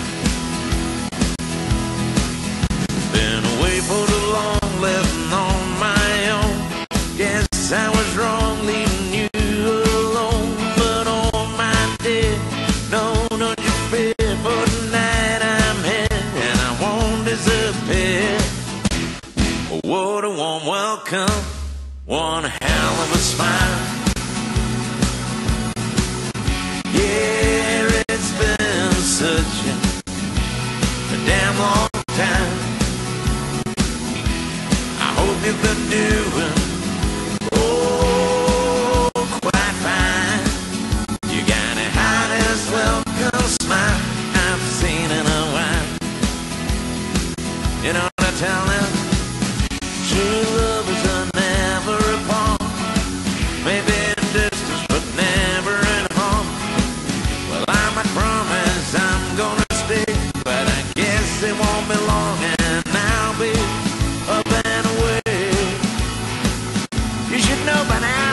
Been away for too long, living on my own. Guess I was wrong leaving you alone. But on my day, no, don't you fear. For tonight I'm here and I won't disappear. What a warm welcome, one hell of a smile. Yeah, it's been such a damn long time. I hope you've been doing quite fine. You got a hottest welcome smile I've seen in a while. You know what I tell them? True lovers are never apart. Maybe in distance, but never in harm. I promise I'm gonna stay, but I guess it won't be long and I'll be up and away. You should know by now.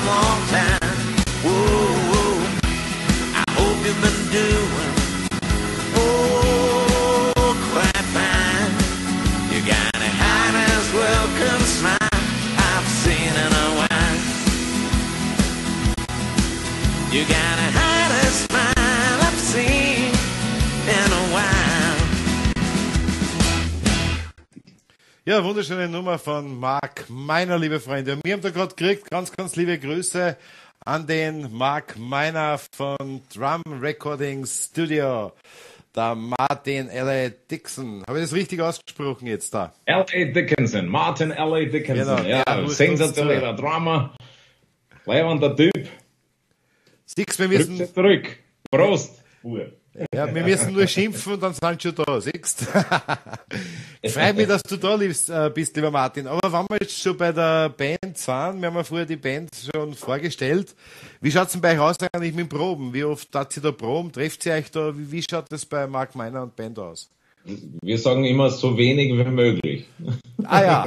more time. Whoa, whoa, I hope you've been doing, oh, quite fine. You got a high as welcome smile I've seen in a while. You got a high smile I've seen in a while. Ja, wunderschöne Nummer von Mark Meiner, liebe Freunde. Und wir haben da gerade gekriegt, ganz, ganz liebe Grüße an den Mark Meiner von Drum Recording Studio, der Martin L.A. Dixon. Habe ich das richtig ausgesprochen jetzt da? L.A. Dickinson, Martin L.A. Dickinson. Genau. Ja, sensationeller Drummer, leibender Typ. Siehst, wir müssen zurück. Prost. Ja, wir müssen nur schimpfen und dann sind schon da, siehst. Freut mich, dass du da bist, lieber Martin. Aber wenn wir jetzt schon bei der Band sind, wir haben ja vorher die Band schon vorgestellt. Wie schaut's denn bei euch aus eigentlich mit dem Proben? Wie oft hat sie da Proben? Trefft ihr euch da? Wie schaut das bei Mark Meiner und Band aus? Wir sagen immer so wenig wie möglich. Ah ja.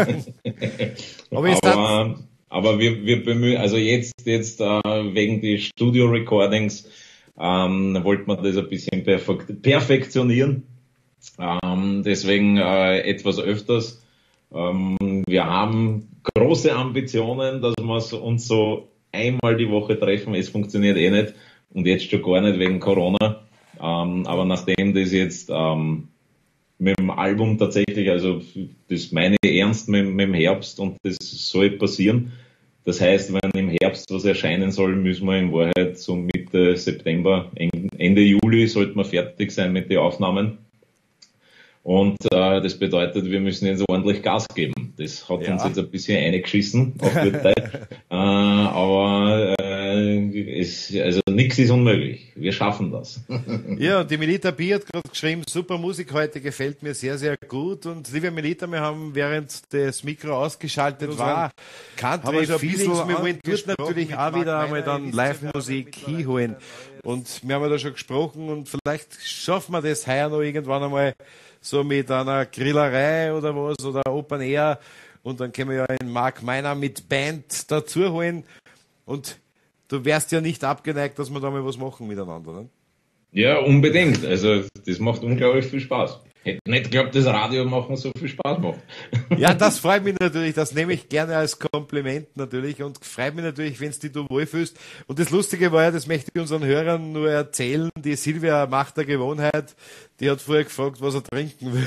Aber wir bemühen, also jetzt wegen die Studio-Recordings wollte man das ein bisschen perfektionieren. Deswegen etwas öfters. Wir haben große Ambitionen, dass wir uns so einmal die Woche treffen. Es funktioniert eh nicht und jetzt schon gar nicht wegen Corona. Aber nachdem das jetzt mit dem Album tatsächlich, also das meine ich ernst mit dem Herbst und das soll passieren. Das heißt, wenn im Herbst was erscheinen soll, müssen wir in Wahrheit so Mitte September, Ende Juli sollten wir fertig sein mit den Aufnahmen. Und das bedeutet, wir müssen jetzt ordentlich Gas geben. Das hat uns jetzt ein bisschen eingeschissen auf die Zeit. Aber also nichts ist unmöglich. Wir schaffen das. Ja, und die Melita B hat gerade geschrieben, super Musik heute, gefällt mir sehr, sehr gut. Und liebe Melita, wir haben, während das Mikro ausgeschaltet war, Country Feelings, wir wollen dort natürlich auch wieder einmal dann Live-Musik hinholen. Und wir haben ja da schon gesprochen und vielleicht schaffen wir das heuer noch irgendwann einmal so mit einer Grillerei oder was oder Open Air und dann können wir ja einen Mark Meiner mit Band dazu holen und du wärst ja nicht abgeneigt, dass wir da mal was machen miteinander, ne? Ja, unbedingt. Also das macht unglaublich viel Spaß. Hätte nicht geglaubt, das Radio machen so viel Spaß macht. Ja, das freut mich natürlich. Das nehme ich gerne als Kompliment natürlich und freut mich natürlich, wenn es dich du wohlfühlst. Und das Lustige war ja, das möchte ich unseren Hörern nur erzählen, die Silvia macht der Gewohnheit, die hat vorher gefragt, was er trinken will.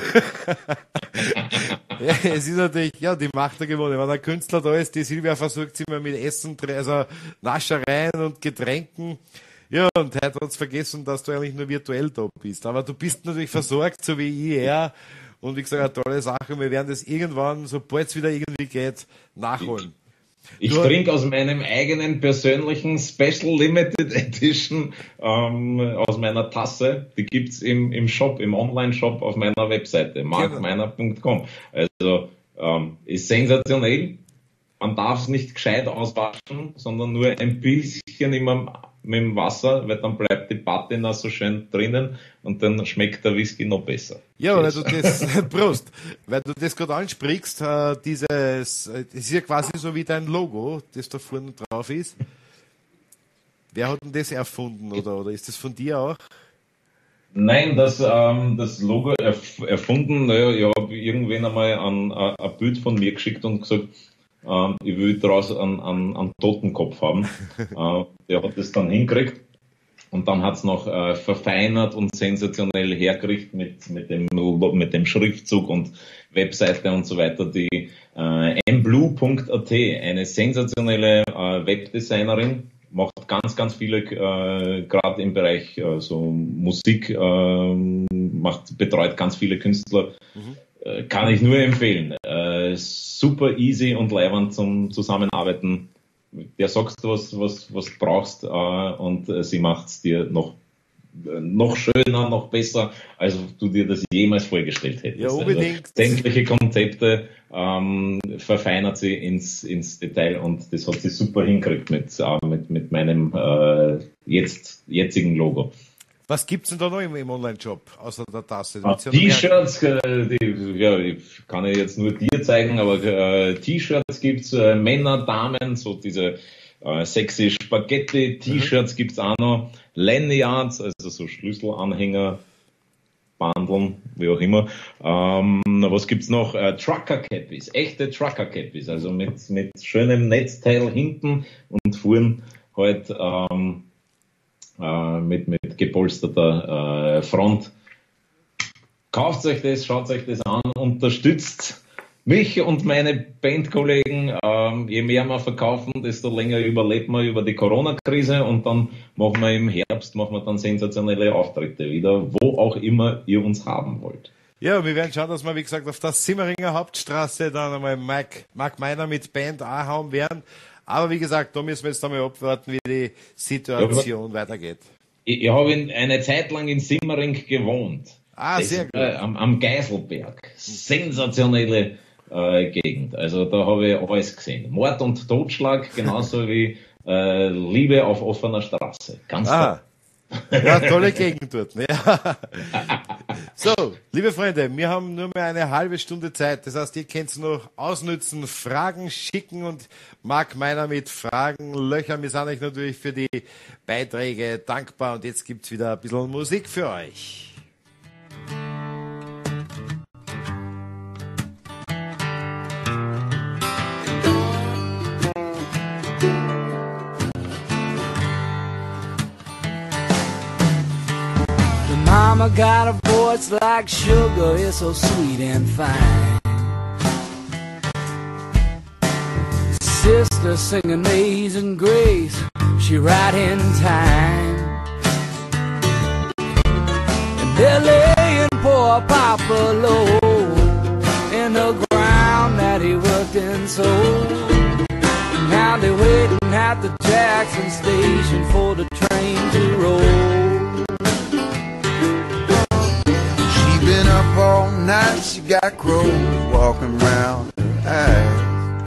Ja, es ist natürlich, ja, die Macht der Gewohnheit. Wenn ein Künstler da ist, die Silvia versucht sie immer mit Essen, also Naschereien und Getränken. Ja, und heute hat's vergessen, dass du eigentlich nur virtuell da bist. Aber du bist natürlich versorgt, so wie ich eher. Und wie gesagt, eine tolle Sache. Wir werden das irgendwann, sobald es wieder irgendwie geht, nachholen. Ich trinke aus meinem eigenen persönlichen Special Limited Edition aus meiner Tasse. Die gibt's im Shop, im Online-Shop auf meiner Webseite, markmeiner.com. Also ist sensationell. Man darf es nicht gescheit auswaschen, sondern nur ein bisschen immer mit dem Wasser, weil dann bleibt die Patina so schön drinnen und dann schmeckt der Whisky noch besser. Ja, weil du das, Prost, weil du das gerade ansprichst, das ist ja quasi so wie dein Logo, das da vorne drauf ist. Wer hat denn das erfunden oder ist das von dir auch? Nein, das Logo erfunden, naja, ich habe irgendwann einmal ein Bild von mir geschickt und gesagt, ich will daraus einen Totenkopf haben. Der hat das dann hingekriegt und dann hat's noch verfeinert und sensationell hergerichtet mit dem Schriftzug und Webseite und so weiter. Die mblue.at, eine sensationelle Webdesignerin, macht ganz, ganz viele, gerade im Bereich so Musik, betreut ganz viele Künstler. Kann ich nur empfehlen. Super easy und leibend zum Zusammenarbeiten. Der sagst du, was du brauchst, und sie macht's dir noch schöner, noch besser, als du dir das jemals vorgestellt hättest. Ja, unbedingt. Also, sämtliche Konzepte verfeinert sie ins Detail und das hat sie super hingekriegt mit meinem jetzigen Logo. Was gibt's denn da noch im Online-Shop, außer der Tasse? T-Shirts, ich kann ich jetzt nur dir zeigen, aber T-Shirts gibt's, Männer, Damen, so diese Sexy Spaghetti-T-Shirts gibt's auch noch. Lanyards, also so Schlüsselanhänger, Bandeln, wie auch immer. Was gibt's noch? Trucker-Cappies, echte Trucker-Cappies, also mit schönem Netzteil hinten und vorn halt mit gepolsterter Front. Kauft euch das, schaut euch das an, unterstützt mich und meine Bandkollegen. Je mehr wir verkaufen, desto länger überlebt man über die Corona-Krise und dann machen wir im Herbst dann sensationelle Auftritte wieder, wo auch immer ihr uns haben wollt. Ja, wir werden schauen, dass wir, wie gesagt, auf der Simmeringer Hauptstraße dann einmal Mark Meiner mit Band auch haben werden. Aber wie gesagt, da müssen wir jetzt einmal abwarten, wie die Situation weitergeht. Ich habe eine Zeit lang in Simmering gewohnt. Sehr gut. Am Geiselberg. Sensationelle Gegend. Also da habe ich alles gesehen. Mord und Totschlag, genauso wie Liebe auf offener Straße. Ganz toll. Ja, tolle Gegend dort. Ja. So, liebe Freunde, wir haben nur mehr eine halbe Stunde Zeit. Das heißt, ihr könnt es noch ausnützen, Fragen schicken und Mark Meiner mit Fragen löchern. Wir sind euch natürlich für die Beiträge dankbar und jetzt gibt's wieder ein bisschen Musik für euch. Mama got a voice like sugar, it's so sweet and fine. Sister sing Amazing Grace, she right in time. And they're laying poor Papa low in the ground that he worked and sold. Now they're waiting at the Jackson station for the train to roll. Been up all night, she got crows walking around her eyes.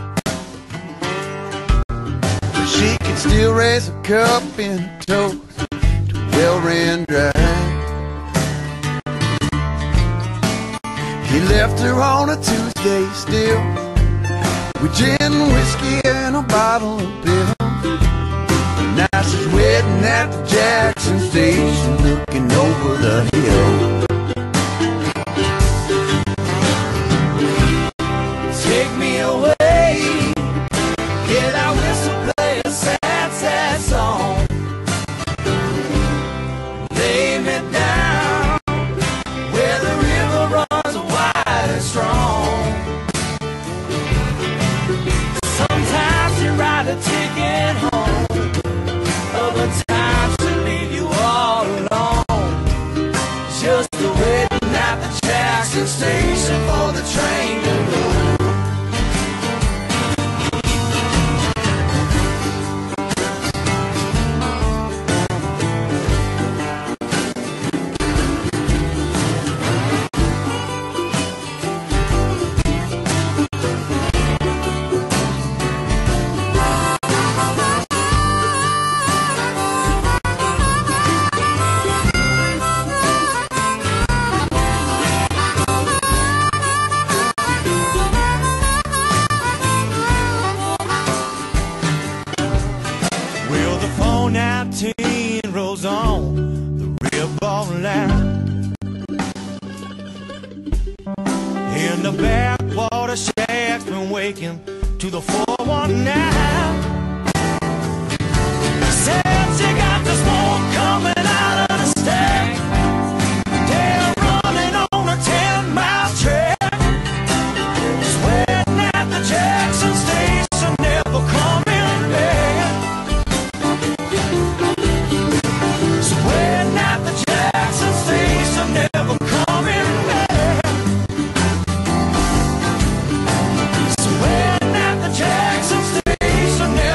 But she can still raise a cup and a toast to well ran dry. He left her on a Tuesday still, with gin, whiskey, and a bottle of pills. Now she's waiting at the Jackson station, looking over the hill. Take me away, get our whistle, play a sad, sad song. Lay me down where the river runs wide and strong. Sometimes you write a ticket home, other times she leave you all alone. Just waiting at the Jackson station for the train to roll. rolls on the river line. In the backwater shacks, been waking to the 419. Said she got the smoke coming out of the stack. They're running on a 10-mile track. Sweating at the Jackson station, never coming back. Sweating at the Jackson station, never coming back. Sweating at the Jackson station, never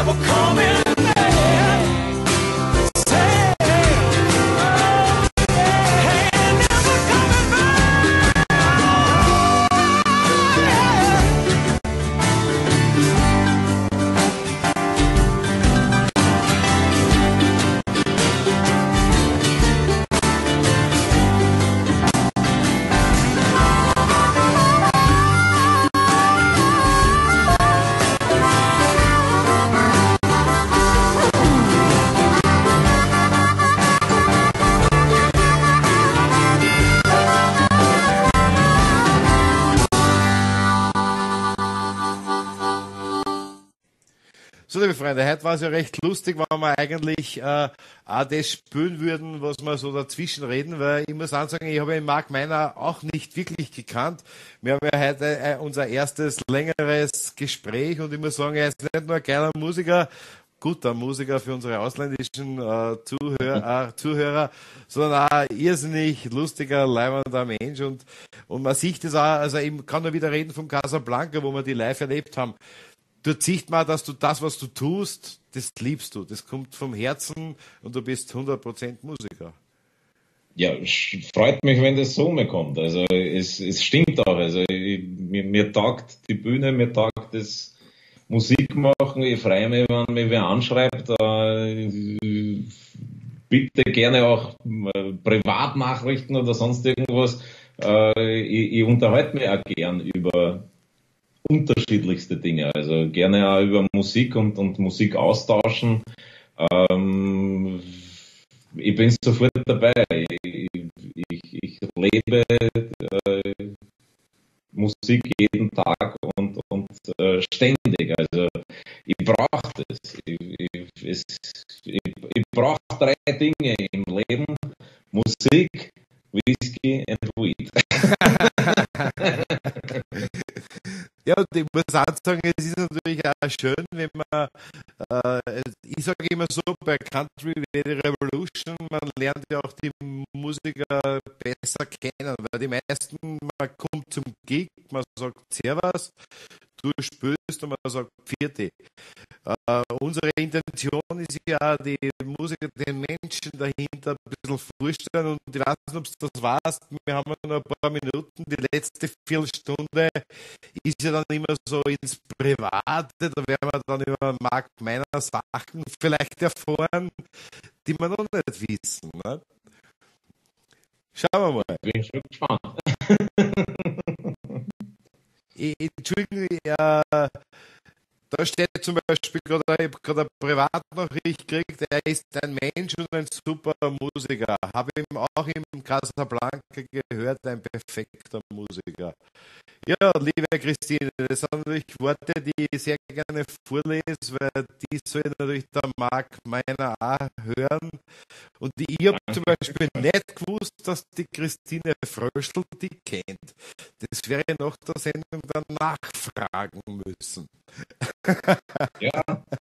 So, liebe Freunde, heute war es ja recht lustig, wenn wir eigentlich auch das spielen würden, was wir so dazwischen reden, weil ich muss sagen, ich habe den Mark Meiner auch nicht wirklich gekannt. Wir haben ja heute unser erstes längeres Gespräch und ich muss sagen, er ist nicht nur ein geiler Musiker, guter Musiker für unsere ausländischen Zuhörer, sondern auch ein irrsinnig lustiger, leibender Mensch und man sieht das auch, also ich kann nur wieder reden vom Casablanca, wo wir die live erlebt haben. Dort sieht man, dass du das, was du tust, das liebst du. Das kommt vom Herzen und du bist 100% Musiker. Ja, freut mich, wenn das so umkommt. Also es stimmt auch. Also mir taugt die Bühne, mir taugt das Musik machen. Ich freue mich, wenn mich wer anschreibt. Bitte gerne auch Privatnachrichten oder sonst irgendwas. Ich unterhalte mich auch gern über unterschiedlichste Dinge, also gerne auch über Musik und Musik austauschen. Ich bin sofort dabei. Ich lebe Musik jeden Tag und ständig. Also ich brauche das. Ich brauche 3 Dinge im Leben: Musik, Whisky and Weed. Ja, und ich muss auch sagen, es ist natürlich auch schön, wenn man, ich sage immer so, bei Country Revolution, man lernt ja auch die Musiker besser kennen, weil die meisten, man kommt zum Gig, man sagt Servus, du spielst und man sagt Vierte. Unsere Intention ist ja, die Musiker, den Menschen dahinter ein bisschen vorstellen und ich weiß nicht, ob du das weißt, wir haben noch ein paar Minuten, die letzte Viertelstunde ist ja dann immer so ins Private, da werden wir dann über Mark Meiner Sachen vielleicht erfahren, die wir noch nicht wissen. Ne? Schauen wir mal. Bin schon gespannt. Entschuldigung, da steht zum Beispiel gerade eine Privatnachricht gekriegt, er ist ein Mensch und ein super Musiker. Habe ihm auch im Casablanca gehört, ein perfekter Musiker. Ja, liebe Christine, das sind natürlich Worte, die ich sehr gerne vorlese, weil die soll natürlich der Mark Meiner auch hören. Und ich habe zum Beispiel nicht gewusst, dass die Christine Fröschl die kennt. Das wäre nach der Sendung dann nachfragen müssen. Ja.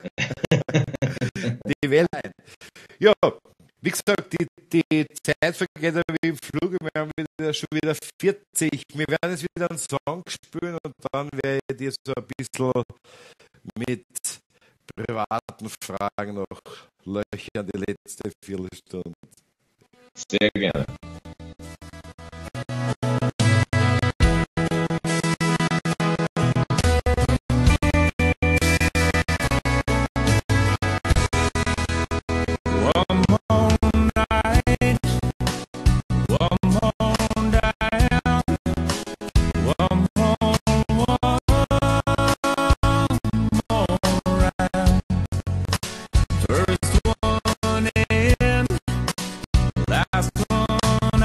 Die Wellheit. Ja, wie gesagt, die Zeit vergeht wie im Flug. Wir haben schon wieder 40. Wir werden jetzt wieder einen Song spielen und dann werde ich dir so ein bisschen mit privaten Fragen noch löchern, die letzte Viertelstunde. Sehr gerne. First one in, last one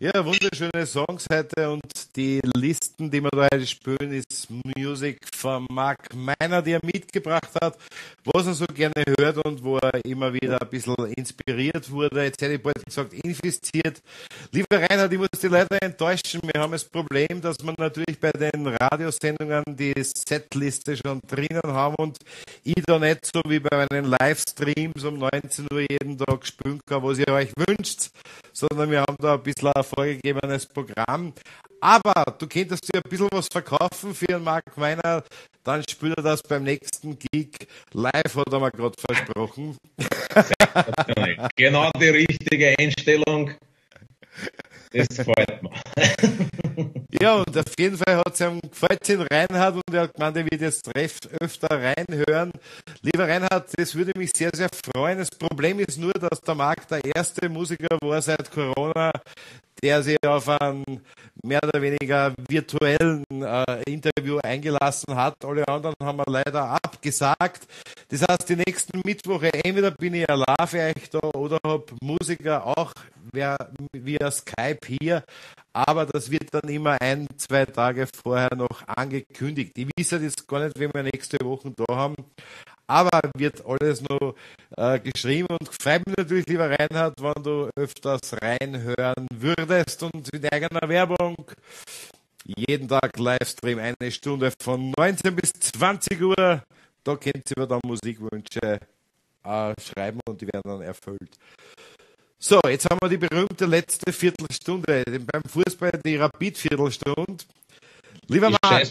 Ja, wunderschöne Songs heute und die Listen, die wir da heute spielen, ist Musik von Mark Meiner, die er mitgebracht hat, was er so gerne hört und wo er immer wieder ein bisschen inspiriert wurde. Jetzt hätte ich bald gesagt, infiziert. Lieber Reinhard, ich muss dich leider enttäuschen. Wir haben das Problem, dass wir natürlich bei den Radiosendungen die Setliste schon drinnen haben und ich da nicht so wie bei meinen Livestreams um 19 Uhr jeden Tag spielen kann, was ihr euch wünscht, sondern wir haben da ein bisschen ein vorgegebenes Programm. Aber du könntest dir ein bisschen was verkaufen für einen Mark Meiner, dann spielt er das beim nächsten Gig live, hat er mir gerade versprochen. Genau die richtige Einstellung. Das gefällt mir. Ja, und auf jeden Fall hat es ihm gefällt in Reinhard und er hat gemeint, er wird jetzt öfter reinhören. Lieber Reinhard, das würde mich sehr, sehr freuen. Das Problem ist nur, dass der Marc der erste Musiker war seit Corona, der sich auf ein mehr oder weniger virtuellen Interview eingelassen hat. Alle anderen haben wir leider abgesagt. Das heißt, die nächsten Mittwoche entweder bin ich allein für euch da oder habe Musiker auch via Skype hier. Aber das wird dann immer 1-2 Tage vorher noch angekündigt. Ich weiß jetzt gar nicht, wenn wir nächste Woche da haben. Aber wird alles noch geschrieben und freut mich natürlich, lieber Reinhard, wenn du öfters reinhören würdest und mit eigener Werbung jeden Tag Livestream, 1 Stunde von 19 bis 20 Uhr. Da könnt ihr dann Musikwünsche schreiben und die werden dann erfüllt. So, jetzt haben wir die berühmte letzte Viertelstunde. Beim Fußball die Rapid-Viertelstunde. Lieber Marc.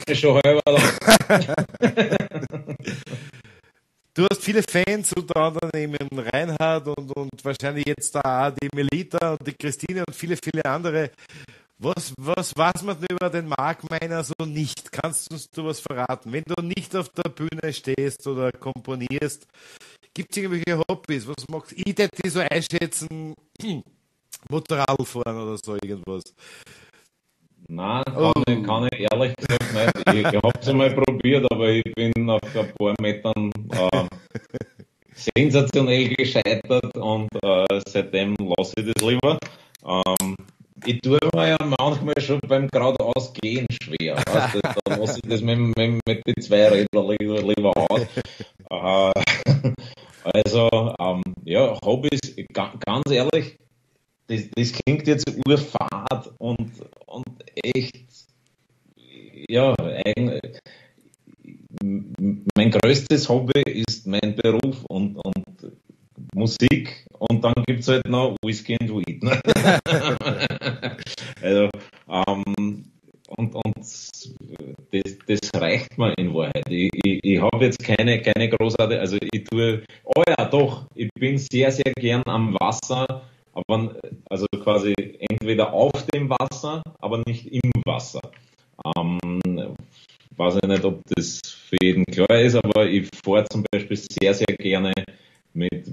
Du hast viele Fans, unter anderem eben Reinhard und wahrscheinlich jetzt auch die Melita und die Christine und viele, viele andere. Was weiß man denn über den Mark Meiner so nicht? Kannst du uns was verraten? Wenn du nicht auf der Bühne stehst oder komponierst, gibt es irgendwelche Hobbys? Was magst du? Ich hätte die so einschätzen, Motorrad fahren oder so irgendwas. Nein, kann ich ehrlich gesagt nicht. Ich habe es einmal probiert, aber ich bin nach ein paar Metern sensationell gescheitert und seitdem lasse ich das lieber. Ich tue mir ja manchmal schon beim geradeaus gehen schwer. Weißt du? Da lasse ich das mit den zwei Rädern lieber aus. Ja, Hobbys, ganz ehrlich, das klingt jetzt urfad und echt, ja, mein größtes Hobby ist mein Beruf und Musik und dann gibt es halt noch Whisky and Weed. Ne? Also, das reicht mir in Wahrheit. Ich habe jetzt keine großartige, also ich tue, oh ja doch, ich bin sehr, sehr gern am Wasser, aber also quasi entweder auf dem Wasser, aber nicht im Wasser. Weiß ich nicht, ob das für jeden klar ist, aber ich fahre zum Beispiel sehr, sehr gerne mit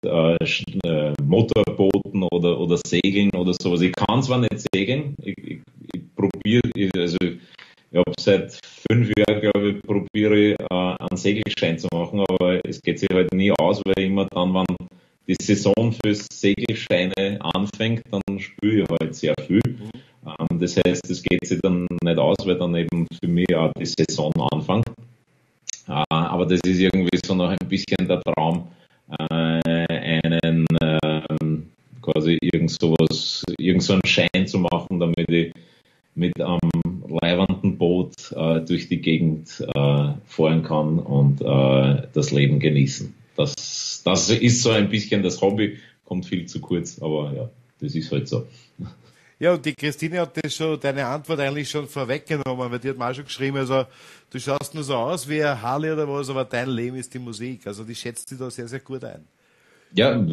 Motorbooten oder Segeln oder sowas. Ich kann zwar nicht segeln, ich probiere, also ich habe seit 5 Jahren, glaube ich, probiere ich einen Segelschein zu machen, aber es geht sich halt nie aus, weil immer dann, wenn die Saison fürs Segelscheine anfängt, dann spüre ich halt sehr viel. Das heißt, es geht sich dann nicht aus, weil dann eben für mich auch die Saison anfängt. Aber das ist irgendwie so noch ein bisschen der Traum, quasi irgend so einen Schein zu machen, damit ich mit einem leibenden Boot durch die Gegend fahren kann und das Leben genießen. Das ist so ein bisschen das Hobby, kommt viel zu kurz, aber ja, das ist halt so. Ja, und die Christine hat das schon, deine Antwort eigentlich schon vorweggenommen, weil die hat mir auch schon geschrieben, also du schaust nur so aus wie ein Harley oder was, aber dein Leben ist die Musik. Also die schätzt dich da sehr, sehr gut ein. Ja,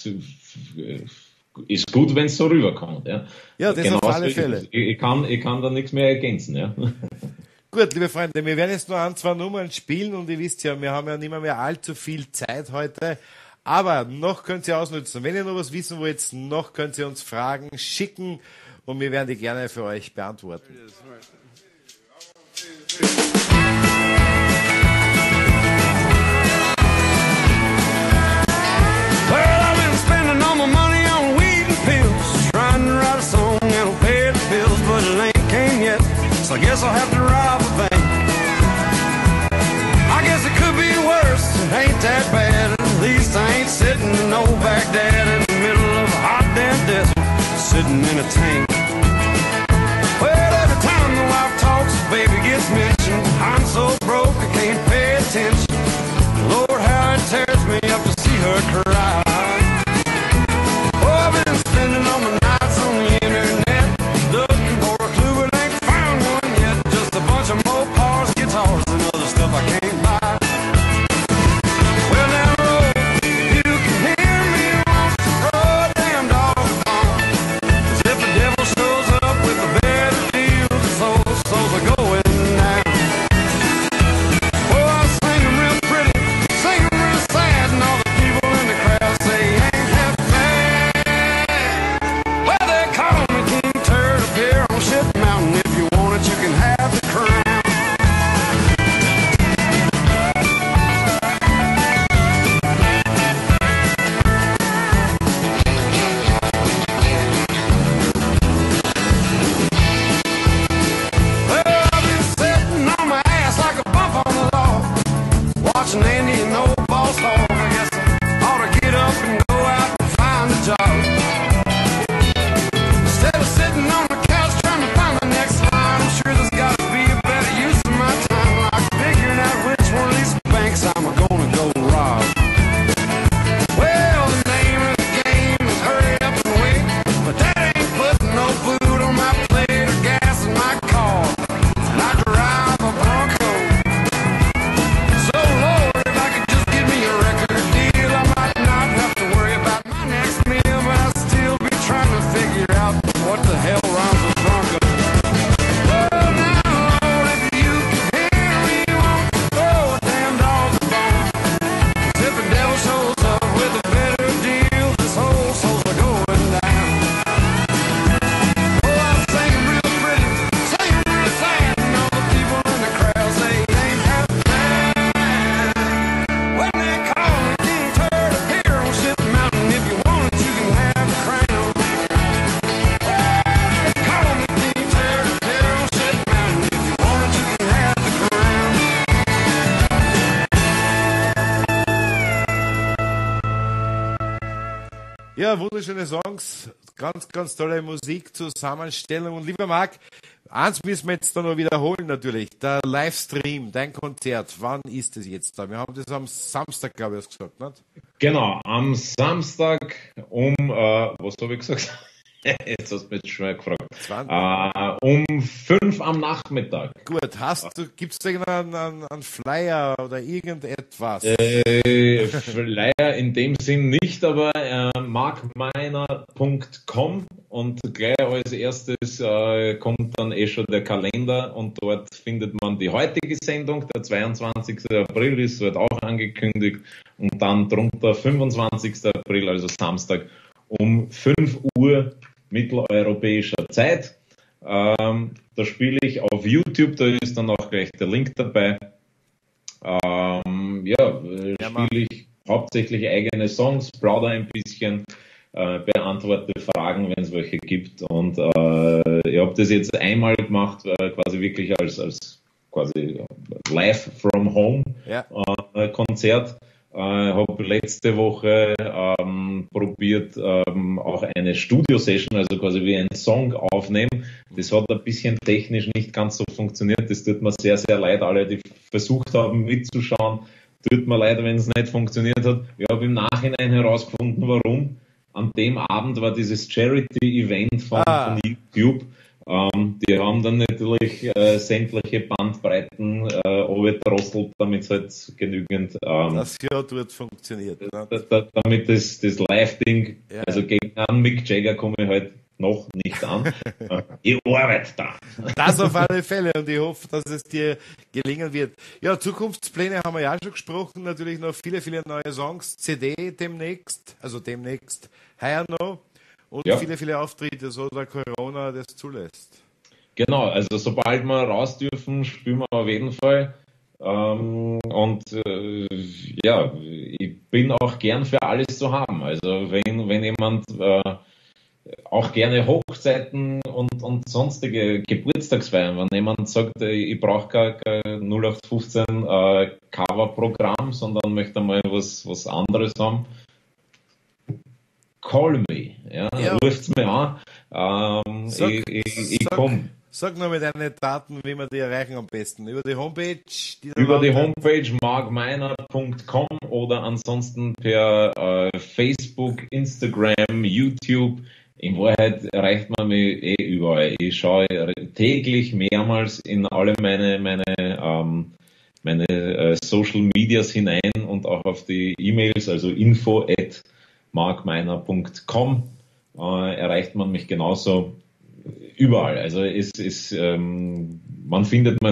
ist gut, wenn es so rüberkommt. Ja, ja, das auf alle Fälle. Ich kann da nichts mehr ergänzen. Ja. Gut, liebe Freunde, wir werden jetzt nur 1-2 Nummern spielen und ihr wisst ja, wir haben ja nicht mehr allzu viel Zeit heute. Aber noch könnt ihr ausnutzen. Wenn ihr noch was wissen wollt, noch könnt ihr uns Fragen schicken und wir werden die gerne für euch beantworten. Well, I've been spending all my money on weed and pills, trying to write a song and I guess I'll have to rob a bank. I guess it could be worse, it ain't that bad. At least I ain't sitting in no Baghdad in the middle of a hot damn desert, sitting in a tank. Well, every time the wife talks, baby gets mentioned. I'm so broke I can't pay attention. Lord, how it tears me up to see her cry. Oh, I've been spending all my nights on the internet, looking for a clue but ain't found one yet. Just a bunch of Mopars, guitars, and other stuff I can't buy. Well, now, road, you can hear me once to throw a damn dog a bone. 'Cause if the devil shows up with a better deal, the souls are going down. Oh, I sing 'em real pretty, sing 'em real sad, and all the people in the crowd say ain't half bad. Well, they call me King Turd up here on Ship Mountain. If you want it, you can have the crown. Well, I've been sitting on my ass like a bump on the log, watching Andy and old Boss Hog. I guess I ought to get up and go out and find a job. Instead of sitting on the couch trying to find the next line, I'm sure there's got to be a better use of my time, like figuring out which one of these banks I'm gonna go rob. Well, the name of the game is hurry up and wait, but that ain't putting no food on my plate or gas in my car. And I drive a Bronco. So Lord, if I could just get me a record deal, I might not have to worry about my next meal, but I'd still be trying to figure out what the hell rhymes with Bronco. Well, now, Lord, if you can hear me, won't you throw a damn dog a bone? 'Cause if the devil shows up with a better deal, this whole soul's are going down. Oh, I sing 'em real pretty, sing 'em real sad, and all the people in the crowd say ain't half bad. When they call me King Turd up here on Ship Mountain, if you want it, you can have the crown. They call me King Turd up here on Ship Mountain, if you want it, you can have the crown. Ja, wunderschöne Songs, ganz, ganz tolle Musik, Zusammenstellung. Und lieber Marc, eins müssen wir jetzt da noch wiederholen natürlich. Der Livestream, dein Konzert, wann ist es jetzt da? Wir haben das am Samstag, glaube ich, gesagt, nicht? Genau, am Samstag was habe ich gesagt? Jetzt hast du mich schon mal gefragt. Um 5 am Nachmittag. Gut, gibt's da irgendeinen Flyer oder irgendetwas? Flyer in dem Sinn nicht, aber markmeiner.com und gleich als erstes kommt dann schon der Kalender und dort findet man die heutige Sendung, der 22. April ist dort auch angekündigt und dann drunter 25. April, also Samstag um 5 Uhr mitteleuropäischer Zeit. Da spiele ich auf YouTube, da ist dann auch gleich der Link dabei. Spiele ich hauptsächlich eigene Songs, plaudere ein bisschen, beantworte Fragen, wenn es welche gibt. Und ich habe das jetzt einmal gemacht, quasi wirklich als quasi live from home Konzert. Habe letzte Woche probiert, auch eine Studio-Session, also quasi wie einen Song aufnehmen. Das hat ein bisschen technisch nicht ganz so funktioniert. Das tut mir sehr, sehr leid. Alle, die versucht haben mitzuschauen, tut mir leid, wenn es nicht funktioniert hat. Ich habe im Nachhinein herausgefunden, warum. An dem Abend war dieses Charity-Event von YouTube. Die haben dann natürlich sämtliche Bandbreiten drosselt, damit es halt genügend das ja dort funktioniert. Damit das Live-Ding, also gegen einen Mick Jagger komme ich halt noch nicht an. Ich arbeite da. Das auf alle Fälle und ich hoffe, dass es dir gelingen wird. Ja, Zukunftspläne haben wir ja schon gesprochen, natürlich noch viele, viele neue Songs, CD demnächst, heuer noch. Und viele, viele Auftritte, so da Corona das zulässt. Genau, also sobald wir raus dürfen, spielen wir auf jeden Fall. Ich bin auch gern für alles zu haben. Also wenn jemand auch gerne Hochzeiten und sonstige Geburtstagsfeiern. Wenn jemand sagt, ich brauche kein 0815 Coverprogramm, sondern möchte mal was anderes haben, call me, ja. Ruft's mir an, ich komme. Sag nur mit deinen Daten, wie wir die erreichen am besten. Über die Homepage? Über die Homepage markmeiner.com oder ansonsten per Facebook, Instagram, YouTube. In Wahrheit erreicht man mich überall. Ich schaue täglich mehrmals in alle meine Social Medias hinein und auch auf die E-Mails, also info@markmeiner.com erreicht man mich genauso. Überall. Also wenn man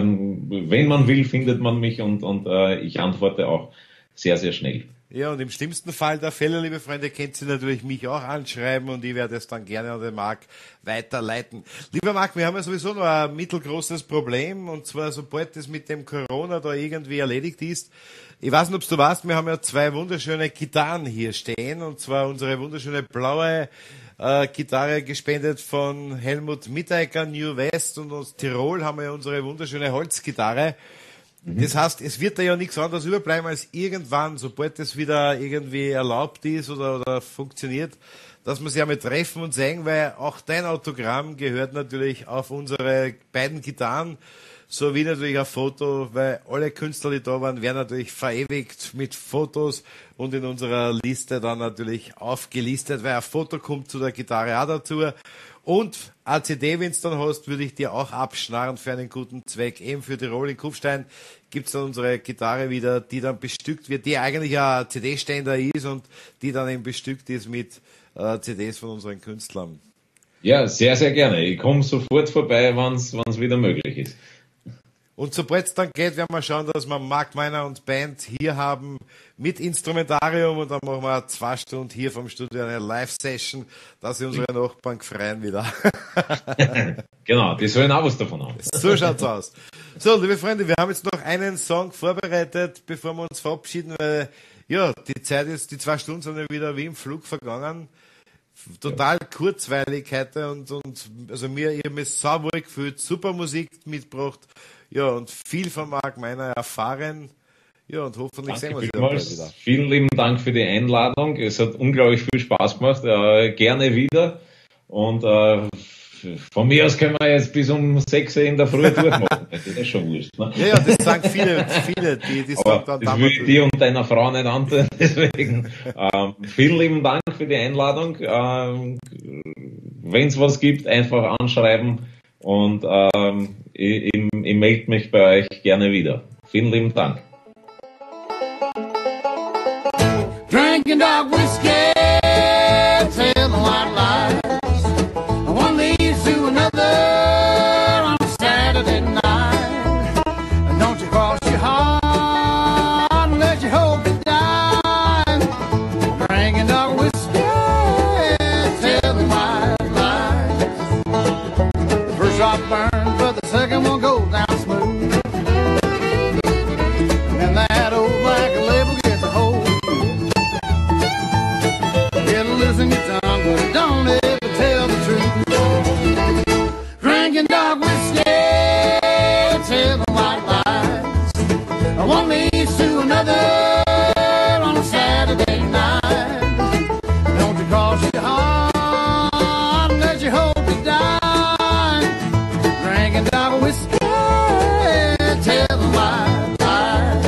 will, findet man mich und ich antworte auch sehr, sehr schnell. Ja, und im schlimmsten Fall der Fälle, liebe Freunde, könnt ihr natürlich mich auch anschreiben und ich werde es dann gerne an den Marc weiterleiten. Lieber Marc, wir haben ja sowieso noch ein mittelgroßes Problem und zwar sobald das mit dem Corona da irgendwie erledigt ist. Ich weiß nicht, ob du weißt, wir haben ja 2 wunderschöne Gitarren hier stehen und zwar unsere wunderschöne blaue Gitarre gespendet von Helmut Mitteegger, New West, und aus Tirol haben wir ja unsere wunderschöne Holzgitarre. Das heißt, es wird da ja nichts anderes überbleiben, als irgendwann, sobald das wieder irgendwie erlaubt ist oder funktioniert, dass wir sich einmal treffen und sehen, weil auch dein Autogramm gehört natürlich auf unsere beiden Gitarren, sowie natürlich ein Foto, weil alle Künstler, die da waren, werden natürlich verewigt mit Fotos und in unserer Liste dann natürlich aufgelistet, weil ein Foto kommt zu der Gitarre auch dazu. Und ACD, wenn du dann hast, würde ich dir auch abschnarren für einen guten Zweck. Eben für Tirol in Kufstein gibt's dann unsere Gitarre wieder, die dann bestückt wird, die eigentlich ein CD-Ständer ist und die dann eben bestückt ist mit CDs von unseren Künstlern. Ja, sehr, sehr gerne. Ich komme sofort vorbei, wenn's wieder möglich ist. Und sobald es dann geht, werden wir schauen, dass wir Mark Meiner und Band hier haben mit Instrumentarium und dann machen wir 2 Stunden hier vom Studio eine Live-Session, dass sie unsere Nachbarn freuen wieder. Genau, die sollen auch was davon haben. So schaut's aus. So, liebe Freunde, wir haben jetzt noch einen Song vorbereitet, bevor wir uns verabschieden, weil ja, die Zeit ist, die 2 Stunden sind ja wieder wie im Flug vergangen. Total kurzweilig heute und also ich habe mich sauwohl gefühlt, super Musik mitgebracht. Ja, und viel von Mark Meiner erfahren. Ja, und hoffentlich sehen wir uns wieder. Vielen lieben Dank für die Einladung. Es hat unglaublich viel Spaß gemacht. Gerne wieder. Und von mir aus können wir jetzt bis um 6 Uhr in der Früh durchmachen. Das ist schon wurscht. Ne? Ja, das sagen viele, die sagen dann. Das will ich dir und deiner Frau nicht antun. Deswegen vielen lieben Dank für die Einladung. Wenn es was gibt, einfach anschreiben. Und ich melde mich bei euch gerne wieder. Vielen lieben Dank. Drinking dark whiskey, telling white lies. One leads to another on a Saturday night. And don't you cross your heart and let your hope die. Drinking dark whiskey, telling white lies. The first drop burns, but the second one goes down smooth. And that old black label gets a hold. It'll loosen your tongue, but it don't ever tell the truth. Drinking dark whiskey, telling white lies. One leads to another on a Saturday night. Don't you cross your heart and let your hope die. Drinking dark whiskey, telling white lies.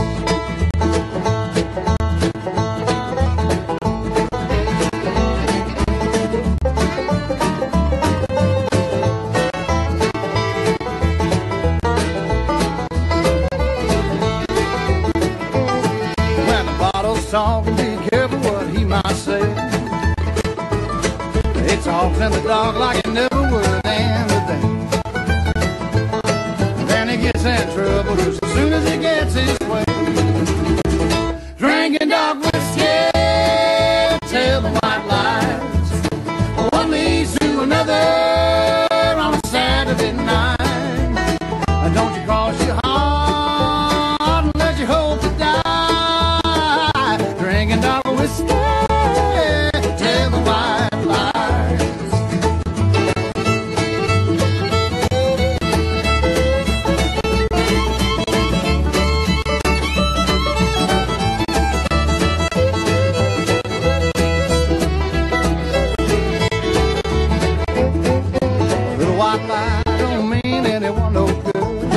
When the bottle's talking, be careful what he might say. It talks in the dark like it never would end the day. Then he gets in trouble just as soon as he gets his way. Drinking dark whiskey, telling white lies. One leads to another on a Saturday night. Don't you cross your heart and let your hope die. Drinking dark whiskey, telling white lies. lie don't mean anyone no good.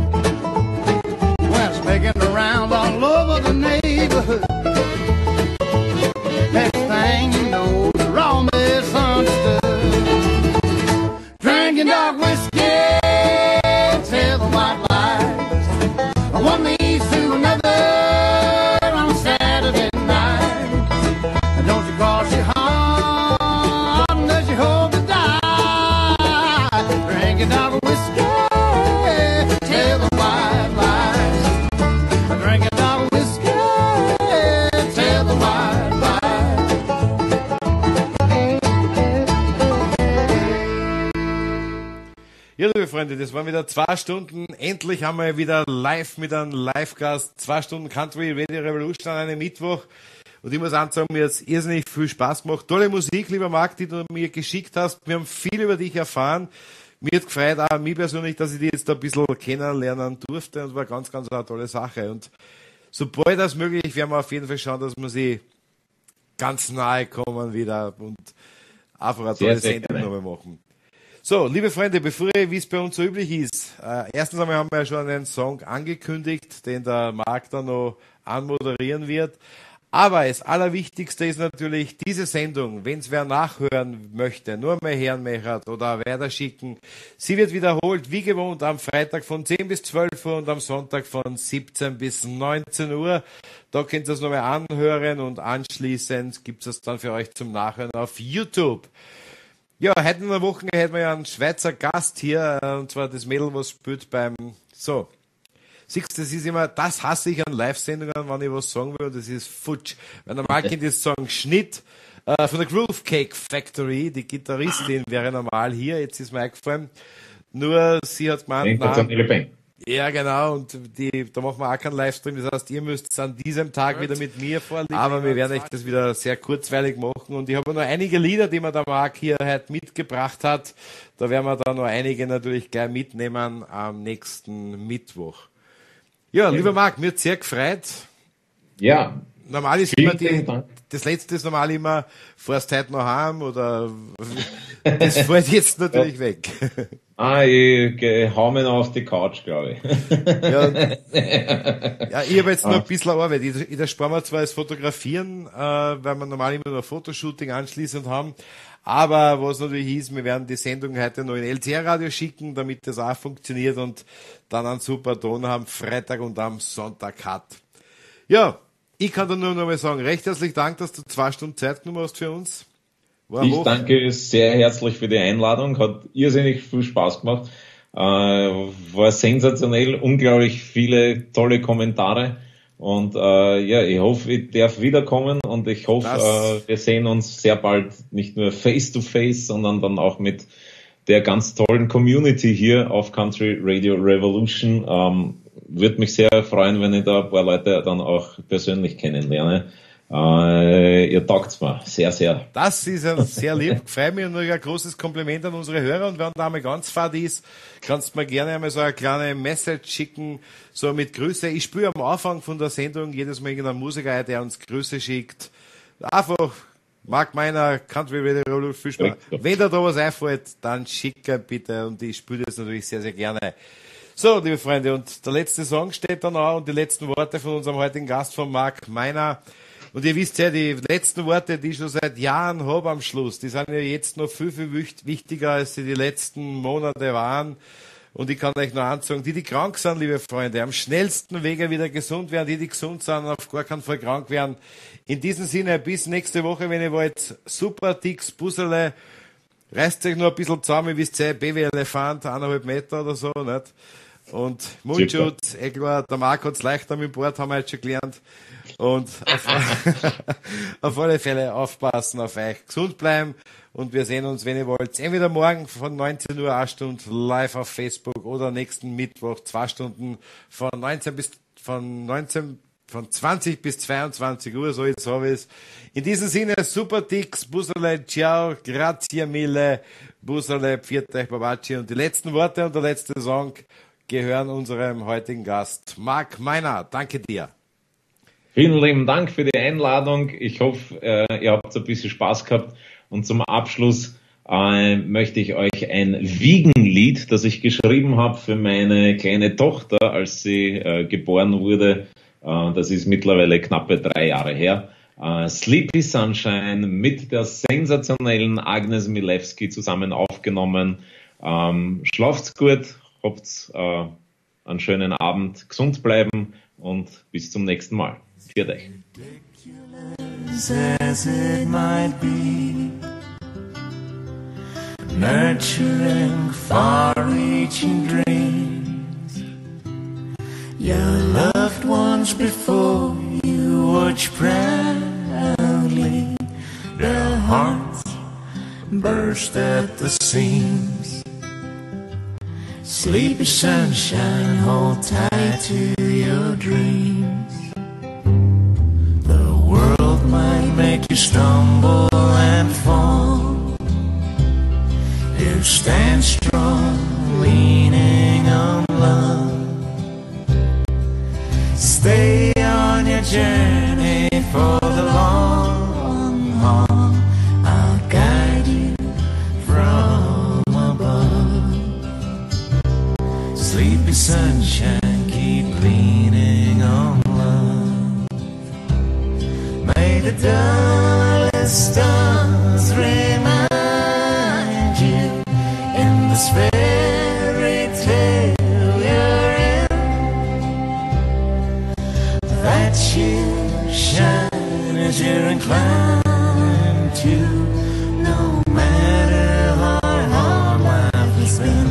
When it's making the rounds all over the neighborhood. Next thing you know, they're all misunderstood. Drinking dark whiskey, tell the white lies. One leads to another on Saturday night. Don't you cross your heart unless you hope to die. Drinking dark whiskey, tell the white lies. Drinking dark whiskey, tell the white lies. Ja, liebe Freunde, das waren wieder 2 Stunden. Endlich haben wir wieder live mit einem Live-Gast 2 Stunden Country Radio Revolution an einem Mittwoch. Und ich muss sagen, mir hat es irrsinnig viel Spaß gemacht. Tolle Musik, lieber Marc, die du mir geschickt hast. Wir haben viel über dich erfahren. Mir hat gefreut, auch mich persönlich, dass ich dich jetzt ein bisschen kennenlernen durfte. Und war ganz, ganz eine tolle Sache. Und sobald das möglich, werden wir auf jeden Fall schauen, dass wir sie ganz nahe kommen wieder und einfach eine tolle Sendung nochmal machen. So, liebe Freunde, bevor ich, wie es bei uns so üblich ist, erstens einmal haben wir ja schon einen Song angekündigt, den der Marc dann noch anmoderieren wird. Aber das Allerwichtigste ist natürlich diese Sendung, wenn es wer nachhören möchte, nur mehr hören möchte oder weiterschicken. Sie wird wiederholt, wie gewohnt, am Freitag von 10 bis 12 Uhr und am Sonntag von 17 bis 19 Uhr. Da könnt ihr es nochmal anhören und anschließend gibt es dann für euch zum Nachhören auf YouTube. Ja, heute in der Woche hätten wir ja einen Schweizer Gast hier, und zwar das Mädel, was spielt beim, so. Siehst du, das ist immer, das hasse ich an Live-Sendungen, wenn ich was sagen will, das ist futsch. Weil normal könnt ihr sagen, Schnitt, von der Groove Cake Factory, die Gitarristin wäre normal hier, jetzt ist mir eingefallen. Nur, sie hat gemeint, ja, genau, und da machen wir auch keinen Livestream, das heißt, ihr müsst an diesem Tag wieder mit mir vorliegen, aber wir werden euch das wieder sehr kurzweilig machen und ich habe noch einige Lieder, die mir der Marc hier heute mitgebracht hat, da werden wir dann noch einige natürlich gleich mitnehmen am nächsten Mittwoch. Ja, lieber Marc, mir hat sehr gefreut. Ja. Normal ist immer das letzte ist normal immer, fährst heute noch heim oder das fällt jetzt natürlich weg. Ich hau mir noch auf die Couch, glaube ich. Ja, ich habe jetzt noch ein bisschen Arbeit. Ich erspare mir zwar das Fotografieren, weil wir normal immer noch ein Fotoshooting anschließend haben, aber was natürlich ist, wir werden die Sendung heute noch in LCR-Radio schicken, damit das auch funktioniert und dann einen super Ton haben, Freitag und am Sonntag hat. Ja, ich kann dir nur noch mal sagen, recht herzlichen Dank, dass du 2 Stunden Zeit genommen hast für uns. Ich danke sehr herzlich für die Einladung, hat irrsinnig viel Spaß gemacht, war sensationell, unglaublich viele tolle Kommentare und ja, ich hoffe, ich darf wiederkommen und ich hoffe, wir sehen uns sehr bald nicht nur face to face, sondern dann auch mit der ganz tollen Community hier auf Country Radio Revolution. Würde mich sehr freuen, wenn ich da ein paar Leute dann auch persönlich kennenlerne. Ihr taugt's mir sehr, sehr. Das ist ja sehr lieb. Freut mich und ein großes Kompliment an unsere Hörer. Und wenn da einmal ganz fad ist, kannst du mir gerne einmal so eine kleine Message schicken, so mit Grüße. Ich spüre am Anfang von der Sendung jedes Mal irgendeinen Musiker, der uns Grüße schickt. Einfach, Marc Meiner, Country Radio Revolution, viel Spaß. Wenn da was einfällt, dann schick bitte. Und ich spüre das natürlich sehr, sehr gerne. So, liebe Freunde, und der letzte Song steht dann auch und die letzten Worte von unserem heutigen Gast, von Marc Meiner. Und ihr wisst ja, die letzten Worte, die ich schon seit Jahren habe am Schluss, die sind ja jetzt noch viel, viel wichtiger, als sie die letzten Monate waren. Und ich kann euch noch ansagen, die krank sind, liebe Freunde, am schnellsten Wege wieder gesund werden, die gesund sind, auf gar keinen Fall krank werden. In diesem Sinne, bis nächste Woche, wenn ihr wollt, super dicks Busserle, reißt euch noch ein bisschen zusammen, wisst ihr, Baby-Elefant, 1,5 Meter oder so, nicht? Und Mundschutz, klar, der Marc hat's leichter mit dem Bord, haben wir jetzt schon gelernt. Und auf alle Fälle aufpassen auf euch, gesund bleiben und wir sehen uns, wenn ihr wollt, entweder morgen von 19 Uhr 1 Stunde live auf Facebook oder nächsten Mittwoch 2 Stunden von 20 bis 22 Uhr, so jetzt habe ich es. In diesem Sinne, super dicks, Busserle, ciao, grazie mille, Busserle, pfiat euch, Babaci. Und die letzten Worte und der letzte Song gehören unserem heutigen Gast, Marc Meiner. Danke dir. Vielen lieben Dank für die Einladung. Ich hoffe, ihr habt ein bisschen Spaß gehabt. Und zum Abschluss möchte ich euch ein Wiegenlied, das ich geschrieben habe für meine kleine Tochter, als sie geboren wurde. Das ist mittlerweile knappe 3 Jahre her. Sleepy Sunshine mit der sensationellen Agnes Milewski zusammen aufgenommen. Schlaft's gut, habt einen schönen Abend, gesund bleiben und bis zum nächsten Mal. Viert euch. As it might be, nurturing far-reaching dreams. Your loved ones before you watch proudly, their hearts burst at the seams. Sleepy sunshine, hold tight to your dreams. The world might make you stumble and fall. You stand strong, leaning on love. Stay on your journey for the long haul. I'll guide you from above. Sleepy sunshine, keep leaning on love. May the dullest stars remind you in this fairy tale you're in, that you shine as you're inclined to, no matter how hard life has been.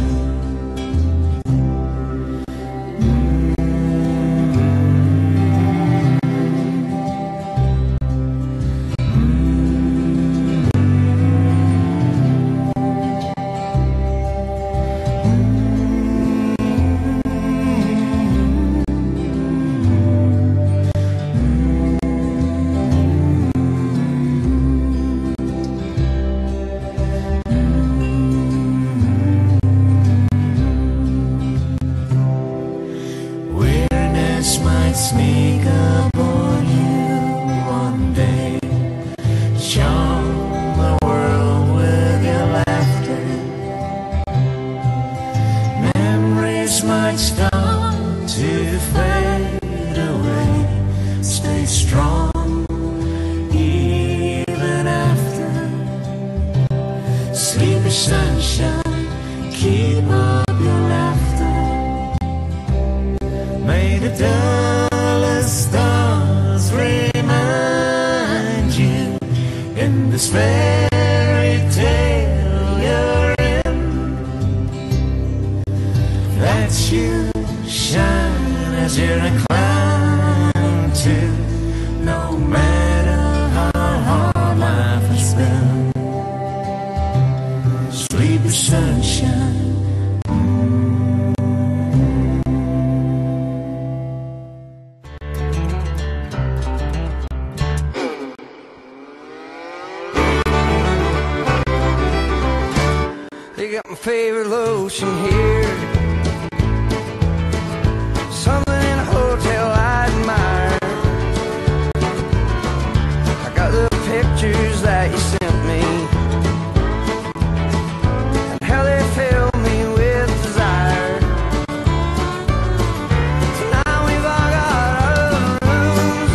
Might sneak up on you one day, charm the world with your laughter. Memories might start to fade away. Stay strong even after. Sleepy sunshine, keep up your laughter. May the dullest stars remind you in this fairy tale you're in, that you shine as you're inclined to, no matter how hard life has been. Sleepy sunshine. Got my favorite lotion here, something in a hotel I admire. I got the pictures that you sent me, and how they fill me with desire. So now we've all got our rooms.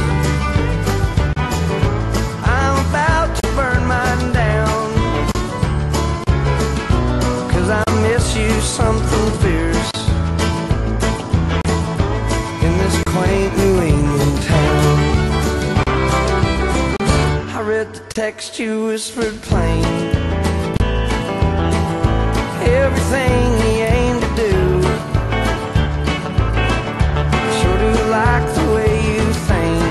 I'm about to burn mine down, I miss you something fierce in this quaint New England town. I read the text you whispered plain, everything you aim to do. Sure do like the way you think,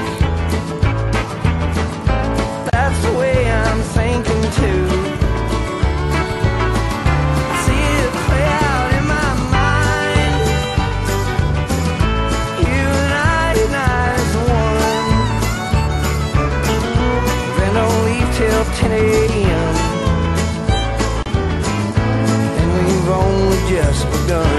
that's the way I'm thinking too. Till 10 a.m. and we've only just begun.